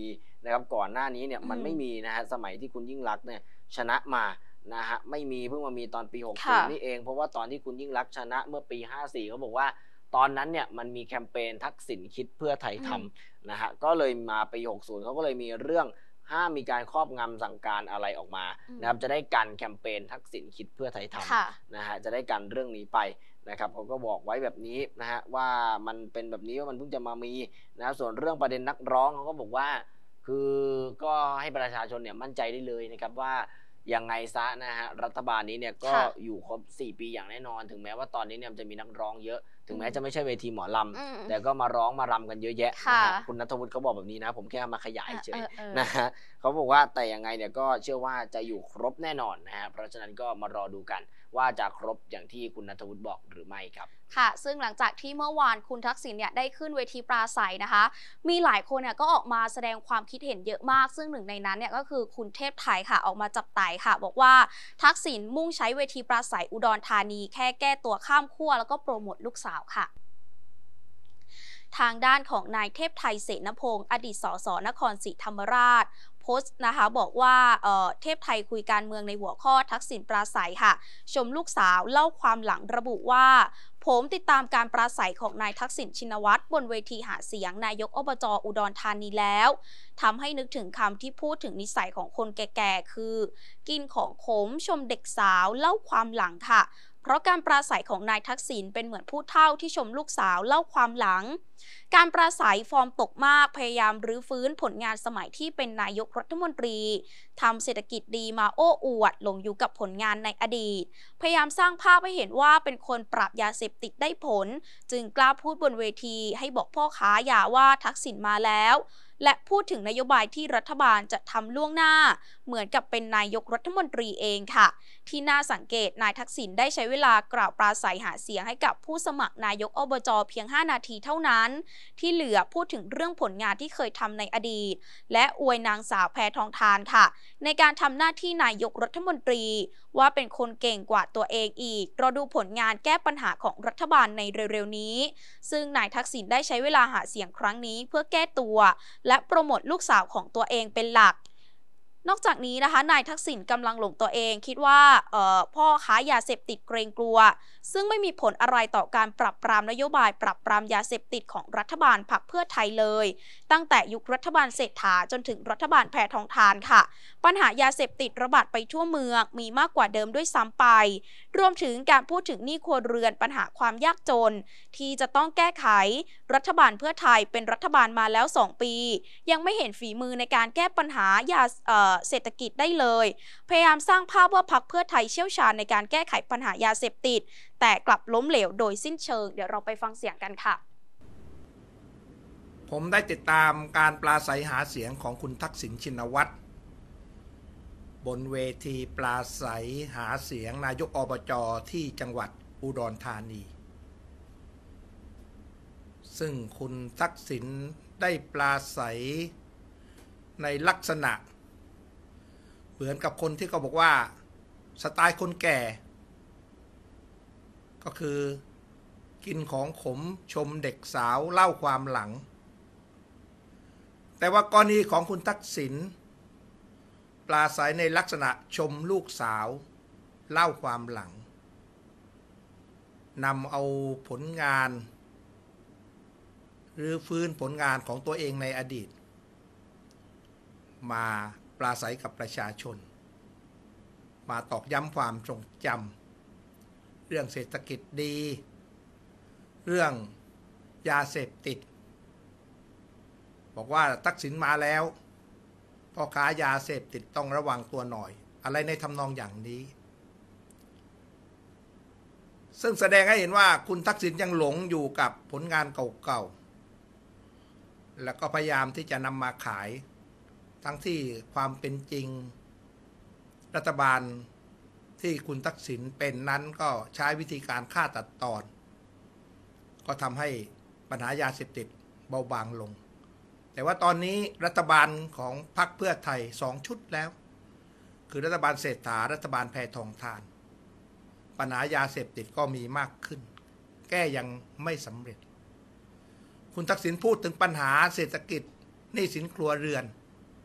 นะครับก่อนหน้านี้เนี่ยมันไม่มีนะฮะสมัยที่คุณยิ่งลักษณ์เนี่ยชนะมานะฮะไม่มีเพิ่งมามีตอนปี60นี่เองเพราะว่าตอนที่คุณยิ่งลักษณ์ชนะเมื่อปี54เขาบอกว่าตอนนั้นเนี่ยมันมีแคมเปญทักษิณคิดเพื่อไทยทำนะฮะก็เลยมาปี60เขาก็เลยมีเรื่องห้ามมีการครอบงำสั่งการอะไรออกมานะครับจะได้กันแคมเปญทักษิณคิดเพื่อไทยทำนะฮะจะได้กันเรื่องนี้ไปนะครับเขาก็บอกไว้แบบนี้นะฮะว่ามันเป็นแบบนี้ว่ามันเพิ่งจะมามีนะส่วนเรื่องประเด็นนักร้องเขาก็บอกว่าคือก็ให้ประชาชนเนี่ยมั่นใจได้เลยนะครับว่ายังไงซะนะฮะรัฐบาลนี้เนี่ยก็อยู่ครบ4 ปีอย่างแน่นอนถึงแม้ว่าตอนนี้เนี่ยจะมีนักร้องเยอะถึงแม้จะไม่ใช่เวทีหมอลำแต่ก็มาร้องมารำกันเยอะแยะนะฮะคุณณัฐวุฒิเขาบอกแบบนี้นะผมแค่มาขยายเฉยนะฮะเขาบอกว่าแต่ยังไงเนี่ยก็เชื่อว่าจะอยู่ครบแน่นอนนะฮะเพราะฉะนั้นก็มารอดูกันว่าจะครบอย่างที่คุณณัฐวุฒิบอกหรือไม่ครับค่ะซึ่งหลังจากที่เมื่อวานคุณทักษิณเนี่ยได้ขึ้นเวทีปราศัยนะคะมีหลายคนเนี่ยก็ออกมาแสดงความคิดเห็นเยอะมากซึ่งหนึ่งในนั้นเนี่ยก็คือคุณเทพไทยค่ะออกมาจับไต่ค่ะบอกว่าทักษิณมุ่งใช้เวทีปราศัยอุดรธานีแค่แก้ตัวข้ามขั้วแล้วก็โปรโมทลูกสาวค่ะทางด้านของนายเทพไทยเสนพงศ์อดีตสสนครศรีธรรมราชโพสต์นะคะบอกว่าเทพไทยคุยการเมืองในหัวข้อทักษิณปราศัยค่ะชมลูกสาวเล่าความหลังระบุว่าผมติดตามการปราศัยของนายทักษิณชินวัตรบนเวทีหาเสียงนายกอบจ.อุดรธานีแล้วทำให้นึกถึงคำที่พูดถึงนิสัยของคนแก่ๆคือกินของขมชมเด็กสาวเล่าความหลังค่ะเพราะการปราศัยของนายทักษิณเป็นเหมือนผู้เฒ่าที่ชมลูกสาวเล่าความหลังการปราศัยฟอร์มตกมากพยายามรื้อฟื้นผลงานสมัยที่เป็นนายกรัฐมนตรีทำเศรษฐกิจดีมาโอ้อวดหลงอยู่กับผลงานในอดีตพยายามสร้างภาพให้เห็นว่าเป็นคนปราบยาเสพติดได้ผลจึงกล้าพูดบนเวทีให้บอกพ่อค้ายาว่าทักษิณมาแล้วและพูดถึงนโยบายที่รัฐบาลจะทำล่วงหน้าเหมือนกับเป็นนายกรัฐมนตรีเองค่ะที่น่าสังเกตนายทักษิณได้ใช้เวลากล่าวปราศัยหาเสียงให้กับผู้สมัครนายกอบจ.เพียง5 นาทีเท่านั้นที่เหลือพูดถึงเรื่องผลงานที่เคยทำในอดีตและอวยนางสาวแพทองธารค่ะในการทำหน้าที่นายกรัฐมนตรีว่าเป็นคนเก่งกว่าตัวเองอีกรอดูผลงานแก้ปัญหาของรัฐบาลในเร็วๆนี้ซึ่งนายทักษิณได้ใช้เวลาหาเสียงครั้งนี้เพื่อแก้ตัวและโปรโมทลูกสาวของตัวเองเป็นหลักนอกจากนี้นะคะนายทักษิณกำลังหลงตัวเองคิดว่าพ่อค้ายาเสพติดเกรงกลัวซึ่งไม่มีผลอะไรต่อการปรับปรามนโยบายปรับปรามยาเสพติดของรัฐบาลพรรคเพื่อไทยเลยตั้งแต่ยุครัฐบาลเศรษฐาจนถึงรัฐบาลแพทองธารค่ะปัญหายาเสพติดระบาดไปทั่วเมืองมีมากกว่าเดิมด้วยซ้ำไปรวมถึงการพูดถึงหนี้ครัวเรือนปัญหาความยากจนที่จะต้องแก้ไขรัฐบาลเพื่อไทยเป็นรัฐบาลมาแล้ว2 ปียังไม่เห็นฝีมือในการแก้ปัญหายาเศรษฐกิจได้เลยพยายามสร้างภาพว่าพรรคเพื่อไทยเชี่ยวชาญในการแก้ไขปัญหายาเสพติดแต่กลับล้มเหลวโดยสิ้นเชิงเดี๋ยวเราไปฟังเสียงกันค่ะผมได้ติดตามการปราศัยหาเสียงของคุณทักษิณชินวัตรบนเวทีปราศัยหาเสียงนายกอบจ.ที่จังหวัดอุดรธานีซึ่งคุณทักษิณได้ปราศัยในลักษณะเหมือนกับคนที่เขาบอกว่าสไตล์คนแก่ก็คือกินของขมชมเด็กสาวเล่าความหลังแต่ว่ากรณีของคุณทักษิณปราศัยในลักษณะชมลูกสาวเล่าความหลังนำเอาผลงานหรือฟื้นผลงานของตัวเองในอดีตมาปราศัยกับประชาชนมาตอกย้ำความทรงจำเรื่องเศรษฐกิจดีเรื่องยาเสพติดบอกว่าทักษิณมาแล้วพ่อค้ายาเสพติดต้องระวังตัวหน่อยอะไรในทำนองอย่างนี้ซึ่งแสดงให้เห็นว่าคุณทักษิณยังหลงอยู่กับผลงานเก่าๆแล้วก็พยายามที่จะนำมาขายทั้งที่ความเป็นจริงรัฐบาลที่คุณทักษิณเป็นนั้นก็ใช้วิธีการฆ่าตัดตอนก็ทำให้ปัญหายาเสพติดเบาบางลงแต่ว่าตอนนี้รัฐบาลของพรรคเพื่อไทย2 ชุดแล้วคือรัฐบาลเศรษฐารัฐบาลแพทองธารปัญหายาเสพติดก็มีมากขึ้นแก้ยังไม่สำเร็จคุณทักษิณพูดถึงปัญหาเศรษฐกิจหนี้สินครัวเรือน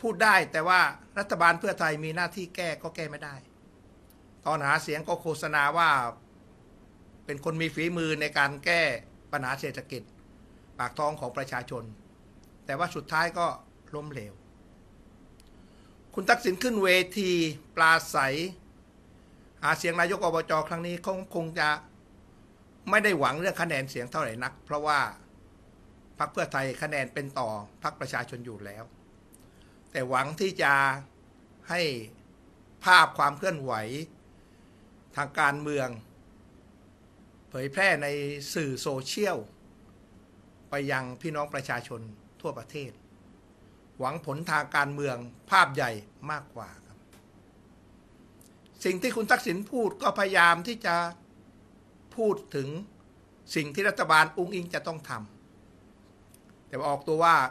พูดได้แต่ว่ารัฐบาลเพื่อไทยมีหน้าที่แก้ก็แก้ไม่ได้ ตอนหาเสียงก็โฆษณาว่าเป็นคนมีฝีมือในการแก้ปัญหาเศรษฐกิจปากท้องของประชาชนแต่ว่าสุดท้ายก็ล้มเหลวคุณทักษิณขึ้นเวทีปราศัยหาเสียงนายกอบจครั้งนี้คงจะไม่ได้หวังเรื่องคะแนนเสียงเท่าไหร่นักเพราะว่าพรรคเพื่อไทยคะแนนเป็นต่อพรรคประชาชนอยู่แล้วแต่หวังที่จะให้ภาพความเคลื่อนไหวทางการเมืองเผยแพร่ในสื่อโซเชียลไปยังพี่น้องประชาชนทั่วประเทศหวังผลทางการเมืองภาพใหญ่มากกว่าครับสิ่งที่คุณทักษิณพูดก็พยายามที่จะพูดถึงสิ่งที่รัฐบาลอุ้งอิงจะต้องทำแต่ออกตัวว่า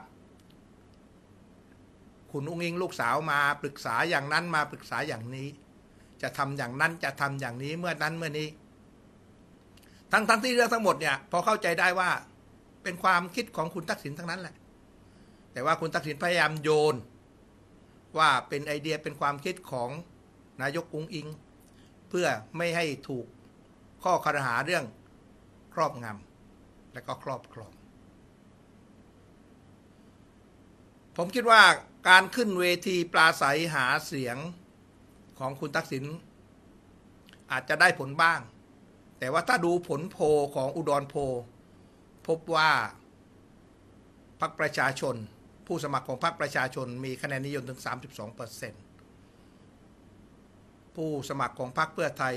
คุณอุ้งอิงลูกสาวมาปรึกษาอย่างนั้นมาปรึกษาอย่างนี้จะทำอย่างนั้นจะทำอย่างนี้เมื่อนั้นเมื่อนี้ทั้งที่เรื่องทั้งหมดเนี่ยพอเข้าใจได้ว่าเป็นความคิดของคุณทักษิณทั้งนั้นแหละแต่ว่าคุณทักษิณพยายามโยนว่าเป็นไอเดียเป็นความคิดของนายกอุ้งอิงเพื่อไม่ให้ถูกข้อครหาเรื่องครอบงำและก็ครอบครองผมคิดว่าการขึ้นเวทีปราศัยหาเสียงของคุณทักษิณอาจจะได้ผลบ้างแต่ว่าถ้าดูผลโพลของอุดรโพลพบว่าพรรคประชาชนผู้สมัครของพรรคประชาชนมีคะแนนนิยมถึง 32% ผู้สมัครของพรรคเพื่อไทย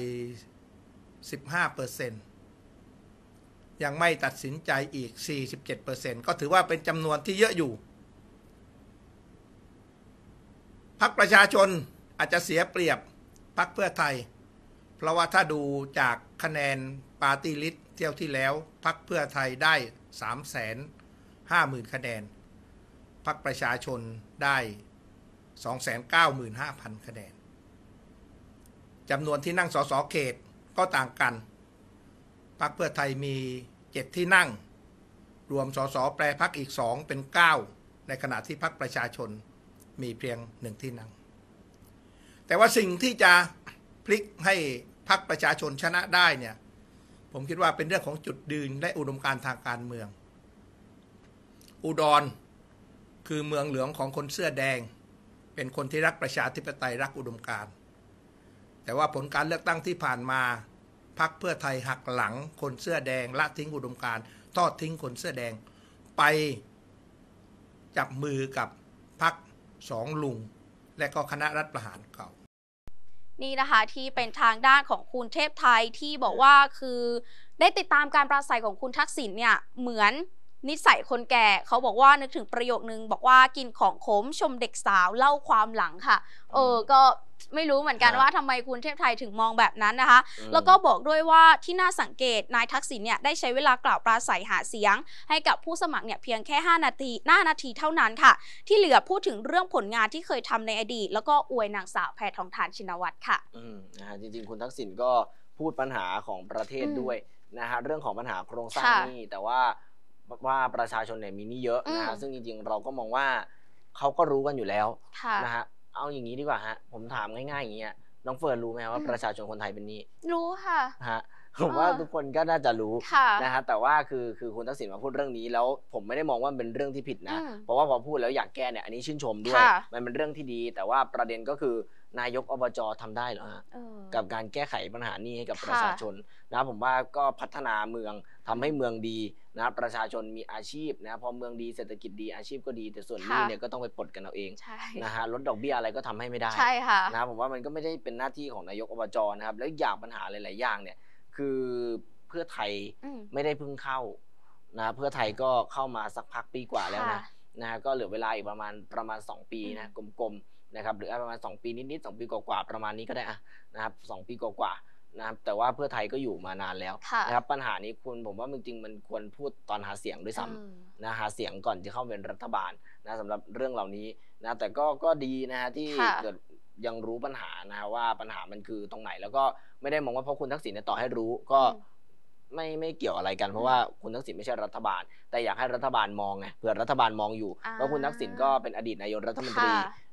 15% ยังไม่ตัดสินใจอีก 47% ก็ถือว่าเป็นจำนวนที่เยอะอยู่พรรคประชาชนอาจจะเสียเปรียบพรรคเพื่อไทยเพราะว่าถ้าดูจากคะแนนปาร์ตี้ลิสต์เที่ยวที่แล้วพรรคเพื่อไทยได้ 350,000 คะแนนพรรคประชาชนได้ 295,000 คะแนนจำนวนที่นั่งสสเขตก็ต่างกันพรรคเพื่อไทยมี7ที่นั่งรวมสสแปรพรรคอีก2เป็น9ในขณะที่พรรคประชาชนมีเพียง1ที่นั่งแต่ว่าสิ่งที่จะพลิกให้พรรคประชาชนชนะได้เนี่ยผมคิดว่าเป็นเรื่องของจุดยืนและอุดมการณ์ทางการเมืองอุดรคือเมืองหลวงของคนเสื้อแดงเป็นคนที่รักประชาธิปไตยรักอุดมการณ์แต่ว่าผลการเลือกตั้งที่ผ่านมาพรรคเพื่อไทยหักหลังคนเสื้อแดงละทิ้งอุดมการณ์ทอดทิ้งคนเสื้อแดงไปจับมือกับพรรคสองลุงและก็คณะรัฐประหารเก่านี่นะคะที่เป็นทางด้านของคุณเทพไทยที่บอกว่าคือได้ติดตามการปราศัยของคุณทักษิณเนี่ยเหมือนนิสัยคนแก่เขาบอกว่านึกถึงประโยคนึงบอกว่ากินของขมชมเด็กสาวเล่าความหลังค่ะก็ไม่รู้เหมือนกันว่าทำไมคุณเทพไทยถึงมองแบบนั้นนะคะแล้วก็บอกด้วยว่าที่น่าสังเกตนายทักษิณเนี่ยได้ใช้เวลากล่าวปราศัยหาเสียงให้กับผู้สมัครเนี่ยเพียงแค่5 นาทีเท่านั้นค่ะที่เหลือพูดถึงเรื่องผลงานที่เคยทำในอดีตแล้วก็อวยนางสาวแพทองธารชินวัตรค่ะจริงๆคุณทักษิณก็พูดปัญหาของประเทศด้วยนะฮะเรื่องของปัญหาโครงสร้างหนี้แต่ว่าประชาชนเนี่ยมีหนี้เยอะนะฮะซึ่งจริงๆเราก็มองว่าเขาก็รู้กันอยู่แล้วนะฮะเอาอย่างนี้ดีกว่าฮะผมถามง่ายๆอย่างเงี้ยน้องเฟิร์นรู้ไหมว่าประชาชนคนไทยเป็นหนี้รู้ค่ะผมว่าทุกคนก็น่าจะรู้นะฮะแต่ว่าคือคุณทักษิณมาพูดเรื่องนี้แล้วผมไม่ได้มองว่าเป็นเรื่องที่ผิดนะเพราะว่าพอพูดแล้วอยากแก้เนี่ยอันนี้ชื่นชมด้วยมันเป็นเรื่องที่ดีแต่ว่าประเด็นก็คือนายกอบจทำได้เหรอฮะกับการแก้ไขปัญหานี้ให้กับประชาชนนะผมว่าก็พัฒนาเมืองทำให้เมืองดีนะประชาชนมีอาชีพนะพอเมืองดีเศรษฐกิจดีอาชีพก็ดีแต่ส่วนนี้เนี่ยก็ต้องไปปลดกันเอาเองนะฮะลดดอกเบี้ยอะไรก็ทำให้ไม่ได้นะผมว่ามันก็ไม่ได้เป็นหน้าที่ของนายกอบจนะครับแล้วอย่างปัญหาหลายๆอย่างเนี่ยคือเพื่อไทยไม่ได้เพิ่งเข้านะเพื่อไทยก็เข้ามาสักพักปีกว่าแล้วนะก็เหลือเวลาอีกประมาณ2 ปีนะกลมๆนะครับหรือประมาณ2 ปีนิดๆ2 ปีกว่าๆประมาณนี้ก็ได้นะครับ2 ปีกว่าๆนะครับแต่ว่าเพื่อไทยก็อยู่มานานแล้วนะครับปัญหานี้ผมว่าจริงๆมันควรพูดตอนหาเสียงด้วยซ้ำนะหาเสียงก่อนจะเข้าเป็นรัฐบาลนะสำหรับเรื่องเหล่านี้นะแต่ก็ดีนะฮะที่เกิดยังรู้ปัญหานะว่าปัญหามันคือตรงไหนแล้วก็ไม่ได้มองว่าเพราะคุณทักษิณต่อให้รู้ก็ไม่เกี่ยวอะไรกันเพราะว่าคุณทักษิณไม่ใช่รัฐบาลแต่อยากให้รัฐบาลมองไงเผื่อรัฐบาลมองอยู่ว่าคุณทักษิณก็เป็นอดีตนายกรัฐมนตรี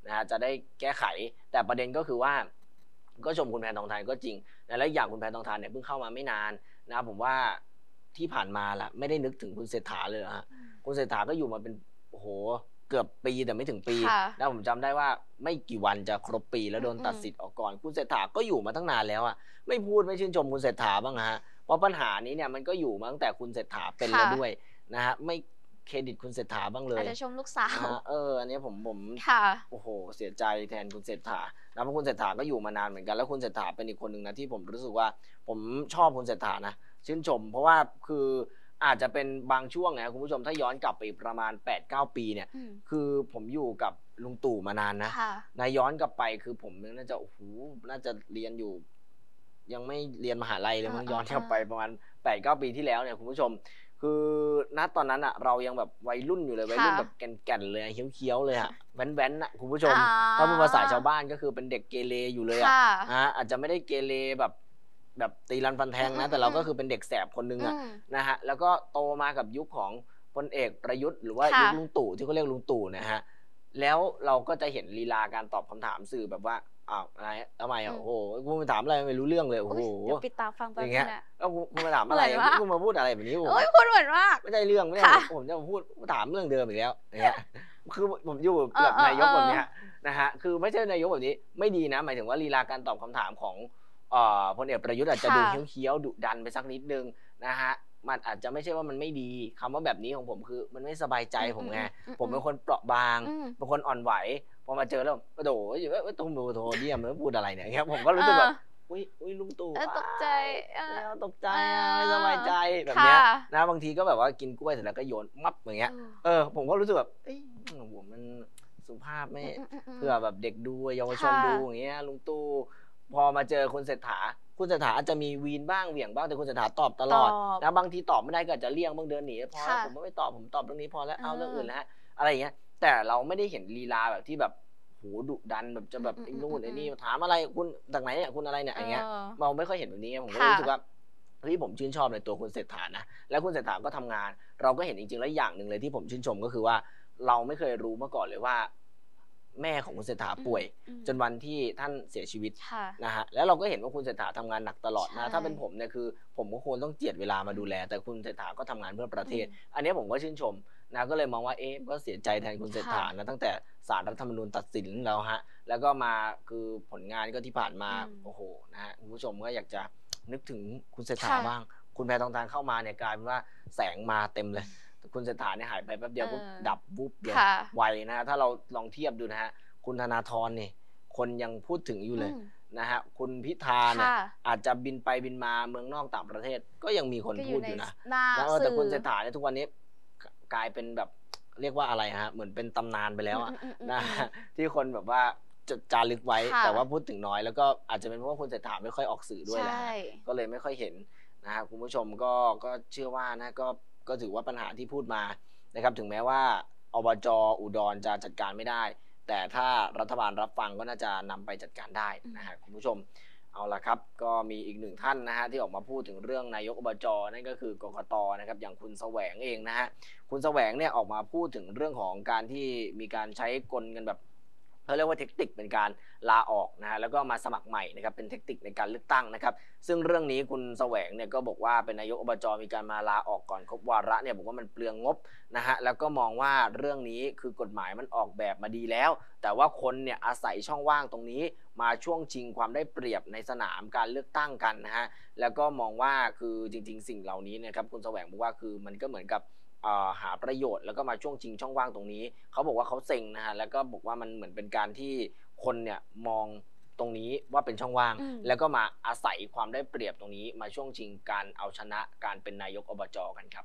นะฮะจะได้แก้ไขแต่ประเด็นก็คือว่าก็ชมคุณแพทองทานก็จริงนะและอย่างคุณแพทองทานเนี่ยเพิ่งเข้ามาไม่นานนะผมว่าที่ผ่านมาละไม่ได้นึกถึงคุณเศรษฐาเลยฮะคุณเศรษฐาก็อยู่มาเป็นโอ้โหเกือบปีแต่ไม่ถึงปีนะผมจำได้ว่าไม่กี่วันจะครบปีแล้วโดนตัดสิทธิ์ออกก่อนคุณเศรษฐาก็อยู่มาตั้งนานแล้วอ่ะไม่พูดไม่ชื่นชมคุณเศรษฐาบ้างฮะเพราะปัญหานี้เนี่ยมันก็อยู่มาตั้งแต่คุณเศรษฐาเป็นแล้วด้วยนะฮะไม่เครดิตคุณเศรษฐาบ้างเลยอาจจะชมลูกสาวอันนี้ผมค่ะโอ้โหเสียใจแทนคุณเศรษฐานะเพราะคุณเศรษฐาก็อยู่มานานเหมือนกันแล้วคุณเศรษฐาเป็นอีกคนหนึ่งนะที่ผมรู้สึกว่าผมชอบคุณเศรษฐานะชื่นชมเพราะว่าคืออาจจะเป็นบางช่วงนะคุณผู้ชมถ้าย้อนกลับไปประมาณ 8-9 ปีเนี่ยคือผมอยู่กับลุงตู่มานานนะนายย้อนกลับไปคือผมน่าจะโอ้โหน่าจะเรียนอยู่ยังไม่เรียนมหาลัยเลยมั้งย้อนกลับไปประมาณ 8-9 ปีที่แล้วเนี่ยคุณผู้ชมคือณตอนนั้นอ่ะเรายังแบบวัยรุ่นอยู่เลยวัยรุ่นแบบแก่นๆเลยเคี้ยวๆเลยอ่ะแว้นๆอ่ะคุณผู้ชมถ้าเป็นภาษาชาวบ้านก็คือเป็นเด็กเกเรอยู่เลยอ่ะอาจจะไม่ได้เกเรแบบตีรันฟันแทงนะแต่เราก็คือเป็นเด็กแสบคนนึงอ่ะนะฮะแล้วก็โตมากับยุคของพลเอกประยุทธ์หรือว่ายุคลุงตู่ที่เขาเรียกลุงตู่นะฮะแล้วเราก็จะเห็นลีลาการตอบคำถามสื่อแบบว่าอ้าวอะไรทำไมโอ้โหคุณมาถามอะไรไม่รู้เรื่องเลยโอ้โหเดี๋ยวปิดตาฟังไปอย่างเงี้ยแล้วคุณมาถามอะไรคุณมาพูดอะไรแบบนี้โอ้ยพูดเหมือนมากไม่ได้เรื่องไม่ได้ผมจะมาพูดถามเรื่องเดิมอีกแล้วอย่างเงี้ยคือผมอยู่แบบนายกแบบนี้นะฮะคือไม่ใช่นายกแบบนี้ไม่ดีนะหมายถึงว่าลีลาการตอบคำถามของพลเอกประยุทธ์อาจจะดูเคี้ยวดุดันไปสักนิดนึงนะฮะมันอาจจะไม่ใช่ว่ามันไม่ดีคำว่าแบบนี้ของผมคือมันไม่สบายใจผมไงผมเป็นคนเปราะบางเป็นคนอ่อนไหวพอมาเจอแล้วโอ้โหตุ้มดูโทเดียมแล้วพูดอะไรเนี่ยครับผมก็รู้สึกแบบอุ้ยลุงตู่ตกใจตกใจไม่สบายใจแบบเนี้ยนะบางทีก็แบบว่ากินกล้วยเสร็จแล้วก็โยนมับอย่างเงี้ยผมก็รู้สึกแบบผมมันสุภาพไม่เพื่อแบบเด็กดูเยาวชนดูอย่างเงี้ยลุงตู่พอมาเจอคุณเศรษฐาอาจจะมีวีนบ้างเหวี่ยงบ้างแต่คุณเศรษฐาตอบตลอดนะบางทีตอบไม่ได้ก็อาจจะเลี่ยงบ้างเดินหนีพอแล้วผมไม่ตอบผมตอบเรื่องนี้พอแล้วเอาเรื่องอื่นแล้วฮะอะไรอย่างเงี้ยแต่เราไม่ได้เห็นลีลาแบบที่แบบโหดุดันแบบจะแบบไอ้นู่นไอ้นี่ถามอะไรคุณจากไหนเนี่ยคุณอะไรเนี่ยอย่างเงี้ยเราไม่ค่อยเห็นแบบนี้ผมก็รู้สึกว่าที่ผมชื่นชอบในตัวคุณเศรษฐานะและคุณเศรษฐาก็ทำงานเราก็เห็นจริงๆแล้วอย่างหนึ่งเลยที่ผมชื่นชมก็คือว่าเราไม่เคยรู้มาก่อนเลยว่าแม่ของคุณเศรษฐาป่วยจนวันที่ท่านเสียชีวิตนะฮะแล้วเราก็เห็นว่าคุณเศรษฐาทำงานหนักตลอดนะถ้าเป็นผมเนี่ยคือผมก็ควรต้องเจียดเวลามาดูแลแต่คุณเศรษฐาก็ทำงานเพื่อประเทศอันนี้ผมก็ชื่นชมนะก็เลยมองว่าก็เสียใจแทนคุณเศรษฐานะตั้งแต่ศาลรัฐธรรมนูญตัดสินแล้วฮะแล้วก็มาคือผลงานก็ที่ผ่านมาโอ้โหนะฮะคุณผู้ชมก็อยากจะนึกถึงคุณเศรษฐาบ้างคุณแพทองทานเข้ามาเนี่ยกลายเป็นว่าแสงมาเต็มเลยคุณเศรษฐาเนี่ยหายไปแป๊บเดียวปุ๊บดับวุบเลยไวนะถ้าเราลองเทียบดูนะฮะคุณธนาธรนี่คนยังพูดถึงอยู่เลยนะฮะคุณพิธาเนี่ยอาจจะบินไปบินมาเมืองนอกต่างประเทศก็ยังมีคนพูดอยู่นะแต่คุณเศรษฐาเนี่ยทุกวันนี้กลายเป็นแบบเรียกว่าอะไรฮะเหมือนเป็นตำนานไปแล้วนะที่คนแบบว่าจะจารึกไว้แต่ว่าพูดถึงน้อยแล้วก็อาจจะเป็นเพราะว่าคุณเศรษฐาไม่ค่อยออกสื่อด้วยแหละก็เลยไม่ค่อยเห็นนะฮะคุณผู้ชมก็เชื่อว่านะก็ถือว่าปัญหาที่พูดมานะครับถึงแม้ว่าอบจ.อุดรจะจัดการไม่ได้แต่ถ้ารัฐบาลรับฟังก็น่าจะนำไปจัดการได้นะฮะคุณผู้ชมเอาละครับก็มีอีกหนึ่งท่านนะฮะที่ออกมาพูดถึงเรื่องนายกอบจ.นั่นก็คือกกต.นะครับอย่างคุณแสวงเองนะฮะคุณแสวงเนี่ยออกมาพูดถึงเรื่องของการที่มีการใช้กลกันแบบเขาเรียกว่าเทคนิคเป็นการลาออกนะฮะแล้วก็มาสมัครใหม่นะครับเป็นเทคนิคในการเลือกตั้งนะครับซึ่งเรื่องนี้คุณแสวงเนี่ยก็บอกว่าเป็นนายกอบจ.มีการมาลาออกก่อนครบวาระเนี่ยบอกว่ามันเปลืองงบนะฮะแล้วก็มองว่าเรื่องนี้คือกฎหมายมันออกแบบมาดีแล้วแต่ว่าคนเนี่ยอาศัยช่องว่างตรงนี้มาช่วงชิงความได้เปรียบในสนามการเลือกตั้งกันนะฮะแล้วก็มองว่าคือจริงๆสิ่งเหล่านี้นะครับคุณแสวงบอกว่าคือมันก็เหมือนกับหาประโยชน์แล้วก็มาช่วงชิงช่องว่างตรงนี้เขาบอกว่าเขาเซ็งนะฮะแล้วก็บอกว่ามันเหมือนเป็นการที่คนเนี่ยมองตรงนี้ว่าเป็นช่องว่างแล้วก็มาอาศัยความได้เปรียบตรงนี้มาช่วงชิงการเอาชนะการเป็นนายกอบจ.กันครับ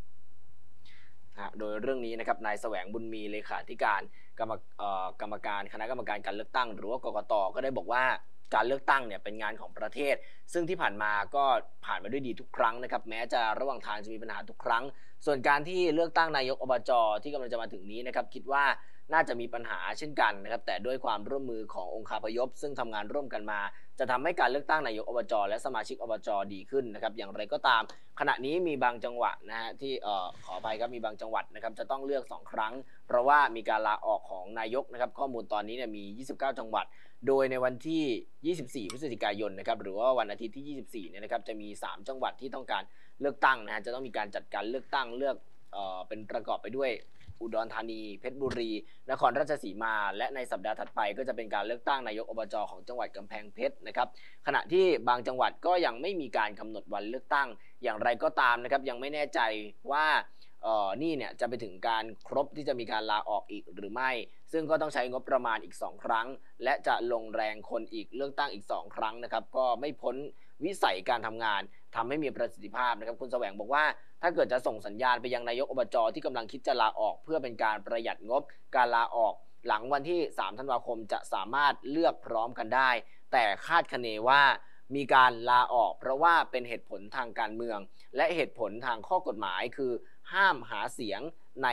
โดยเรื่องนี้นะครับนายแสวงบุญมีเลขาธิการคณะกรรมการการเลือกตั้งหรือว่ากกต.ก็ได้บอกว่าการเลือกตั้งเนี่ยเป็นงานของประเทศซึ่งที่ผ่านมาก็ผ่านมาด้วยดีทุกครั้งนะครับแม้จะระหว่างทางจะมีปัญหาทุกครั้งส่วนการที่เลือกตั้งนายกอบจ.ที่กำลังจะมาถึงนี้นะครับคิดว่าน่าจะมีปัญหาเช่นกันนะครับแต่ด้วยความร่วมมือขององค์คาพยพซึ่งทำงานร่วมกันมาจะทำให้การเลือกตั้งนายกอบจและสมาชิกอบจดีขึ้นนะครับอย่างไรก็ตามขณะนี้มีบางจังหวัดนะฮะที่ขออภัยครับมีบางจังหวัดนะครับจะต้องเลือก2ครั้งเพราะว่ามีการลาออกของนายกนะครับข้อมูลตอนนี้เนี่ยมี29จังหวัดโดยในวันที่24พฤศจิกายนนะครับหรือว่าวันอาทิตย์ที่24เนี่ยนะครับจะมี3จังหวัดที่ต้องการเลือกตั้งนะฮะจะต้องมีการจัดการเลือกตั้งเลือกเป็นประกอบไปด้วยอุดรธานีเพชรบุรีนครราชสีมาและในสัปดาห์ถัดไปก็จะเป็นการเลือกตั้งนายกอบจของจังหวัดกำแพงเพชรนะครับขณะที่บางจังหวัดก็ยังไม่มีการกำหนดวันเลือกตั้งอย่างไรก็ตามนะครับยังไม่แน่ใจว่านี่เนี่ยจะไปถึงการครบที่จะมีการลาออกอีกหรือไม่ซึ่งก็ต้องใช้งบประมาณอีก2ครั้งและจะลงแรงคนอีกเลือกตั้งอีก2ครั้งนะครับก็ไม่พ้นวิสัยการทำงานทำให้มีประสิทธิภาพนะครับคุณแสวงบอกว่าถ้าเกิดจะส่งสัญญาณไปยังนายกอบจที่กำลังคิดจะลาออกเพื่อเป็นการประหยัดงบการลาออกหลังวันที่3ธันวาคมจะสามารถเลือกพร้อมกันได้แต่คาดคะเนว่ามีการลาออกเพราะว่าเป็นเหตุผลทางการเมืองและเหตุผลทางข้อกฎหมายคือห้ามหาเสียงใน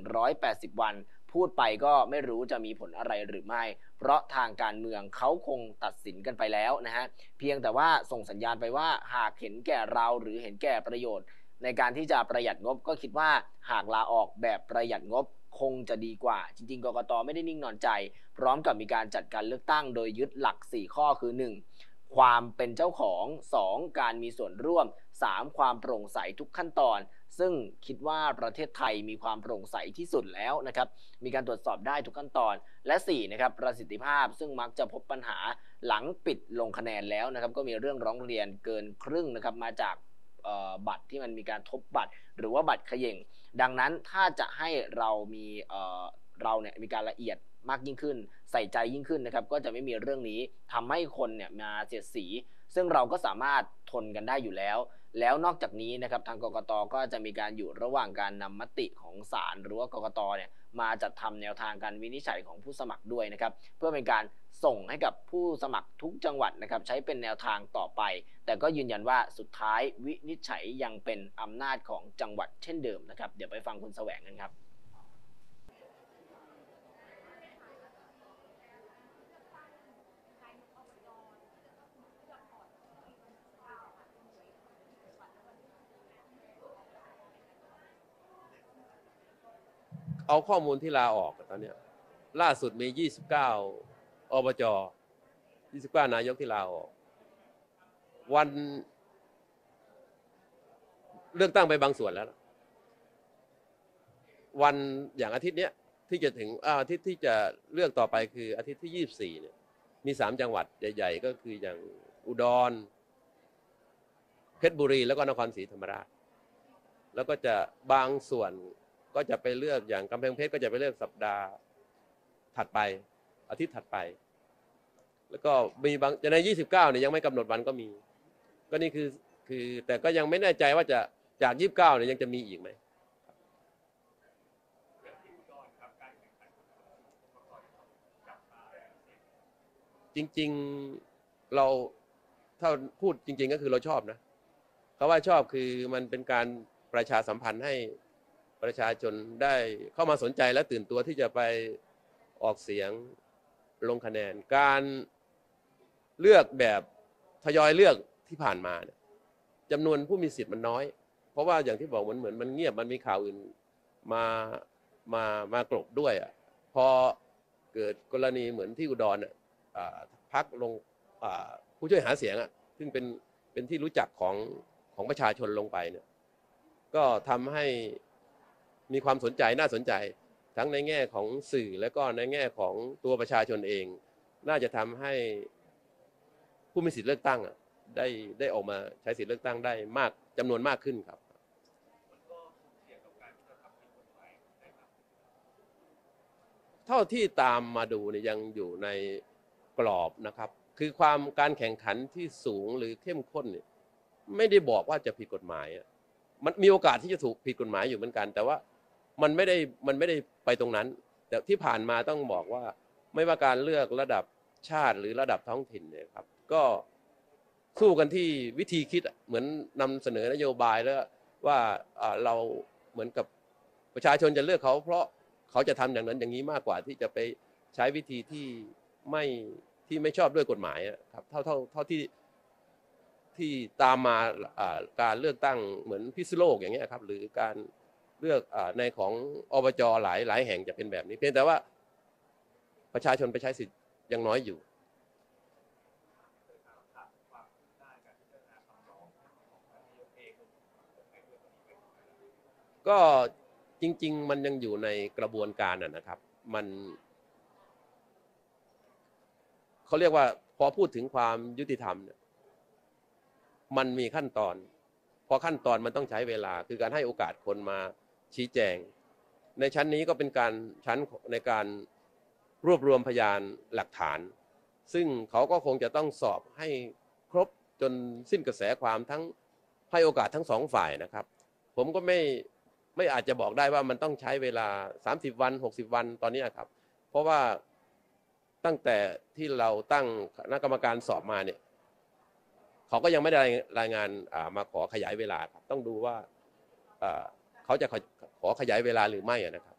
180วันพูดไปก็ไม่รู้จะมีผลอะไรหรือไม่เพราะทางการเมืองเขาคงตัดสินกันไปแล้วนะฮะเพียงแต่ว่าส่งสัญญาณไปว่าหากเห็นแก่เราหรือเห็นแก่ประโยชน์ในการที่จะประหยัดงบก็คิดว่าหากลาออกแบบประหยัดงบคงจะดีกว่าจริงๆกกต.ไม่ได้นิ่งนอนใจพร้อมกับมีการจัดการเลือกตั้งโดยยึดหลัก4ข้อคือ 1. ความเป็นเจ้าของ 2. การมีส่วนร่วม 3. ความโปร่งใสทุกขั้นตอนซึ่งคิดว่าประเทศไทยมีความโปร่งใสที่สุดแล้วนะครับมีการตรวจสอบได้ทุกขั้นตอนและ4นะครับประสิทธิภาพซึ่งมักจะพบปัญหาหลังปิดลงคะแนนแล้วนะครับก็มีเรื่องร้องเรียนเกินครึ่งนะครับมาจากบัตรที่มันมีการทบบัตรหรือว่าบัตรเขย่งดังนั้นถ้าจะให้เรามีมีการละเอียดมากยิ่งขึ้นใส่ใจยิ่งขึ้นนะครับก็จะไม่มีเรื่องนี้ทำให้คนเนี่ยมาเสียดสีซึ่งเราก็สามารถทนกันได้อยู่แล้วนอกจากนี้นะครับทางกกต.ก็จะมีการอยู่ระหว่างการนำมติของศาลหรือว่ากกต.เนี่ยมาจัดทำแนวทางการวินิจฉัยของผู้สมัครด้วยนะครับเพื่อเป็นการส่งให้กับผู้สมัครทุกจังหวัดนะครับใช้เป็นแนวทางต่อไปแต่ก็ยืนยันว่าสุดท้ายวินิจฉัยยังเป็นอำนาจของจังหวัดเช่นเดิมนะครับเดี๋ยวไปฟังคุณแสวงกันครับเอาข้อมูลที่ลาออกตอนนี้ล่าสุดมี29อบจ29นายกที่ลาออกวันเลือกตั้งไปบางส่วนแล้ววันอย่างอาทิตย์เนี้ยที่จะถึงอาทิตย์ที่จะเลือกต่อไปคืออาทิตย์ที่24เนี่ยมี3จังหวัดใหญ่ๆก็คืออย่างอุดรเพชรบุรีแล้วก็นครศรีธรรมราชแล้วก็จะบางส่วนก็จะไปเลือกอย่างกำแพงเพชรก็จะไปเลือกสัปดาห์ถัดไปอาทิตย์ถัดไปแล้วก็มีบางใน29เนี่ยยังไม่กำหนดวันก็มีก็นี่คือแต่ก็ยังไม่แน่ใจว่าจะจาก29เนี่ยยังจะมีอีกไหมจริงๆเราถ้าพูดจริงๆก็คือเราชอบนะเขาว่าชอบคือมันเป็นการประชาสัมพันธ์ให้ประชาชนได้เข้ามาสนใจและตื่นตัวที่จะไปออกเสียงลงคะแนนการเลือกแบบทยอยเลือกที่ผ่านมาเนี่ยจำนวนผู้มีสิทธิ์มันน้อยเพราะว่าอย่างที่บอกเหมือนมันเงียบมันมีข่าวอื่นมากลบด้วยอ่ะพอเกิดกรณีเหมือนที่อุดรพักลงผู้ช่วยหาเสียงอ่ะซึ่งเป็นที่รู้จักของประชาชนลงไปเนี่ยก็ทำให้มีความสนใจน่าสนใจทั้งในแง่ของสื่อและก็ในแง่ของตัวประชาชนเองน่าจะทำให้ผู้มีสิทธิ์เลือกตั้งได้ออกมาใช้สิทธิ์เลือกตั้งได้มากจำนวนมากขึ้นครับเท่าที่ตามมาดูเนี่ยยังอยู่ในกรอบนะครับคือการแข่งขันที่สูงหรือเข้มข้นเนี่ยไม่ได้บอกว่าจะผิดกฎหมายมันมีโอกาสที่จะถูกผิดกฎหมายอยู่เหมือนกันแต่ว่ามันไม่ได้ไปตรงนั้นแต่ที่ผ่านมาต้องบอกว่าไม่ว่าการเลือกระดับชาติหรือระดับท้องถิ่นเนี่ยครับก็สู้กันที่วิธีคิดเหมือนนำเสนอนโยบายแล้วว่าเราเหมือนกับประชาชนจะเลือกเขาเพราะเขาจะทำอย่างนั้นอย่างนี้มากกว่าที่จะไปใช้วิธีที่ไม่ชอบด้วยกฎหมายครับเท่าที่ตามมาการเลือกตั้งเหมือนพิษณุโลกอย่างเงี้ยครับหรือการเลือกในของอบจหลายแห่งจะเป็นแบบนี้เพียงแต่ว่าประชาชนไปใช้สิทธิ์ยังน้อยอยู่ก็จริงๆมันยังอยู่ในกระบวนการนะครับมันเขาเรียกว่าพอพูดถึงความยุติธรรมเนี่ยมันมีขั้นตอนพอขั้นตอนมันต้องใช้เวลาคือการให้โอกาสคนมาชี้แจงในชั้นนี้ก็เป็นการชั้นในการรวบรวมพยานหลักฐานซึ่งเขาก็คงจะต้องสอบให้ครบจนสิ้นกระแสความทั้งให้โอกาสทั้งสองฝ่ายนะครับผมก็ไม่อาจจะบอกได้ว่ามันต้องใช้เวลา30 วัน60 วันตอนนี้ครับเพราะว่าตั้งแต่ที่เราตั้งคณะกรรมการสอบมาเนี่ยเขาก็ยังไม่ได้รายงานมาขอขยายเวลาครับต้องดูว่าเขาจะขอขยายเวลาหรือไม่นะครับ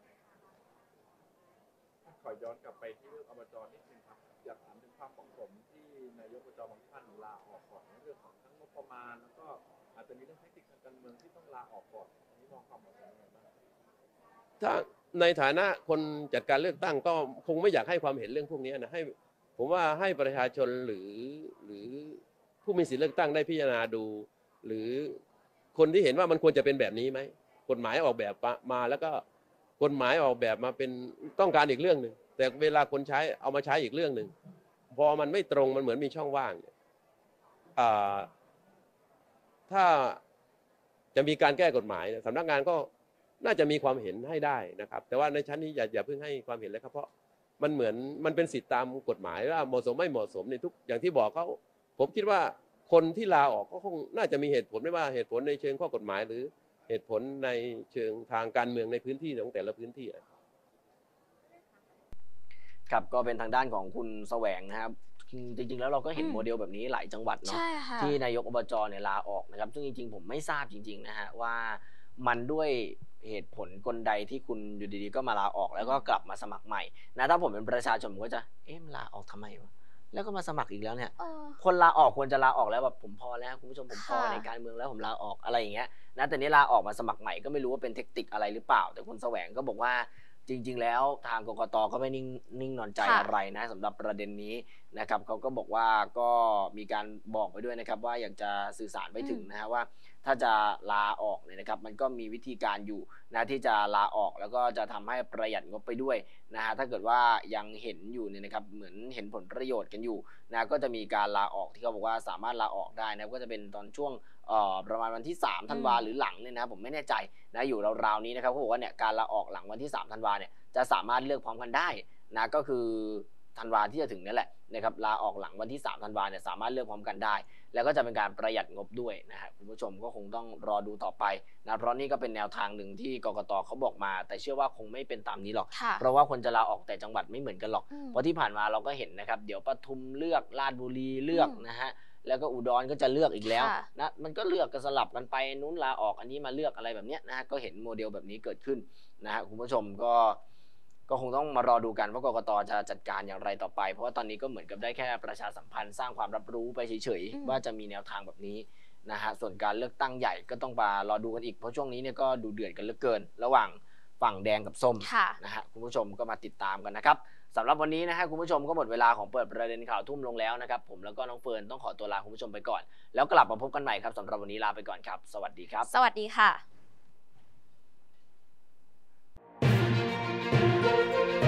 ขอย้อนกลับไปที่เรื่องอบจนิดนึงครับอยากถามถึงภาพของผมที่นายกอบจบางท่านลาออกก่อนในเรื่องของทั้งงบประมาณแล้วก็อาจจะมีเรื่องเทคนิคทางการเมืองที่ต้องลาออกก่อนอันนี้มองความเหมาะสมยังไงบ้างถ้าในฐานะคนจัดการเลือกตั้งก็คงไม่อยากให้ความเห็นเรื่องพวกนี้นะผมว่าให้ประชาชนหรือผู้มีสิทธิเลือกตั้งได้พิจารณาดูหรือคนที่เห็นว่ามันควรจะเป็นแบบนี้ไหมกฎหมายออกแบบมาแล้วก็กฎหมายออกแบบมาเป็นต้องการอีกเรื่องหนึ่งแต่เวลาคนใช้เอามาใช้อีกเรื่องหนึ่งพอมันไม่ตรงมันเหมือนมีช่องว่างถ้าจะมีการแก้กฎหมายสำนักงานก็น่าจะมีความเห็นให้ได้นะครับแต่ว่าในชั้นนี้อย่าเพิ่งให้ความเห็นเลยครับเพราะมันเหมือนมันเป็นสิทธิตามกฎหมายว่าเหมาะสมไม่เหมาะสมในทุกอย่างที่บอกเขาผมคิดว่าคนที่ลาออกก็คงน่าจะมีเหตุผลไม่ว่าเหตุผลในเชิงข้อกฎหมายหรือเหตุผลในเชิงทางการเมืองในพื้นที่ของแต่ละพื้นที่ครับก็เป็นทางด้านของคุณแสวงนะครับจริงๆแล้วเราก็เห็นโมเดลแบบนี้หลายจังหวัดเนาะที่นายกอบจเนี่ยลาออกนะครับซึ่งจริงๆผมไม่ทราบจริงๆนะฮะว่ามันด้วยเหตุผลกลใดที่คุณอยู่ดีๆก็มาลาออกแล้วก็กลับมาสมัครใหม่นะถ้าผมเป็นประชาชนผมก็จะมันลาออกทำไมวะแล้วก็มาสมัครอีกแล้วเนี่ยคนลาออกควรจะลาออกแล้วแบบผมพอแล้วคุณผู้ชมผมพอในการเมืองแล้วผมลาออกอะไรอย่างเงี้ยนะแต่นี้ลาออกมาสมัครใหม่ก็ไม่รู้ว่าเป็นเทคนิคอะไรหรือเปล่าแต่คุณแสวงก็บอกว่าจริงๆแล้วทางกกต.ก็ไม่นิ่งนอนใจอะไรนะสำหรับประเด็นนี้นะครับเขาก็บอกว่าก็มีการบอกไปด้วยนะครับว่าอยากจะสื่อสารไปถึงนะฮะว่าถ้าจะลาออกเนี่ยนะครับมันก็มีวิธีการอยู่นะที่จะลาออกแล้วก็จะทำให้ประหยัดงบไปด้วยนะฮะถ้าเกิดว่ายังเห็นอยู่เนี่ยนะครับเหมือนเห็นผลประโยชน์กันอยู่นะก็จะมีการลาออกที่เขาบอกว่าสามารถลาออกได้นะก็จะเป็นตอนช่วงประมาณวันที่3 ธันวาหรือหลังเนี่ยนะครับผมไม่แน่ใจนะอยู่ราวๆนี้นะครับเขาบอกว่าเนี่ยการลาออกหลังวันที่3 ธันวาเนี่ยจะสามารถเลือกพร้อมกันได้นะก็คือธันวาที่จะถึงนี่แหละนะครับลาออกหลังวันที่3 ธันวาเนี่ยสามารถเลือกพร้อมกันได้แล้วก็จะเป็นการประหยัดงบด้วยนะครับคุณผู้ชมก็คงต้องรอดูต่อไปนะเพราะนี่ก็เป็นแนวทางหนึ่งที่กกต.เขาบอกมาแต่เชื่อว่าคงไม่เป็นตามนี้หรอกเพราะว่าคนจะลาออกแต่จังหวัดไม่เหมือนกันหรอกเพราะที่ผ่านมาเราก็เห็นนะครับเดี๋ยวปทุมเลือกราชบุรีเลือกนะฮะแล้วก็อุดรก็จะเลือกอีกแล้วนะมันก็เลือกกันสลับกันไปนู้นลาออกอันนี้มาเลือกอะไรแบบนี้นะฮะก็เห็นโมเดลแบบนี้เกิดขึ้นนะฮะคุณผู้ชมก็คงต้องมารอดูกันว่ากกต.จะจัดการอย่างไรต่อไปเพราะว่าตอนนี้ก็เหมือนกับได้แค่ประชาสัมพันธ์สร้างความรับรู้ไปเฉยๆว่าจะมีแนวทางแบบนี้นะฮะส่วนการเลือกตั้งใหญ่ก็ต้องมารอดูกันอีกเพราะช่วงนี้เนี่ยก็ดูเดือดกันเหลือเกินระหว่างฝั่งแดงกับส้มนะฮะคุณผู้ชมก็มาติดตามกันนะครับสำหรับวันนี้นะฮะคุณผู้ชมก็หมดเวลาของเปิดประเด็นข่าวทุ่มลงแล้วนะครับผมแล้วก็น้องเฟิร์นต้องขอตัวลาคุณผู้ชมไปก่อนแล้วกลับมาพบกันใหม่ครับสำหรับวันนี้ลาไปก่อนครับสวัสดีครับสวัสดีค่ะ